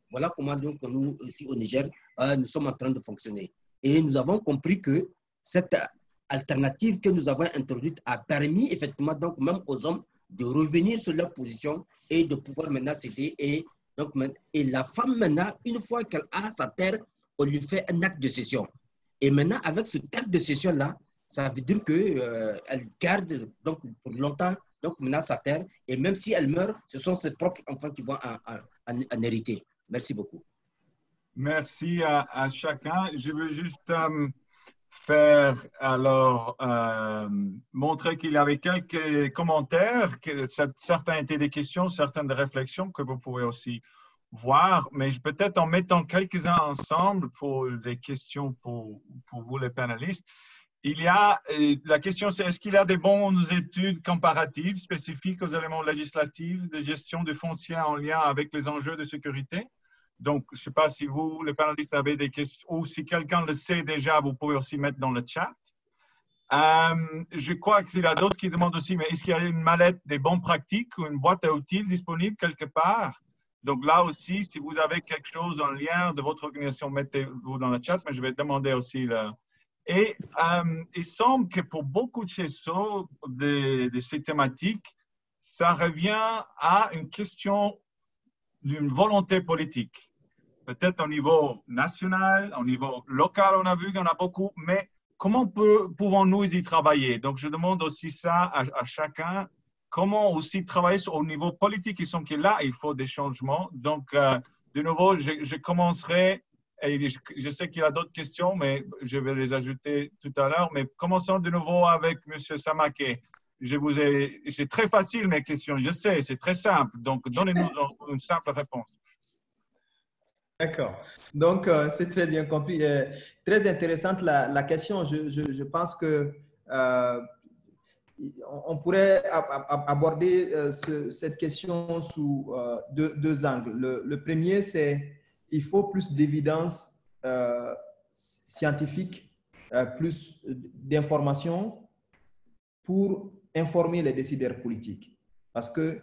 Voilà comment donc nous, ici au Niger, euh, nous sommes en train de fonctionner. Et nous avons compris que cette alternative que nous avons introduite a permis effectivement donc même aux hommes de revenir sur leur position et de pouvoir maintenant céder. Et, donc, et la femme maintenant, une fois qu'elle a sa terre, on lui fait un acte de cession. Et maintenant, avec ce acte de cession-là, ça veut dire qu'elle euh, garde donc, pour longtemps donc, maintenant, sa terre. Et même si elle meurt, ce sont ses propres enfants qui vont en, en, en, en hériter. Merci beaucoup. Merci à, à chacun. Je veux juste euh, faire alors euh, montrer qu'il y avait quelques commentaires, que certains étaient des questions, certaines des réflexions que vous pouvez aussi voir, mais peut-être en mettant quelques-uns ensemble pour des questions pour, pour vous les panélistes. Il y a, la question c'est, est-ce qu'il y a des bonnes études comparatives spécifiques aux éléments législatifs de gestion du foncier en lien avec les enjeux de sécurité? Donc, je ne sais pas si vous, les panélistes, avez des questions, ou si quelqu'un le sait déjà, vous pouvez aussi mettre dans le chat. Euh, je crois qu'il y a d'autres qui demandent aussi, mais est-ce qu'il y a une mallette des bonnes pratiques ou une boîte à outils disponible quelque part? Donc là aussi, si vous avez quelque chose en lien de votre organisation, mettez-vous dans le chat, mais je vais demander aussi là. Et euh, il semble que pour beaucoup de ces, de, de ces thématiques, ça revient à une question d'une volonté politique. Peut-être au niveau national, au niveau local, on a vu qu'il y en a beaucoup, mais comment pouvons-nous y travailler? Donc, je demande aussi ça à, à chacun. Comment aussi travailler au niveau politique? Il semble que là, il faut des changements. Donc, euh, de nouveau, je, je commencerai, et je, je sais qu'il y a d'autres questions, mais je vais les ajouter tout à l'heure. Mais commençons de nouveau avec M. Samaké. Je vous ai, c'est très facile mes questions, je sais, c'est très simple. Donc, donnez-nous une simple réponse. D'accord. Donc, euh, c'est très bien compris. Euh, très intéressante la, la question. Je, je, je pense que euh, on pourrait aborder euh, ce, cette question sous euh, deux, deux angles. Le, le premier, c'est il faut plus d'évidence euh, scientifique, euh, plus d'informations pour informer les décideurs politiques. Parce que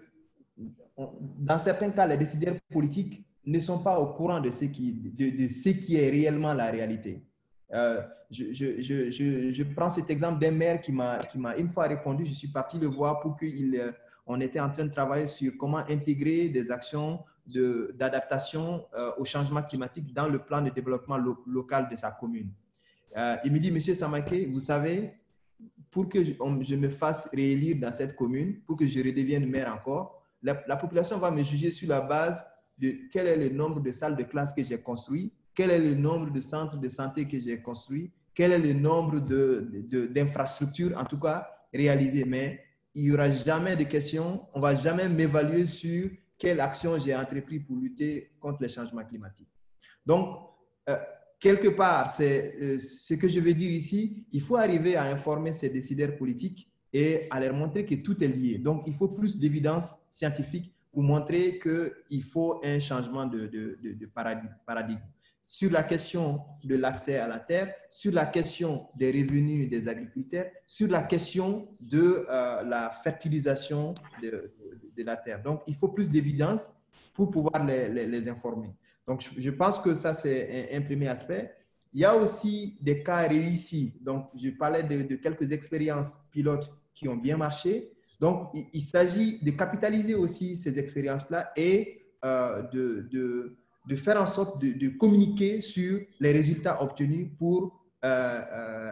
on, dans certains cas, les décideurs politiques ne sont pas au courant de ce qui, de, de ce qui est réellement la réalité. Euh, je, je, je, je, je prends cet exemple d'un maire qui m'a une fois répondu, je suis parti le voir pour qu'on était en train de travailler sur comment intégrer des actions d'adaptation euh, au changement climatique dans le plan de développement lo, local de sa commune. Euh, il me dit, Monsieur Samaké, vous savez, pour que je, on, je me fasse réélire dans cette commune, pour que je redevienne maire encore, la, la population va me juger sur la base de quel est le nombre de salles de classe que j'ai construit, quel est le nombre de centres de santé que j'ai construit, quel est le nombre d'infrastructures, de, de, en tout cas, réalisées. Mais il n'y aura jamais de questions, on ne va jamais m'évaluer sur quelle action j'ai entrepris pour lutter contre les changements climatiques. Donc, euh, quelque part, c'est euh, ce que je veux dire ici, il faut arriver à informer ces décideurs politiques et à leur montrer que tout est lié. Donc, il faut plus d'évidence scientifique pour montrer qu'il faut un changement de, de, de, de paradigme. Sur la question de l'accès à la terre, sur la question des revenus des agriculteurs, sur la question de euh, la fertilisation de, de, de la terre. Donc, il faut plus d'évidence pour pouvoir les, les, les informer. Donc, je, je pense que ça, c'est un, un premier aspect. Il y a aussi des cas réussis. Donc, je parlais de, de quelques expériences pilotes qui ont bien marché. Donc, il, il s'agit de capitaliser aussi ces expériences-là et euh, de, de, de faire en sorte de, de communiquer sur les résultats obtenus pour euh, euh,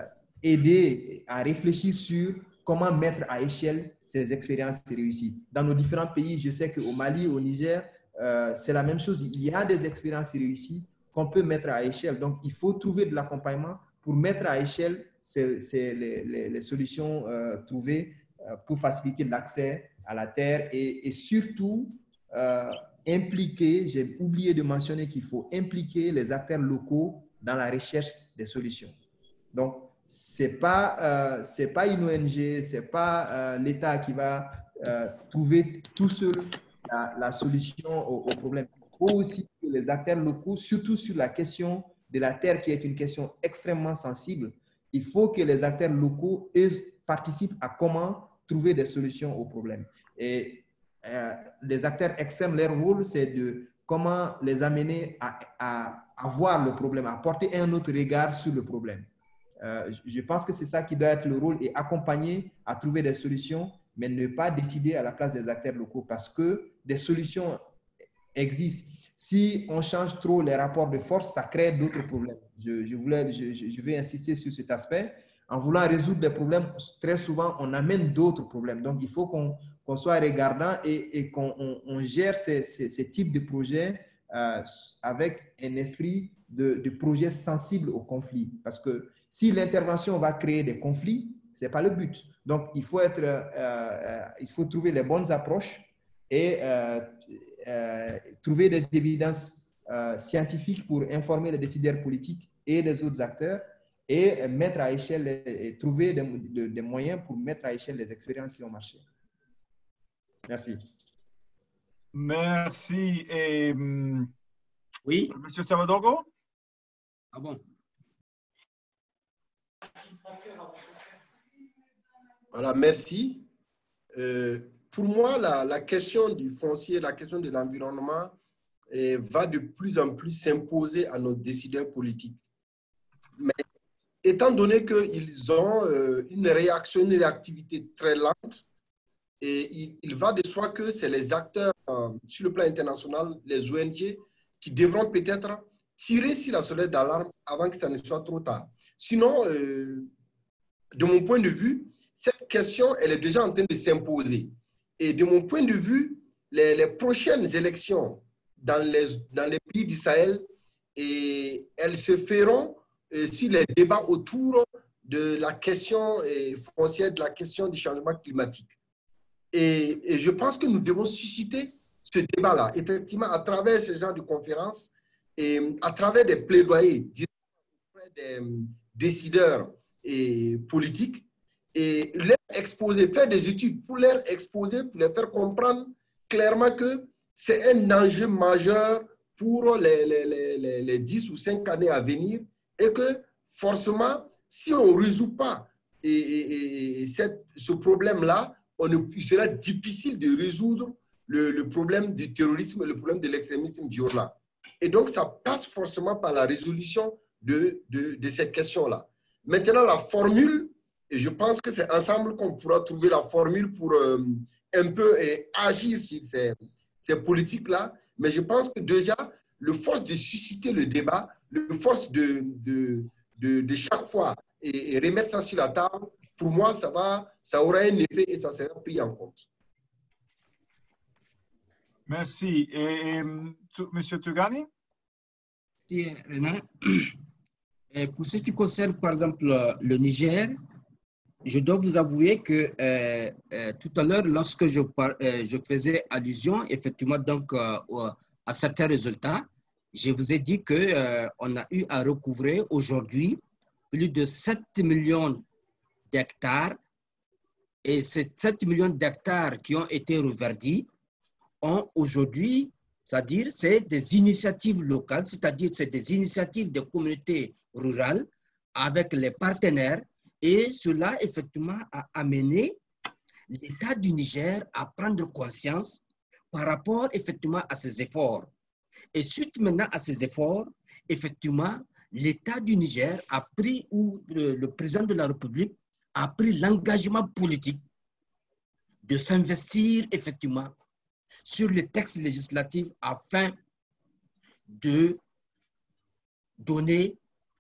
aider à réfléchir sur comment mettre à échelle ces expériences réussies. Dans nos différents pays, je sais qu'au Mali, au Niger, euh, c'est la même chose. Il y a des expériences réussies qu'on peut mettre à échelle. Donc, il faut trouver de l'accompagnement pour mettre à échelle ces, ces, les, les, les solutions euh, trouvées pour faciliter l'accès à la terre et, et surtout euh, impliquer, j'ai oublié de mentionner qu'il faut impliquer les acteurs locaux dans la recherche des solutions. Donc, ce n'est pas, euh, c'est pas une O N G, ce n'est pas euh, l'État qui va euh, trouver tout seul la, la solution au, au problème. Il faut aussi que les acteurs locaux, surtout sur la question de la terre qui est une question extrêmement sensible, il faut que les acteurs locaux participent à comment trouver des solutions aux problèmes. Et euh, les acteurs externes, leur rôle, c'est de comment les amener à, à, à voir le problème, à porter un autre regard sur le problème. Euh, je pense que c'est ça qui doit être le rôle, et accompagner à trouver des solutions, mais ne pas décider à la place des acteurs locaux, parce que des solutions existent. Si on change trop les rapports de force, ça crée d'autres problèmes. Je, je, voulais, je, je vais insister sur cet aspect. En voulant résoudre des problèmes, très souvent, on amène d'autres problèmes. Donc, il faut qu'on qu'on soit regardant et, et qu'on on, on gère ces, ces, ces types de projets euh, avec un esprit de, de projet sensible au conflit. Parce que si l'intervention va créer des conflits, ce n'est pas le but. Donc, il faut, être, euh, euh, il faut trouver les bonnes approches et euh, euh, trouver des évidences euh, scientifiques pour informer les décideurs politiques et les autres acteurs, et mettre à échelle, et trouver des, des, des moyens pour mettre à échelle les expériences qui ont marché. Merci. Merci. Et, um, oui. Monsieur Savadogo? Ah bon? Voilà, merci. Euh, pour moi, la, la question du foncier, la question de l'environnement eh, va de plus en plus s'imposer à nos décideurs politiques. Mais étant donné qu'ils ont euh, une réaction, une réactivité très lente, et il, il va de soi que c'est les acteurs euh, sur le plan international, les O N G, qui devront peut-être tirer sur la sonnette d'alarme avant que ça ne soit trop tard. Sinon, euh, de mon point de vue, cette question, elle est déjà en train de s'imposer. Et de mon point de vue, les, les prochaines élections dans les, dans les pays du Sahel, et elles se feront euh, sur les débats autour de la question euh, foncière, de la question du changement climatique. Et, et je pense que nous devons susciter ce débat-là, effectivement, à travers ce genre de conférences et à travers des plaidoyers des décideurs et politiques, et leur exposer, faire des études pour leur exposer, pour leur faire comprendre clairement que c'est un enjeu majeur pour les, les, les, les dix ou cinq années à venir, et que forcément, si on ne résout pas et, et, et cette, ce problème-là, on ne, il sera difficile de résoudre le, le problème du terrorisme, le problème de l'extrémisme violent. Et donc, ça passe forcément par la résolution de, de, de cette question-là. Maintenant, la formule, et je pense que c'est ensemble qu'on pourra trouver la formule pour euh, un peu et agir sur ces, ces politiques-là. Mais je pense que déjà, le force de susciter le débat, le force de, de, de, de chaque fois et, et remettre ça sur la table, pour moi, ça, va, ça aura un effet et ça sera pris en compte. Merci. Et, et Monsieur Tugani? Merci, Renan. Et pour ce qui concerne, par exemple, le Niger, je dois vous avouer que euh, euh, tout à l'heure, lorsque je, par, euh, je faisais allusion, effectivement, donc, euh, à certains résultats, je vous ai dit qu'on euh, a eu à recouvrer aujourd'hui plus de sept millions d'hectares, et ces sept millions d'hectares qui ont été reverdis ont aujourd'hui, c'est-à-dire c'est des initiatives locales, c'est-à-dire c'est des initiatives de communautés rurales avec les partenaires, et cela effectivement a amené l'État du Niger à prendre conscience par rapport effectivement à ces efforts. Et suite maintenant à ces efforts, effectivement, l'État du Niger a pris, ou le, le président de la République a pris l'engagement politique de s'investir effectivement sur les textes législatifs afin de donner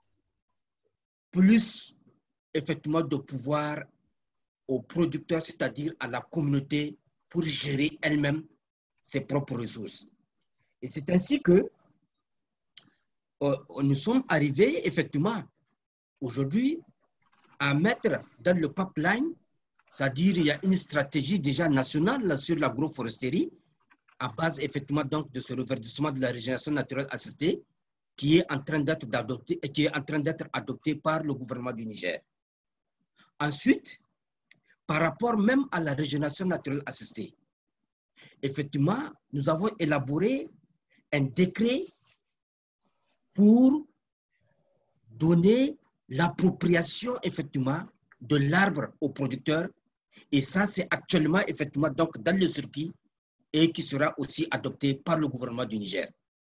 plus effectivement de pouvoir aux producteurs, c'est-à-dire à la communauté, pour gérer elle-même ses propres ressources. Et c'est ainsi que euh, nous sommes arrivés effectivement aujourd'hui à mettre dans le pipeline, c'est-à-dire il y a une stratégie déjà nationale sur l'agroforesterie à base effectivement donc de ce reverdissement de la régénération naturelle assistée qui est en train d'être adopté, qui est en train d'être adopté par le gouvernement du Niger. Ensuite, par rapport même à la régénération naturelle assistée, effectivement, nous avons élaboré un décret pour donner l'appropriation effectivement de l'arbre aux producteurs, et ça c'est actuellement effectivement donc dans le circuit, et qui sera aussi adopté par le gouvernement du Niger.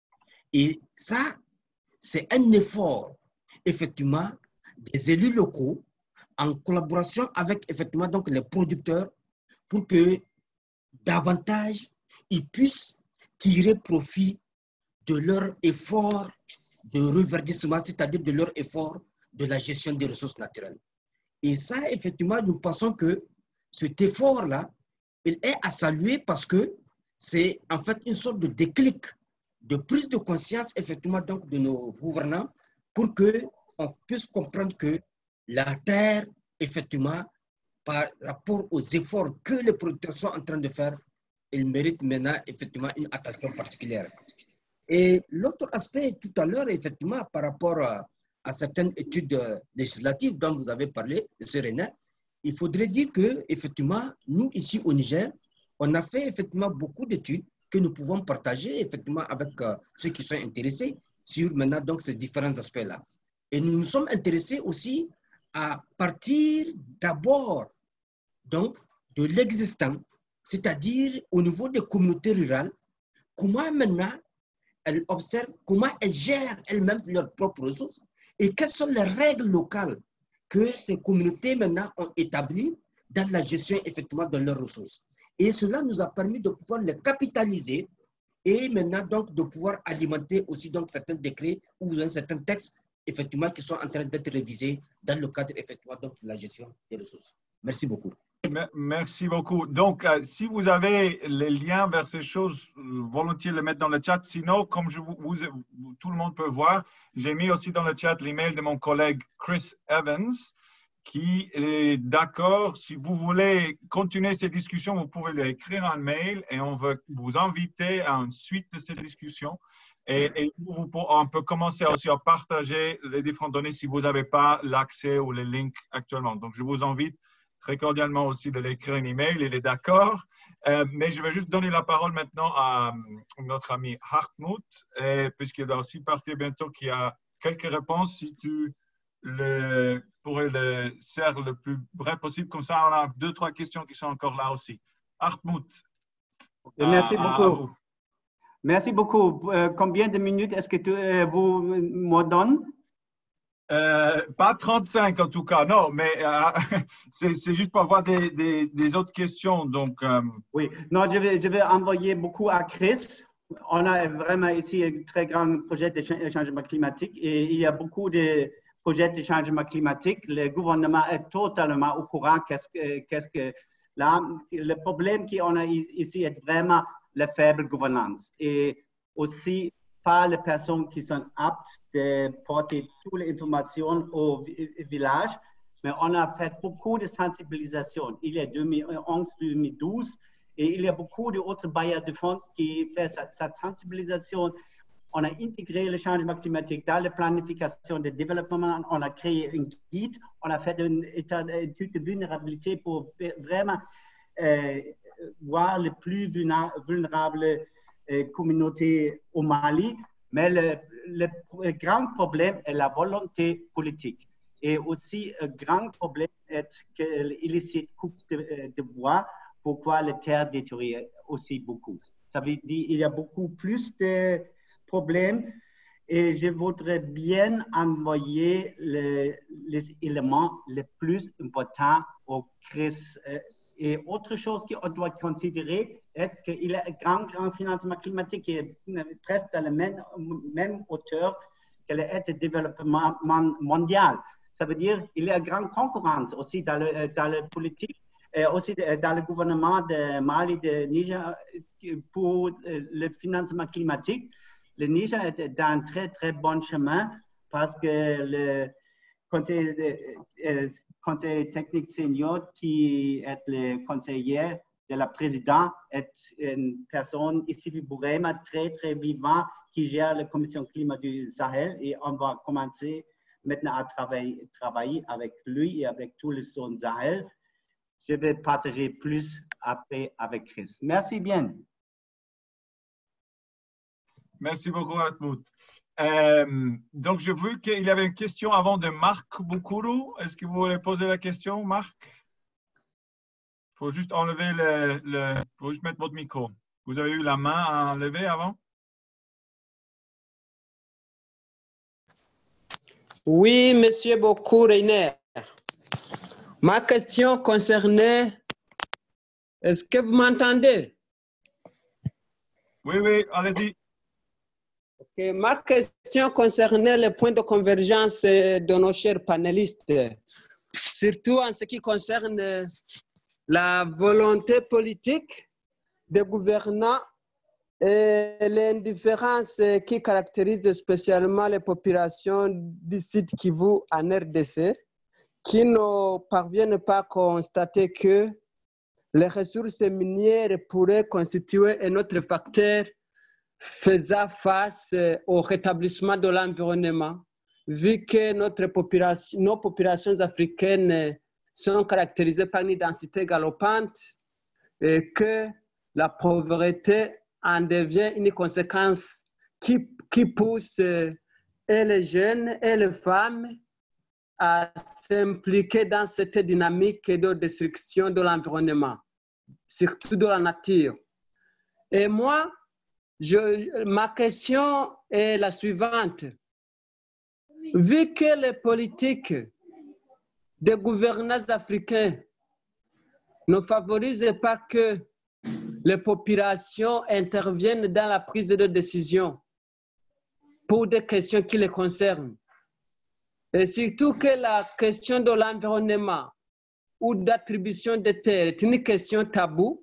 Et ça, c'est un effort, effectivement, des élus locaux en collaboration avec, effectivement, donc, les producteurs pour que davantage ils puissent tirer profit de leur effort de reverdissement, c'est-à-dire de leur effort de la gestion des ressources naturelles. Et ça, effectivement, nous pensons que cet effort-là, il est à saluer parce que c'est en fait une sorte de déclic, de prise de conscience, effectivement, donc, de nos gouvernants pour qu'on puisse comprendre que la terre, effectivement, par rapport aux efforts que les producteurs sont en train de faire, il mérite maintenant, effectivement, une attention particulière. Et l'autre aspect, tout à l'heure, effectivement, par rapport à, à certaines études législatives dont vous avez parlé, M. René, il faudrait dire que, effectivement, nous, ici au Niger, on a fait effectivement beaucoup d'études que nous pouvons partager, effectivement, avec euh, ceux qui sont intéressés sur maintenant donc ces différents aspects-là. Et nous nous sommes intéressés aussi à partir d'abord donc de l'existant, c'est-à-dire au niveau des communautés rurales, comment maintenant elles observent, comment elles gèrent elles-mêmes leurs propres ressources et quelles sont les règles locales que ces communautés maintenant ont établies dans la gestion effectivement de leurs ressources. Et cela nous a permis de pouvoir les capitaliser et maintenant donc de pouvoir alimenter aussi donc certains décrets ou certains textes effectivement qui sont en train d'être révisés dans le cadre effectivement donc de la gestion des ressources. Merci beaucoup. Merci beaucoup. Donc, euh, si vous avez les liens vers ces choses, euh, volontiers les mettre dans le chat. Sinon, comme je vous, vous, tout le monde peut voir, j'ai mis aussi dans le chat l'email de mon collègue Chris Evans, qui est d'accord. Si vous voulez continuer ces discussions, vous pouvez lui écrire un mail et on veut vous inviter à une suite de ces discussions. Et, et vous, on peut commencer aussi à partager les différentes données si vous n'avez pas l'accès ou les links actuellement. Donc, je vous invite très cordialement aussi de l'écrire un email, il est d'accord. Euh, mais je vais juste donner la parole maintenant à notre ami Hartmut, puisqu'il doit aussi partir bientôt, qui a quelques réponses. Si tu le, pourrais le faire le plus bref possible, comme ça on a deux, trois questions qui sont encore là aussi. Hartmut. Merci à, beaucoup. À Merci beaucoup. Euh, combien de minutes est-ce que tu, euh, vous me donnez? Euh, pas trente-cinq en tout cas, non, mais euh, c'est juste pour avoir des, des, des autres questions. Donc, euh... Oui, non, je vais, je vais envoyer beaucoup à Chris. On a vraiment ici un très grand projet de changement climatique et il y a beaucoup de projets de changement climatique. Le gouvernement est totalement au courant qu'est-ce que, qu'est-ce que là, le problème qu'on a ici est vraiment la faible gouvernance et aussi pas les personnes qui sont aptes de porter toutes les informations au village, mais on a fait beaucoup de sensibilisation. Il y a deux mille onze deux mille douze et il y a beaucoup d'autres bailleurs de fonds qui font cette sensibilisation. On a intégré le changement climatique dans la planification de développement, on a créé un guide, on a fait une étude de vulnérabilité pour vraiment euh, voir les plus vulnérables communauté au Mali, mais le, le, le grand problème est la volonté politique. Et aussi, un grand problème est l'illicite coupe de, de bois, pourquoi la terre détruit aussi beaucoup. Ça veut dire qu'il y a beaucoup plus de problèmes et je voudrais bien envoyer le, les éléments les plus importants au C R I S. Et autre chose qu'on doit considérer est qu'il y a un grand, grand financement climatique qui est presque à la même, même hauteur que l'aide de développement mondial. Ça veut dire qu'il y a une grande concurrence aussi dans la dans le politique et aussi dans le gouvernement de Mali, de Niger pour le financement climatique. Le Niger est dans un très, très bon chemin parce que le conseil, de, conseil technique senior qui est le conseiller de la présidente est une personne ici du Bourema très, très vivante qui gère la commission climat du Sahel et on va commencer maintenant à travailler, travailler avec lui et avec tous les zones Sahel. Je vais partager plus après avec Chris. Merci bien. Merci beaucoup, Hartmut. Euh, donc, j'ai vu qu'il y avait une question avant de Marc Boukourou. Est-ce que vous voulez poser la question, Marc? Il faut juste enlever le... Il faut juste mettre votre micro. Vous avez eu la main à lever avant? Oui, monsieur beaucoup, Reiner. Ma question concernait... Est-ce que vous m'entendez? Oui, oui, allez-y. Okay. Ma question concernait le point de convergence de nos chers panélistes, surtout en ce qui concerne la volonté politique des gouvernants et l'indifférence qui caractérise spécialement les populations du Sud Kivu en R D C, qui ne parviennent pas à constater que les ressources minières pourraient constituer un autre facteur faisant face au rétablissement de l'environnement, vu que notre population, nos populations africaines sont caractérisées par une densité galopante et que la pauvreté en devient une conséquence qui, qui pousse et les jeunes et les femmes à s'impliquer dans cette dynamique de destruction de l'environnement, surtout de la nature. Et moi, je, ma question est la suivante. Vu que les politiques des gouvernants africains ne favorisent pas que les populations interviennent dans la prise de décision pour des questions qui les concernent, et surtout que la question de l'environnement ou d'attribution des terres est une question taboue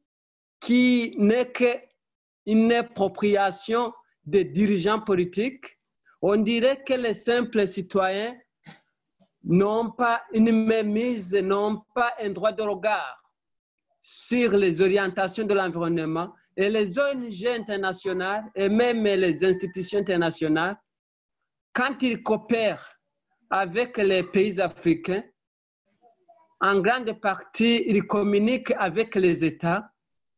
qui n'est qu'une appropriation des dirigeants politiques, on dirait que les simples citoyens n'ont pas une mainmise, n'ont pas un droit de regard sur les orientations de l'environnement, et les O N G internationales et même les institutions internationales, quand ils coopèrent avec les pays africains, en grande partie, ils communiquent avec les États,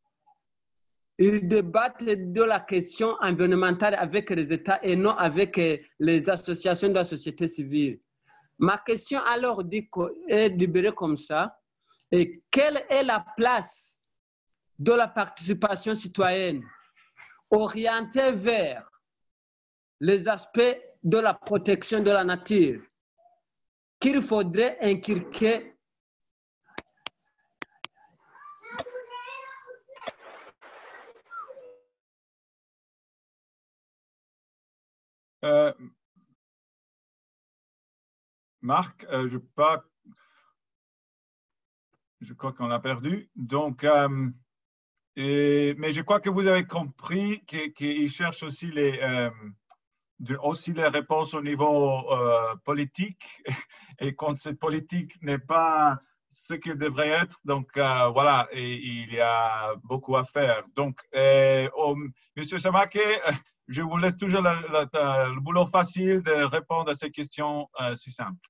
ils débattent de la question environnementale avec les États et non avec les associations de la société civile. Ma question alors est libérée comme ça. Et quelle est la place de la participation citoyenne orientée vers les aspects de la protection de la nature qu'il faudrait inculquer euh, Marc, euh, je pas Je crois qu'on l'a perdu. Donc, euh, et, mais je crois que vous avez compris qu'il qu cherche aussi les, euh, de, aussi les réponses au niveau euh, politique. Et quand cette politique n'est pas ce qu'elle devrait être, donc euh, voilà, et, il y a beaucoup à faire. Donc, euh, oh, Monsieur Samake, je vous laisse toujours la, la, le boulot facile de répondre à ces questions euh, si simples.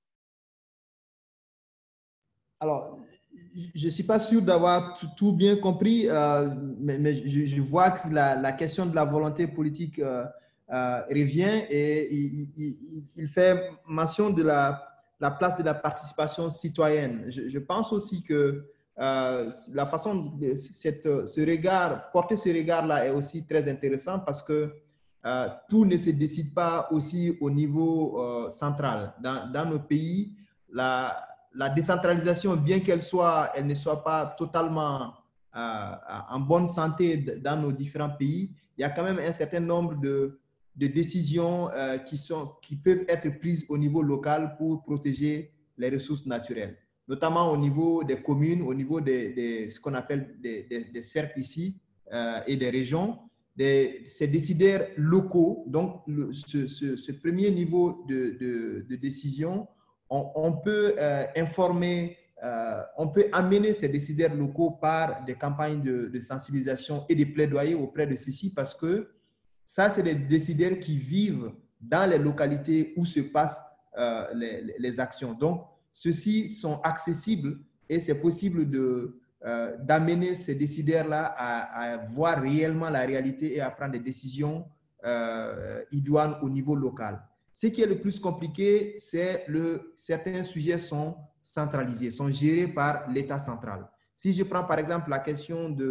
Alors, je ne suis pas sûr d'avoir tout, tout bien compris, euh, mais, mais je, je vois que la, la question de la volonté politique euh, euh, revient et il, il, il fait mention de la, la place de la participation citoyenne. Je, je pense aussi que euh, la façon, de, cette, ce regard, porter ce regard-là est aussi très intéressant parce que euh, tout ne se décide pas aussi au niveau euh, central. Dans, dans nos pays, la La décentralisation, bien qu'elle soit, elle ne soit pas totalement euh, en bonne santé dans nos différents pays, il y a quand même un certain nombre de, de décisions euh, qui, sont, qui peuvent être prises au niveau local pour protéger les ressources naturelles, notamment au niveau des communes, au niveau de, de ce qu'on appelle des, des, des cercles ici euh, et des régions. Des, ces décideurs locaux, donc le, ce, ce, ce premier niveau de, de, de décision, On, on peut euh, informer, euh, on peut amener ces décideurs locaux par des campagnes de, de sensibilisation et de plaidoyer auprès de ceux-ci parce que ça, c'est des décideurs qui vivent dans les localités où se passent euh, les, les actions. Donc, ceux-ci sont accessibles et c'est possible de, euh, d'amener ces décideurs-là à, à voir réellement la réalité et à prendre des décisions euh, idoines au niveau local. Ce qui est le plus compliqué, c'est que certains sujets sont centralisés, sont gérés par l'État central. Si je prends par exemple la question de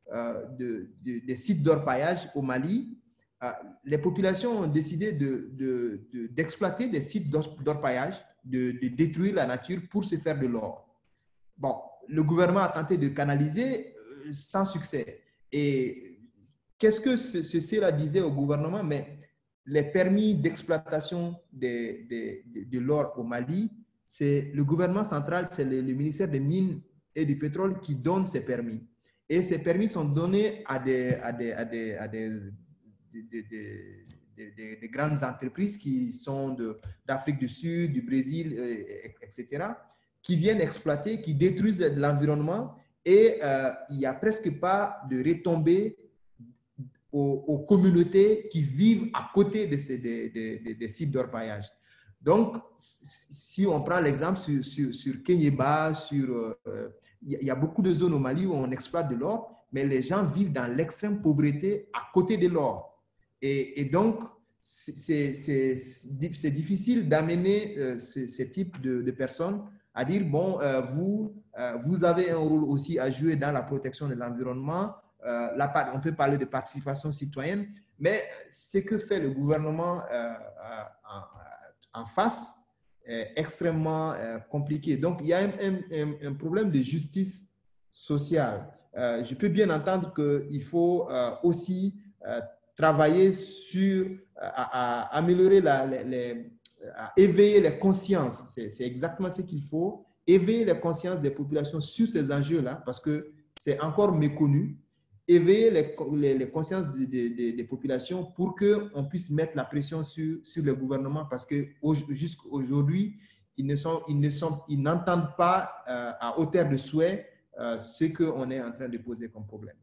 euh, de, de, des sites d'orpaillage au Mali, euh, les populations ont décidé de, de, de, d'exploiter des sites d'orpaillage, de, de détruire la nature pour se faire de l'or. Bon, le gouvernement a tenté de canaliser euh, sans succès. Et qu'est-ce que ce, ceci-là disait au gouvernement? Mais les permis d'exploitation de, de, de, de l'or au Mali, c'est le gouvernement central, c'est le, le ministère des Mines et du Pétrole qui donne ces permis. Et ces permis sont donnés à des, à des, à des, à des, des, des, des, des, des grandes entreprises qui sont d'Afrique du Sud, du Brésil, et cetera, qui viennent exploiter, qui détruisent l'environnement et euh, il n'y a presque pas de retombées aux, aux communautés qui vivent à côté de ces des, des, des sites d'orpaillage. Donc, si on prend l'exemple sur, sur, sur Kéniéba, sur, euh, il y a beaucoup de zones au Mali où on exploite de l'or, mais les gens vivent dans l'extrême pauvreté à côté de l'or. Et, et donc, c'est difficile d'amener euh, ce, ce type de, de personnes à dire, bon, euh, vous, euh, vous avez un rôle aussi à jouer dans la protection de l'environnement. Euh, là, on peut parler de participation citoyenne, mais ce que fait le gouvernement euh, en, en face est extrêmement euh, compliqué. Donc, il y a un, un, un problème de justice sociale. Euh, je peux bien entendre qu'il faut euh, aussi euh, travailler sur, à, à améliorer la, les, les à éveiller les consciences. C'est exactement ce qu'il faut, éveiller les consciences des populations sur ces enjeux-là, parce que c'est encore méconnu, éveiller les, les, les consciences des, des, des populations pour qu'on puisse mettre la pression sur, sur le gouvernement, parce que jusqu'à aujourd'hui, ils ne sont, ils ne sont, ils n'entendent pas euh, à hauteur de souhait euh, ce qu'on est en train de poser comme problème.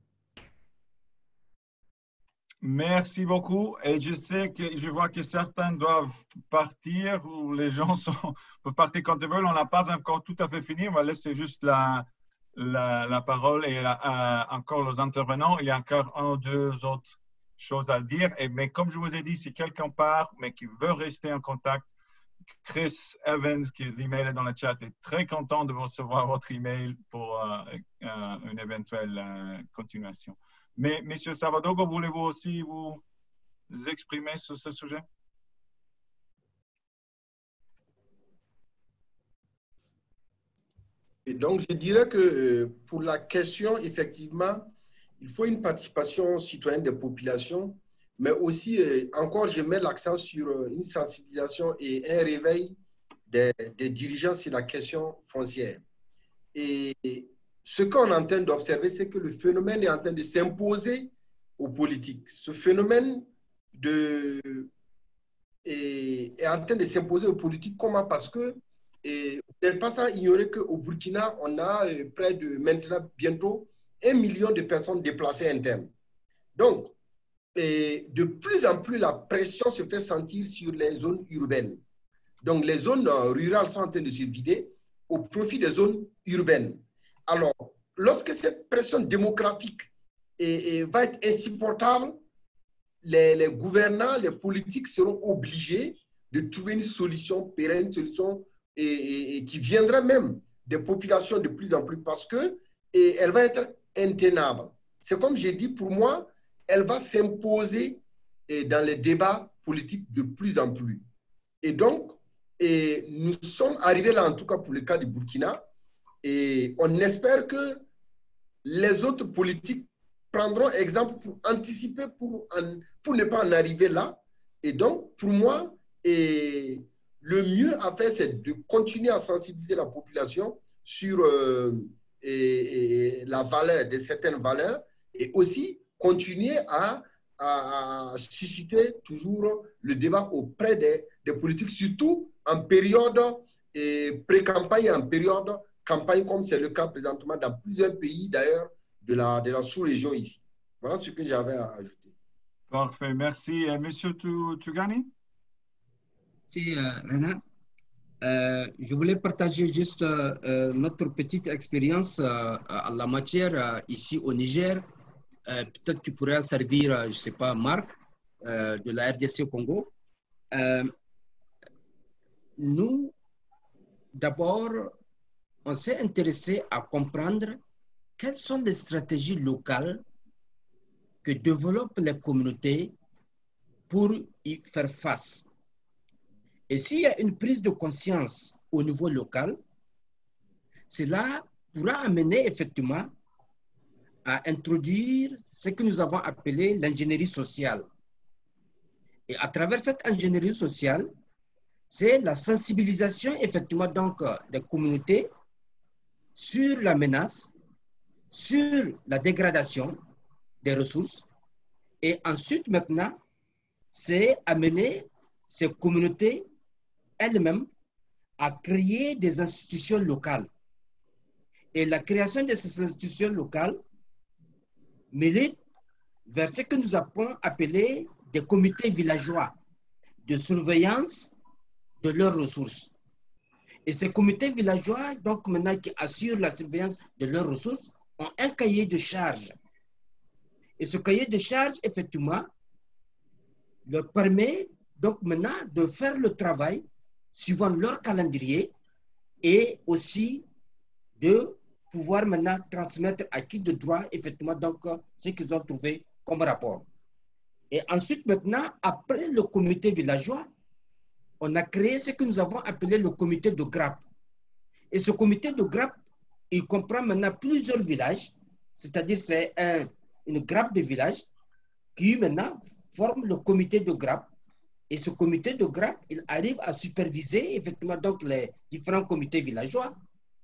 Merci beaucoup. Et je sais que je vois que certains doivent partir ou les gens sont, peuvent partir quand ils veulent. On n'a pas encore tout à fait fini. On va laisser juste la, la, la parole et la, euh, encore aux intervenants. Il y a encore un ou deux autres choses à dire. Et, mais comme je vous ai dit, si quelqu'un part mais qui veut rester en contact, Chris Evans, qui l'email est dans le chat, est très content de recevoir votre email pour euh, euh, une éventuelle euh, continuation. Mais, Monsieur Savadogo, voulez-vous aussi vous exprimer sur ce sujet? Et donc, je dirais que euh, pour la question, effectivement, il faut une participation citoyenne des populations, mais aussi, euh, encore, je mets l'accent sur euh, une sensibilisation et un réveil des, des dirigeants sur la question foncière. Et, et ce qu'on est en train d'observer, c'est que le phénomène est en train de s'imposer aux politiques. Ce phénomène de, est, est en train de s'imposer aux politiques. Comment? Parce que et vous n'êtes pas sans ignorer qu'au Burkina, on a près de maintenant bientôt un million de personnes déplacées internes. Donc, et de plus en plus, la pression se fait sentir sur les zones urbaines. Donc, les zones rurales sont en train de se vider au profit des zones urbaines. Alors, lorsque cette pression démographique est, est, va être insupportable, les, les gouvernants, les politiques seront obligés de trouver une solution pérenne, une solution et, et, et qui viendra même des populations de plus en plus parce que et elle va être intenable. C'est comme j'ai dit, pour moi, elle va s'imposer dans les débats politiques de plus en plus. Et donc, et nous sommes arrivés là, en tout cas pour le cas du Burkina, et on espère que les autres politiques prendront exemple pour anticiper, pour, en, pour ne pas en arriver là. Et donc, pour moi, et le mieux à faire, c'est de continuer à sensibiliser la population sur euh, et, et la valeur de certaines valeurs et aussi continuer à, à, à susciter toujours le débat auprès des, des politiques, surtout en période pré-campagne et en période campagne, comme c'est le cas présentement dans plusieurs pays d'ailleurs de la, de la sous-région ici. Voilà ce que j'avais à ajouter. Parfait, merci. Monsieur Tougani? Merci, euh, Renan. Euh, je voulais partager juste euh, notre petite expérience euh, en la matière euh, ici au Niger. Euh, Peut-être qu'il pourrait servir, euh, je ne sais pas, Marc, euh, de la R D C au Congo. Euh, nous, d'abord, on s'est intéressé à comprendre quelles sont les stratégies locales que développent les communautés pour y faire face. Et s'il y a une prise de conscience au niveau local, cela pourra amener effectivement à introduire ce que nous avons appelé l'ingénierie sociale. Et à travers cette ingénierie sociale, c'est la sensibilisation effectivement donc des communautés sur la menace, sur la dégradation des ressources. Et ensuite maintenant, c'est amener ces communautés elles-mêmes à créer des institutions locales. Et la création de ces institutions locales milite vers ce que nous avons appelé des comités villageois de surveillance de leurs ressources. Et ces comités villageois, donc maintenant qui assurent la surveillance de leurs ressources, ont un cahier de charges. Et ce cahier de charges, effectivement, leur permet donc maintenant de faire le travail suivant leur calendrier et aussi de pouvoir maintenant transmettre à qui de droit, effectivement, donc ce qu'ils ont trouvé comme rapport. Et ensuite, maintenant, après le comité villageois, on a créé ce que nous avons appelé le comité de grappe. Et ce comité de grappe, il comprend maintenant plusieurs villages, c'est-à-dire c'est un, une grappe de villages qui maintenant forme le comité de grappe. Et ce comité de grappe, il arrive à superviser effectivement donc les différents comités villageois.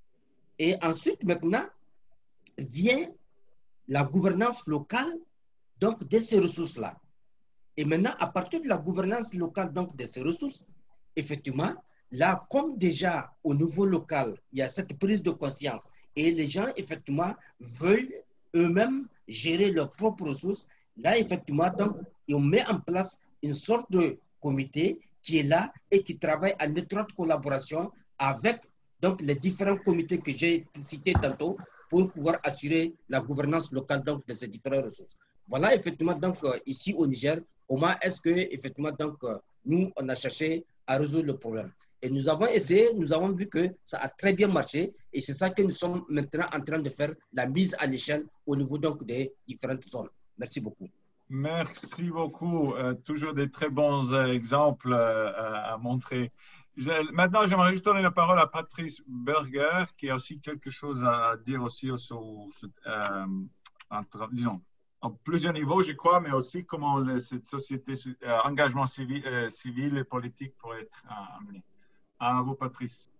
Et ensuite, maintenant, vient la gouvernance locale donc de ces ressources-là. Et maintenant, à partir de la gouvernance locale donc de ces ressources, effectivement, là, comme déjà au niveau local, il y a cette prise de conscience et les gens, effectivement, veulent eux-mêmes gérer leurs propres ressources, là, effectivement, donc, on met en place une sorte de comité qui est là et qui travaille en étroite collaboration avec donc, les différents comités que j'ai cités tantôt pour pouvoir assurer la gouvernance locale donc, de ces différentes ressources. Voilà, effectivement, donc, ici au Niger, comment est-ce que, effectivement, donc, nous, on a cherché à résoudre le problème. Et nous avons essayé, nous avons vu que ça a très bien marché et c'est ça que nous sommes maintenant en train de faire, la mise à l'échelle au niveau donc des différentes zones. Merci beaucoup. Merci beaucoup. Euh, toujours des très bons euh, exemples euh, à montrer. Je, maintenant, j'aimerais juste donner la parole à Patrice Berger, qui a aussi quelque chose à dire aussi sur, euh, entre, disons, en plusieurs niveaux, je crois, mais aussi comment le, cette société, euh, engagement civil, euh, civil et politique pourrait être euh, amené. À vous, Patrice.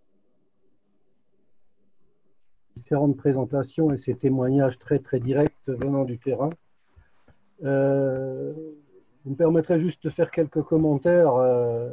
Différentes présentations et ces témoignages très, très directs venant du terrain. Euh, vous me permettrez juste de faire quelques commentaires euh,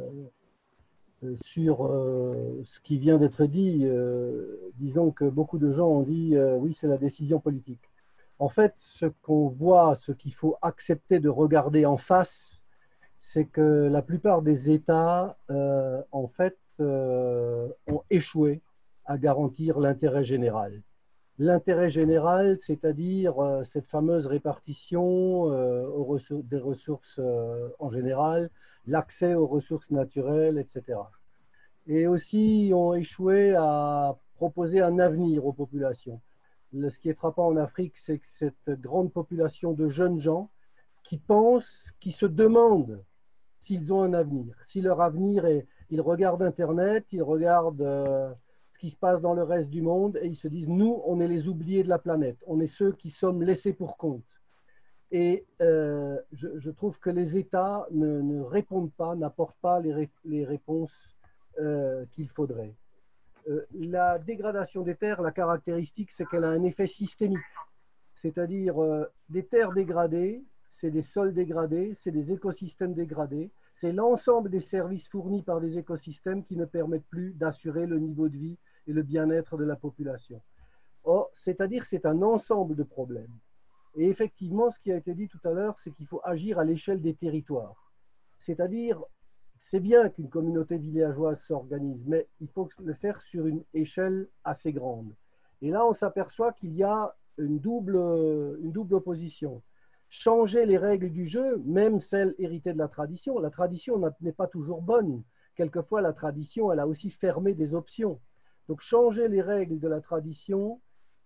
sur euh, ce qui vient d'être dit. Euh, disons que beaucoup de gens ont dit euh, oui, c'est la décision politique. En fait, ce qu'on voit, ce qu'il faut accepter de regarder en face, c'est que la plupart des États, euh, en fait, euh, ont échoué à garantir l'intérêt général. L'intérêt général, c'est-à-dire euh, cette fameuse répartition euh, aux ressources, des ressources euh, en général, l'accès aux ressources naturelles, et cetera. Et aussi ont échoué à proposer un avenir aux populations. Le, ce qui est frappant en Afrique, c'est que cette grande population de jeunes gens qui pensent, qui se demandent s'ils ont un avenir. Si leur avenir est, ils regardent Internet, ils regardent euh, ce qui se passe dans le reste du monde et ils se disent, nous, on est les oubliés de la planète, on est ceux qui sommes laissés pour compte. Et euh, je, je trouve que les États ne, ne répondent pas, n'apportent pas les, ré, les réponses euh, qu'il faudrait. Euh, la dégradation des terres, la caractéristique, c'est qu'elle a un effet systémique. C'est-à-dire, euh, des terres dégradées, c'est des sols dégradés, c'est des écosystèmes dégradés, c'est l'ensemble des services fournis par des écosystèmes qui ne permettent plus d'assurer le niveau de vie et le bien-être de la population. Or, c'est-à-dire c'est un ensemble de problèmes. Et effectivement, ce qui a été dit tout à l'heure, c'est qu'il faut agir à l'échelle des territoires. C'est-à-dire, c'est bien qu'une communauté villageoise s'organise, mais il faut le faire sur une échelle assez grande. Et là, on s'aperçoit qu'il y a une double, une double opposition. Changer les règles du jeu, même celles héritées de la tradition. La tradition n'est pas toujours bonne. Quelquefois, la tradition, elle a aussi fermé des options. Donc, changer les règles de la tradition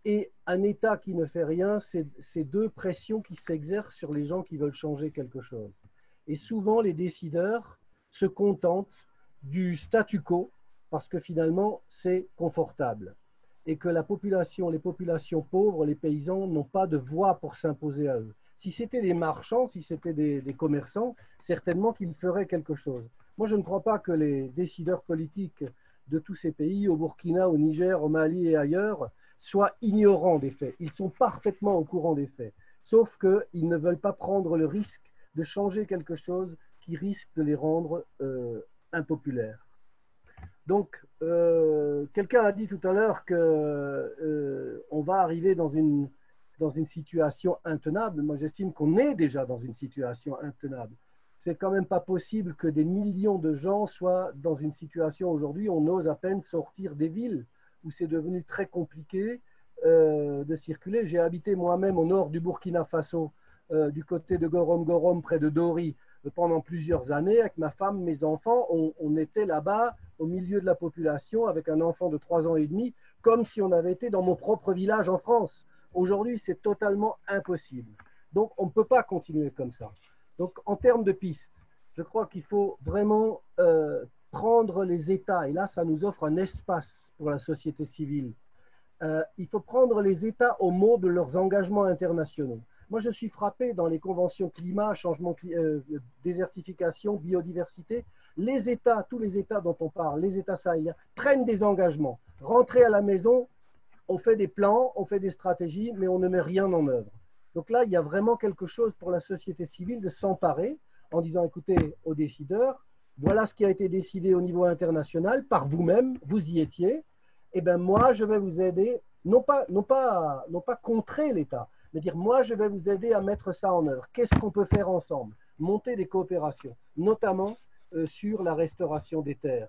et un État qui ne fait rien, c'est deux pressions qui s'exercent sur les gens qui veulent changer quelque chose. Et souvent, les décideurs se contentent du statu quo parce que finalement, c'est confortable. Et que la population, les populations pauvres, les paysans, n'ont pas de voix pour s'imposer à eux. Si c'était des marchands, si c'était des, des commerçants, certainement qu'ils feraient quelque chose. Moi, je ne crois pas que les décideurs politiques de tous ces pays, au Burkina, au Niger, au Mali et ailleurs, soient ignorants des faits. Ils sont parfaitement au courant des faits, sauf qu'ils ne veulent pas prendre le risque de changer quelque chose qui risque de les rendre euh, impopulaires. Donc, euh, quelqu'un a dit tout à l'heure qu'on euh, va arriver dans une, dans une situation intenable. Moi, j'estime qu'on est déjà dans une situation intenable. C'est quand même pas possible que des millions de gens soient dans une situation aujourd'hui où on ose à peine sortir des villes, où c'est devenu très compliqué euh, de circuler. J'ai habité moi-même au nord du Burkina Faso, euh, du côté de Gorom Gorom, près de Dori, pendant plusieurs années. Avec ma femme, mes enfants, on, on était là-bas au milieu de la population avec un enfant de trois ans et demi, comme si on avait été dans mon propre village en France. Aujourd'hui, c'est totalement impossible. Donc, on ne peut pas continuer comme ça. Donc, en termes de pistes, je crois qu'il faut vraiment euh, prendre les États, et là, ça nous offre un espace pour la société civile. Euh, il faut prendre les États au mot de leurs engagements internationaux. Moi, je suis frappé dans les conventions climat, changement, euh, désertification, biodiversité. Les États, tous les États dont on parle, les États sahéliens, prennent des engagements. Rentrez à la maison, on fait des plans, on fait des stratégies, mais on ne met rien en œuvre. Donc là, il y a vraiment quelque chose pour la société civile de s'emparer en disant, écoutez, aux décideurs, voilà ce qui a été décidé au niveau international par vous-même, vous y étiez, et bien moi, je vais vous aider, non pas, non pas, non pas contrer l'État, mais dire, moi, je vais vous aider à mettre ça en œuvre. Qu'est-ce qu'on peut faire ensemble? Monter des coopérations, notamment euh, sur la restauration des terres.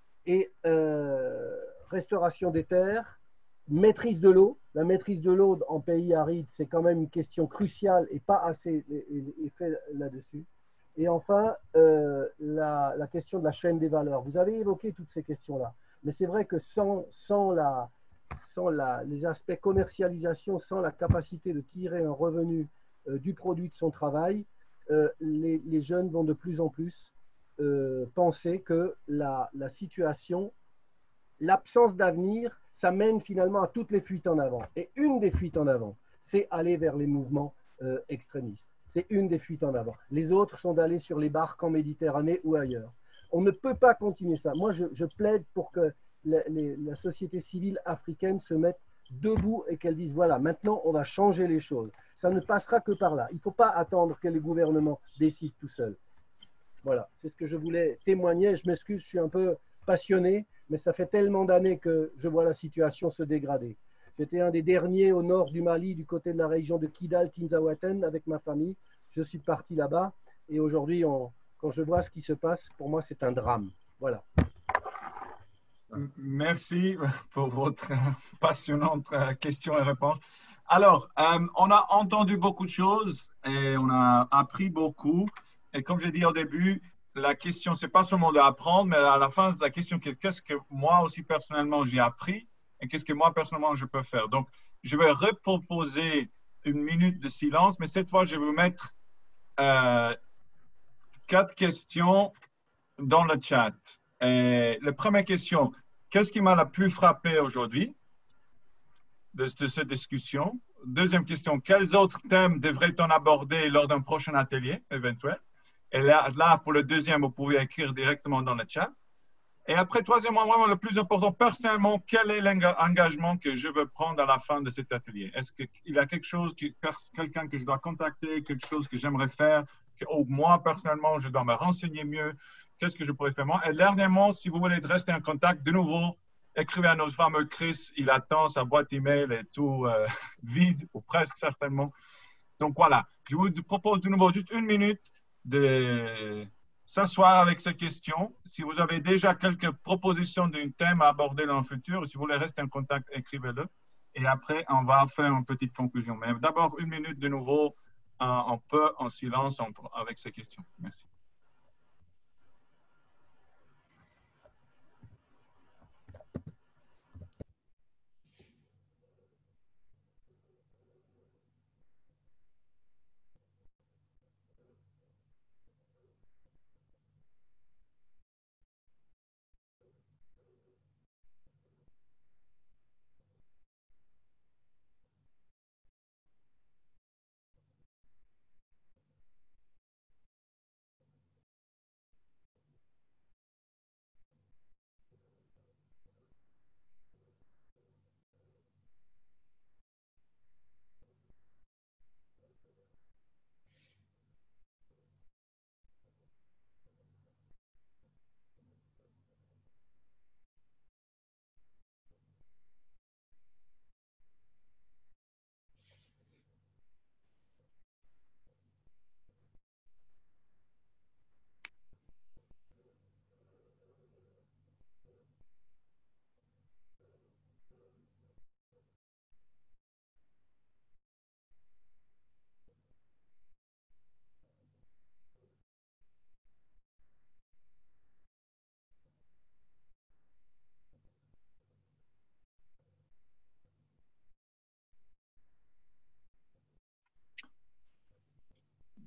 Et euh, restauration des terres, maîtrise de l'eau. La maîtrise de l'eau en pays arides, c'est quand même une question cruciale et pas assez fait là-dessus. Et enfin, euh, la, la question de la chaîne des valeurs. Vous avez évoqué toutes ces questions-là. Mais c'est vrai que sans, sans, la, sans la, les aspects commercialisation, sans la capacité de tirer un revenu euh, du produit de son travail, euh, les, les jeunes vont de plus en plus euh, penser que la, la situation, l'absence d'avenir, ça mène finalement à toutes les fuites en avant. Et une des fuites en avant, c'est aller vers les mouvements euh, extrémistes. C'est une des fuites en avant. Les autres sont d'aller sur les barques en Méditerranée ou ailleurs. On ne peut pas continuer ça. Moi, je, je plaide pour que la, les, la société civile africaine se mette debout et qu'elle dise, voilà, maintenant, on va changer les choses. Ça ne passera que par là. Il ne faut pas attendre que les gouvernements décident tout seuls. Voilà, c'est ce que je voulais témoigner. Je m'excuse, je suis un peu passionné, mais ça fait tellement d'années que je vois la situation se dégrader. J'étais un des derniers au nord du Mali, du côté de la région de Kidal, Tinzaouaten, avec ma famille. Je suis parti là-bas et aujourd'hui, quand je vois ce qui se passe, pour moi, c'est un drame. Voilà. Merci pour votre passionnante question et réponse. Alors, euh, on a entendu beaucoup de choses et on a appris beaucoup. Et comme j'ai dit au début, la question, ce n'est pas seulement d'apprendre, mais à la fin, la question, qu'est-ce que moi aussi personnellement j'ai appris et qu'est-ce que moi personnellement je peux faire. Donc, je vais reproposer une minute de silence, mais cette fois, je vais vous mettre euh, quatre questions dans le chat. Et la première question, qu'est-ce qui m'a le plus frappé aujourd'hui de, de cette discussion? Deuxième question, quels autres thèmes devrait-on aborder lors d'un prochain atelier éventuel? Et là, là, pour le deuxième, vous pouvez écrire directement dans le chat. Et après, troisièmement, vraiment le plus important, personnellement, quel est l'engagement que je veux prendre à la fin de cet atelier? Est-ce qu'il y a quelque chose, quelqu'un que je dois contacter, quelque chose que j'aimerais faire, que, ou moi, personnellement, je dois me renseigner mieux? Qu'est-ce que je pourrais faire moi? Et dernièrement, si vous voulez rester en contact, de nouveau, écrivez à nos fameux Chris, il attend, sa boîte email est tout euh, vide, ou presque certainement. Donc voilà, je vous propose de nouveau juste une minute de s'asseoir avec ces questions. Si vous avez déjà quelques propositions d'un thème à aborder dans le futur, si vous voulez rester en contact, écrivez-le. Et après, on va faire une petite conclusion. Mais d'abord, une minute de nouveau, un peu en silence avec ces questions. Merci.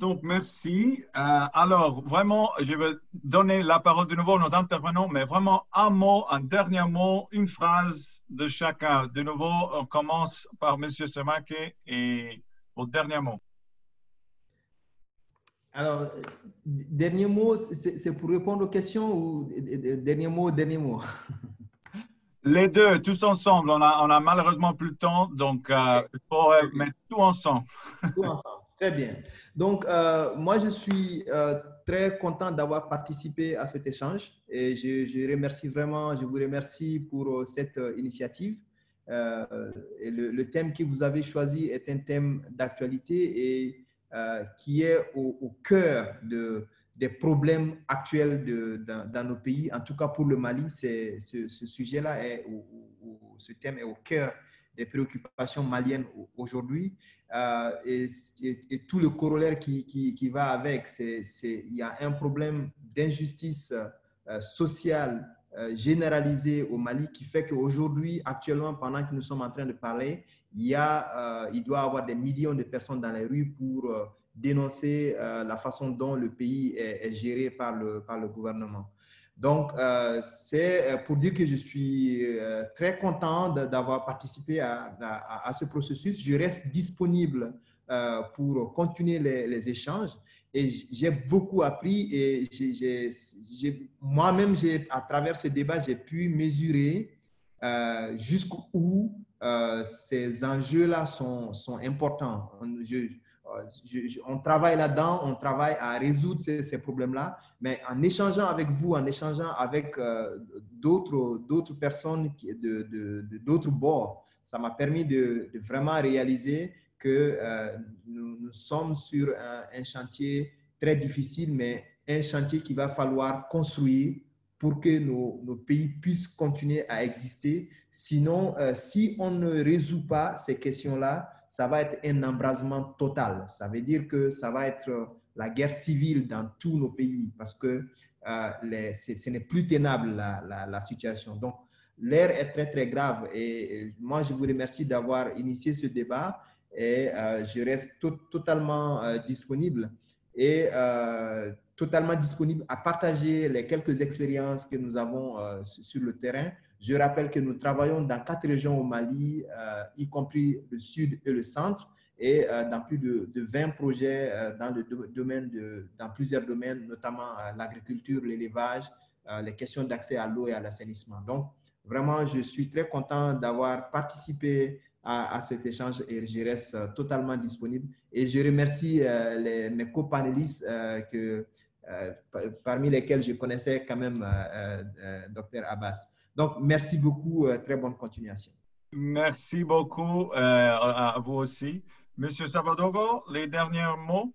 Donc, merci. Euh, alors, vraiment, je vais donner la parole de nouveau à nos intervenants, mais vraiment un mot, un dernier mot, une phrase de chacun. De nouveau, on commence par M. Semake et au dernier mot. Alors, dernier mot, c'est pour répondre aux questions ou dernier mot, dernier mot? Les deux, tous ensemble. On a, on a malheureusement plus de temps, donc euh, il faut euh, mettre tout ensemble. Tout ensemble, très bien. Donc, euh, moi, je suis euh, très content d'avoir participé à cet échange et je, je remercie vraiment, je vous remercie pour cette euh, initiative. Euh, et le, le thème que vous avez choisi est un thème d'actualité et euh, qui est au, au cœur de, des problèmes actuels de, dans, dans nos pays. En tout cas, pour le Mali, ce, ce sujet-là, est au, au, ce thème est au cœur des préoccupations maliennes aujourd'hui. Euh, et, et, et tout le corollaire qui, qui, qui va avec, c'est il y a un problème d'injustice euh, sociale euh, généralisée au Mali qui fait qu'aujourd'hui, actuellement, pendant que nous sommes en train de parler, il, y a, euh, il doit y avoir des millions de personnes dans les rues pour euh, dénoncer euh, la façon dont le pays est, est géré par le, par le gouvernement. Donc, euh, c'est pour dire que je suis euh, très content d'avoir participé à, à, à ce processus. Je reste disponible euh, pour continuer les, les échanges et j'ai beaucoup appris et moi-même, à travers ce débat, j'ai pu mesurer euh, jusqu'où euh, ces enjeux-là sont, sont importants. Je, Je, je, on travaille là-dedans, on travaille à résoudre ces, ces problèmes-là, mais en échangeant avec vous, en échangeant avec euh, d'autres d'autres personnes de, de, de, d'autres bords, ça m'a permis de, de vraiment réaliser que euh, nous, nous sommes sur un, un chantier très difficile, mais un chantier qu'il va falloir construire pour que nos, nos pays puissent continuer à exister. Sinon, euh, si on ne résout pas ces questions-là, ça va être un embrasement total. Ça veut dire que ça va être la guerre civile dans tous nos pays parce que euh, les, ce n'est plus tenable la, la, la situation. Donc, l'air est très, très grave. Et, et moi, je vous remercie d'avoir initié ce débat et euh, je reste to totalement euh, disponible et euh, totalement disponible à partager les quelques expériences que nous avons euh, sur le terrain. Je rappelle que nous travaillons dans quatre régions au Mali, euh, y compris le sud et le centre, et euh, dans plus de, de vingt projets euh, dans, le domaine de, dans plusieurs domaines, notamment euh, l'agriculture, l'élevage, euh, les questions d'accès à l'eau et à l'assainissement. Donc, vraiment, je suis très content d'avoir participé à, à cet échange et je reste euh, totalement disponible. Et je remercie euh, les, mes copanélistes euh, que, euh, parmi lesquels je connaissais quand même euh, euh, Docteur Abbas. Donc, merci beaucoup. Euh, très bonne continuation. Merci beaucoup euh, à vous aussi. Monsieur Savadogo, les derniers mots?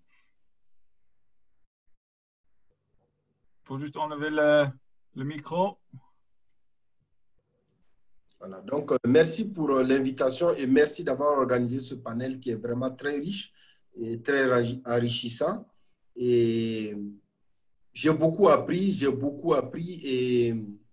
Il faut juste enlever le, le micro. Voilà, donc euh, merci pour euh, l'invitation et merci d'avoir organisé ce panel qui est vraiment très riche et très enrichissant. Et j'ai beaucoup appris, j'ai beaucoup appris et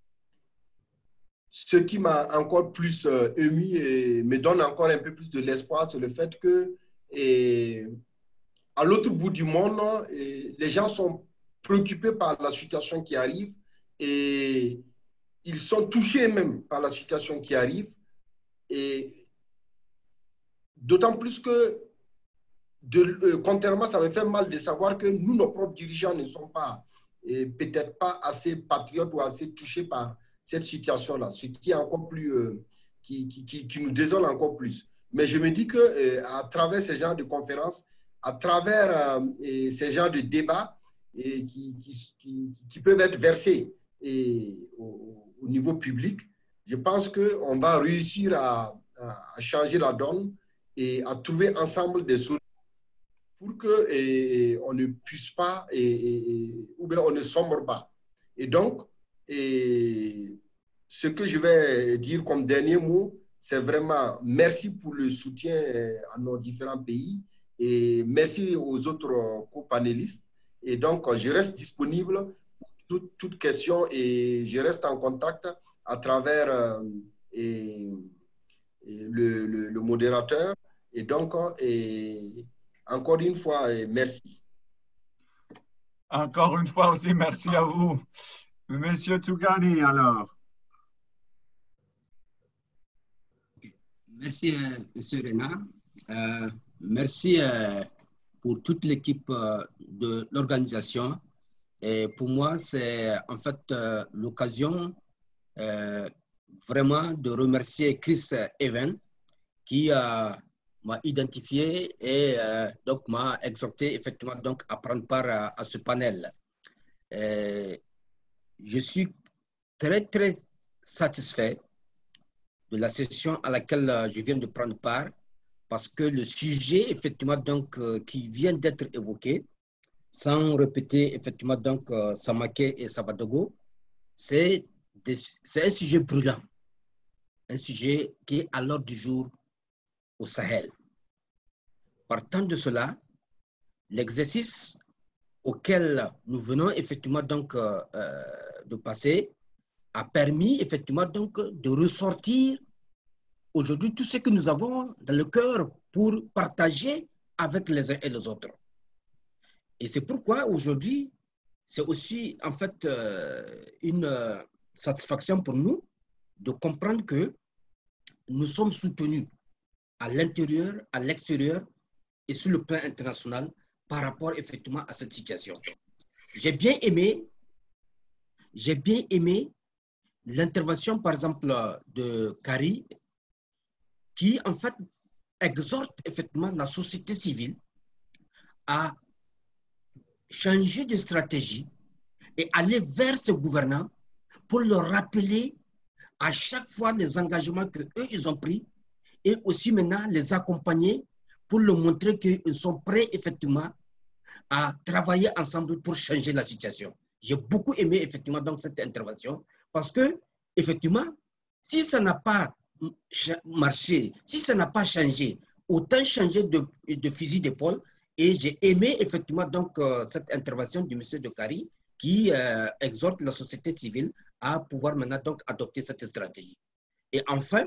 ce qui m'a encore plus euh, ému et me donne encore un peu plus de l'espoir, c'est le fait que et, à l'autre bout du monde, et, les gens sont préoccupés par la situation qui arrive et ils sont touchés même par la situation qui arrive. Et d'autant plus que, de, euh, contrairement, ça me fait mal de savoir que nous, nos propres dirigeants ne sont pas, peut-être pas assez patriotes ou assez touchés par cette situation-là, ce qui est encore plus, euh, qui, qui, qui, qui nous désole encore plus. Mais je me dis que euh, à travers ces genres de conférences, à travers euh, et ces genres de débats et qui, qui, qui, qui peuvent être versés et, au, au niveau public, je pense qu'on va réussir à, à changer la donne et à trouver ensemble des solutions pour que et, on ne puisse pas et, et, ou bien on ne sombre pas. Et donc, et ce que je vais dire comme dernier mot, c'est vraiment merci pour le soutien à nos différents pays et merci aux autres co-panélistes. Et donc, je reste disponible pour toute, toute question et je reste en contact à travers euh, et, et le, le, le modérateur. Et donc, et encore une fois, merci. Encore une fois aussi, merci à vous. Monsieur Tougani, alors. Merci, euh, Monsieur Renard. Euh, merci euh, pour toute l'équipe euh, de l'organisation. Et pour moi, c'est en fait euh, l'occasion euh, vraiment de remercier Chris Even qui euh, m'a identifié et euh, donc m'a exhorté effectivement donc à prendre part à, à ce panel. Et je suis très très satisfait de la session à laquelle je viens de prendre part parce que le sujet effectivement donc euh, qui vient d'être évoqué, sans répéter effectivement donc euh, Samaké et Sabadogo, c'est un sujet brûlant, un sujet qui est à l'ordre du jour au Sahel. Partant de cela, l'exercice auquel nous venons effectivement donc euh, de passer a permis effectivement donc de ressortir aujourd'hui tout ce que nous avons dans le cœur pour partager avec les uns et les autres. Et c'est pourquoi aujourd'hui, c'est aussi en fait euh, une euh, satisfaction pour nous de comprendre que nous sommes soutenus à l'intérieur, à l'extérieur et sur le plan international par rapport effectivement à cette situation. J'ai bien aimé, j'ai bien aimé l'intervention par exemple de Kari qui en fait exhorte effectivement la société civile à changer de stratégie et aller vers ces gouvernants pour leur rappeler à chaque fois les engagements qu'eux, ils ont pris et aussi maintenant les accompagner pour leur montrer qu'ils sont prêts effectivement à travailler ensemble pour changer la situation. J'ai beaucoup aimé effectivement donc cette intervention parce que effectivement, si ça n'a pas marché, si ça n'a pas changé, autant changer de, de fusil d'épaule. Et j'ai aimé effectivement donc euh, cette intervention du monsieur de Kari qui euh, exhorte la société civile à pouvoir maintenant donc adopter cette stratégie. Et enfin,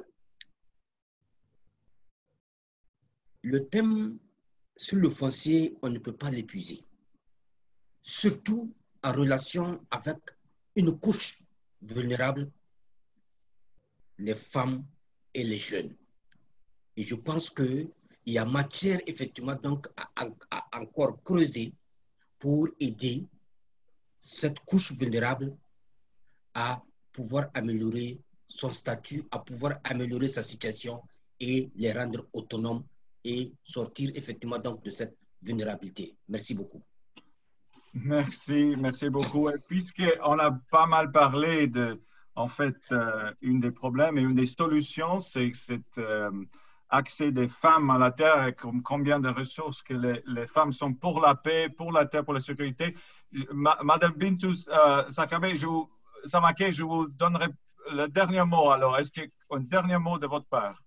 le thème sur le foncier, on ne peut pas l'épuiser. Surtout en relation avec une couche vulnérable, les femmes et les jeunes. Et je pense qu'il y a matière effectivement donc à, à, à encore creuser pour aider cette couche vulnérable à pouvoir améliorer son statut, à pouvoir améliorer sa situation et les rendre autonomes et sortir effectivement donc de cette vulnérabilité. Merci beaucoup. Merci, merci beaucoup. Et puisqu'on a pas mal parlé de, en fait, euh, une des problèmes et une des solutions, c'est cet euh, accès des femmes à la terre et combien de ressources que les, les femmes sont pour la paix, pour la terre, pour la sécurité. Ma, Madame Bintou euh, Sakame, je vous, Samake, je vous donnerai le dernier mot. Alors, est-ce qu'il y a un dernier mot de votre part?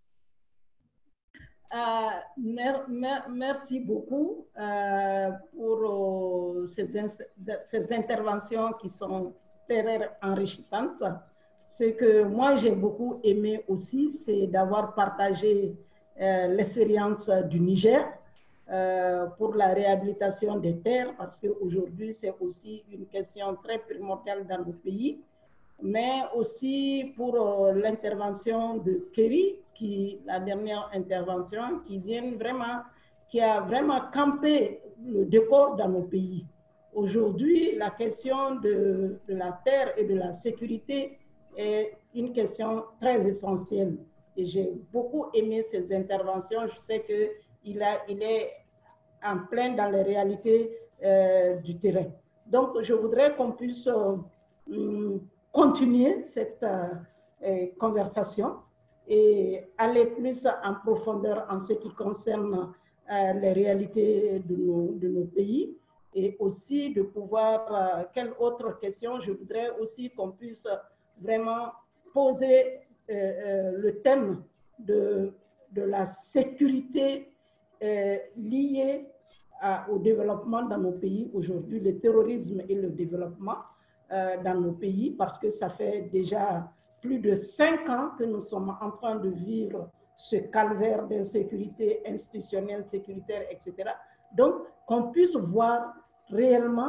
Euh, mer, mer, merci beaucoup euh, pour euh, ces, ces interventions qui sont très enrichissantes. Ce que moi j'ai beaucoup aimé aussi, c'est d'avoir partagé euh, l'expérience du Niger euh, pour la réhabilitation des terres, parce qu'aujourd'hui c'est aussi une question très primordiale dans le pays, mais aussi pour euh, l'intervention de Kerry, qui, la dernière intervention, qui vient vraiment, qui a vraiment campé le décor dans nos pays. Aujourd'hui, la question de, de la terre et de la sécurité est une question très essentielle. Et j'ai beaucoup aimé ces interventions. Je sais qu'il a, il est en plein dans les réalités euh, du terrain. Donc, je voudrais qu'on puisse euh, continuer cette euh, conversation et aller plus en profondeur en ce qui concerne euh, les réalités de nos, de nos pays et aussi de pouvoir, euh, quelle autre question, je voudrais aussi qu'on puisse vraiment poser euh, euh, le thème de, de la sécurité euh, liée à, au développement dans nos pays aujourd'hui, le terrorisme et le développement euh, dans nos pays, parce que ça fait déjà plus de cinq ans que nous sommes en train de vivre ce calvaire d'insécurité institutionnelle, sécuritaire, et cetera. Donc, qu'on puisse voir réellement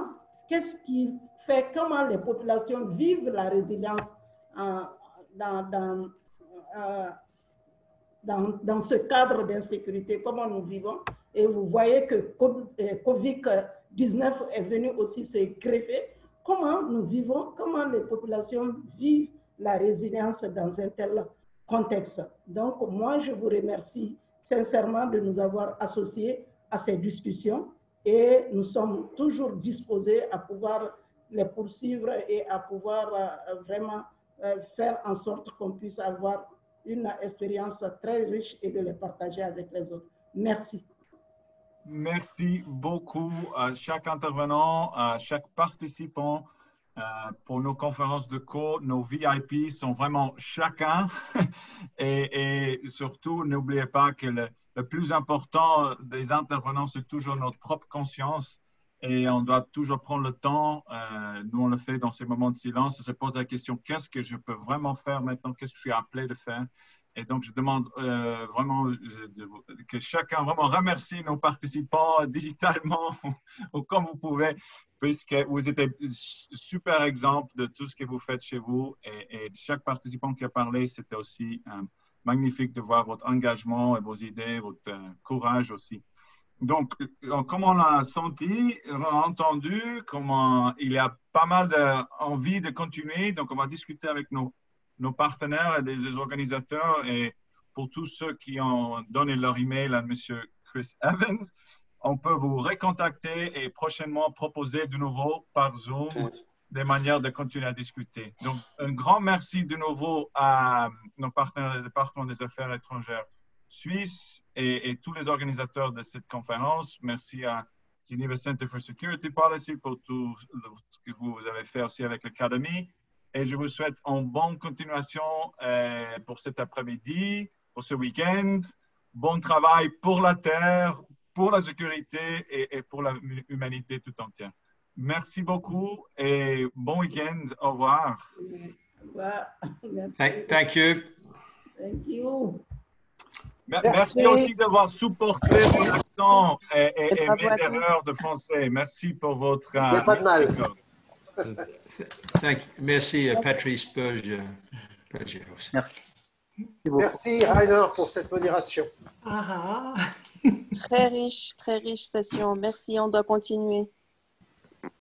qu'est-ce qui fait, comment les populations vivent la résilience euh, dans, dans, euh, dans, dans ce cadre d'insécurité, comment nous vivons. Et vous voyez que covid dix-neuf est venu aussi se greffer. Comment nous vivons, comment les populations vivent la résilience dans un tel contexte. Donc, moi, je vous remercie sincèrement de nous avoir associés à ces discussions et nous sommes toujours disposés à pouvoir les poursuivre et à pouvoir euh, vraiment euh, faire en sorte qu'on puisse avoir une expérience très riche et de les partager avec les autres. Merci. Merci beaucoup à chaque intervenant, à chaque participant. Euh, pour nos conférences de cours, nos V I P sont vraiment chacun. et, et surtout, n'oubliez pas que le, le plus important des intervenants, c'est toujours notre propre conscience. Et on doit toujours prendre le temps, euh, nous on le fait dans ces moments de silence, se poser la question, qu'est-ce que je peux vraiment faire maintenant, qu'est-ce que je suis appelé de faire? Et donc, je demande euh, vraiment je, que chacun vraiment remercie nos participants digitalement ou comme vous pouvez, puisque vous êtes super exemple de tout ce que vous faites chez vous. Et, et chaque participant qui a parlé, c'était aussi euh, magnifique de voir votre engagement et vos idées, votre euh, courage aussi. Donc, comme on l'a senti, on a entendu, comment il y a pas mal d'envie de continuer. Donc, on va discuter avec nos nos partenaires et des organisateurs et pour tous ceux qui ont donné leur email à M. Chris Evans, on peut vous recontacter et prochainement proposer de nouveau par Zoom des manières de continuer à discuter. Donc, un grand merci de nouveau à nos partenaires du département des affaires étrangères suisses et, et tous les organisateurs de cette conférence. Merci à Geneva Center for Security Policy pour tout ce que vous avez fait aussi avec l'Académie. Et je vous souhaite une bonne continuation euh, pour cet après-midi, pour ce week-end. Bon travail pour la Terre, pour la sécurité et, et pour l'humanité tout entière. Merci beaucoup et bon week-end. Au revoir. Thank, thank you. Thank you. Merci, Merci aussi d'avoir supporté mon accent et, et, et mes erreurs de français. Merci pour votre... Il n'y a pas de mal. Thank you. Merci, Patrice Berger. Merci. Merci, Rainer, pour cette modération. Ah ah. Très riche, très riche session. Merci, on doit continuer.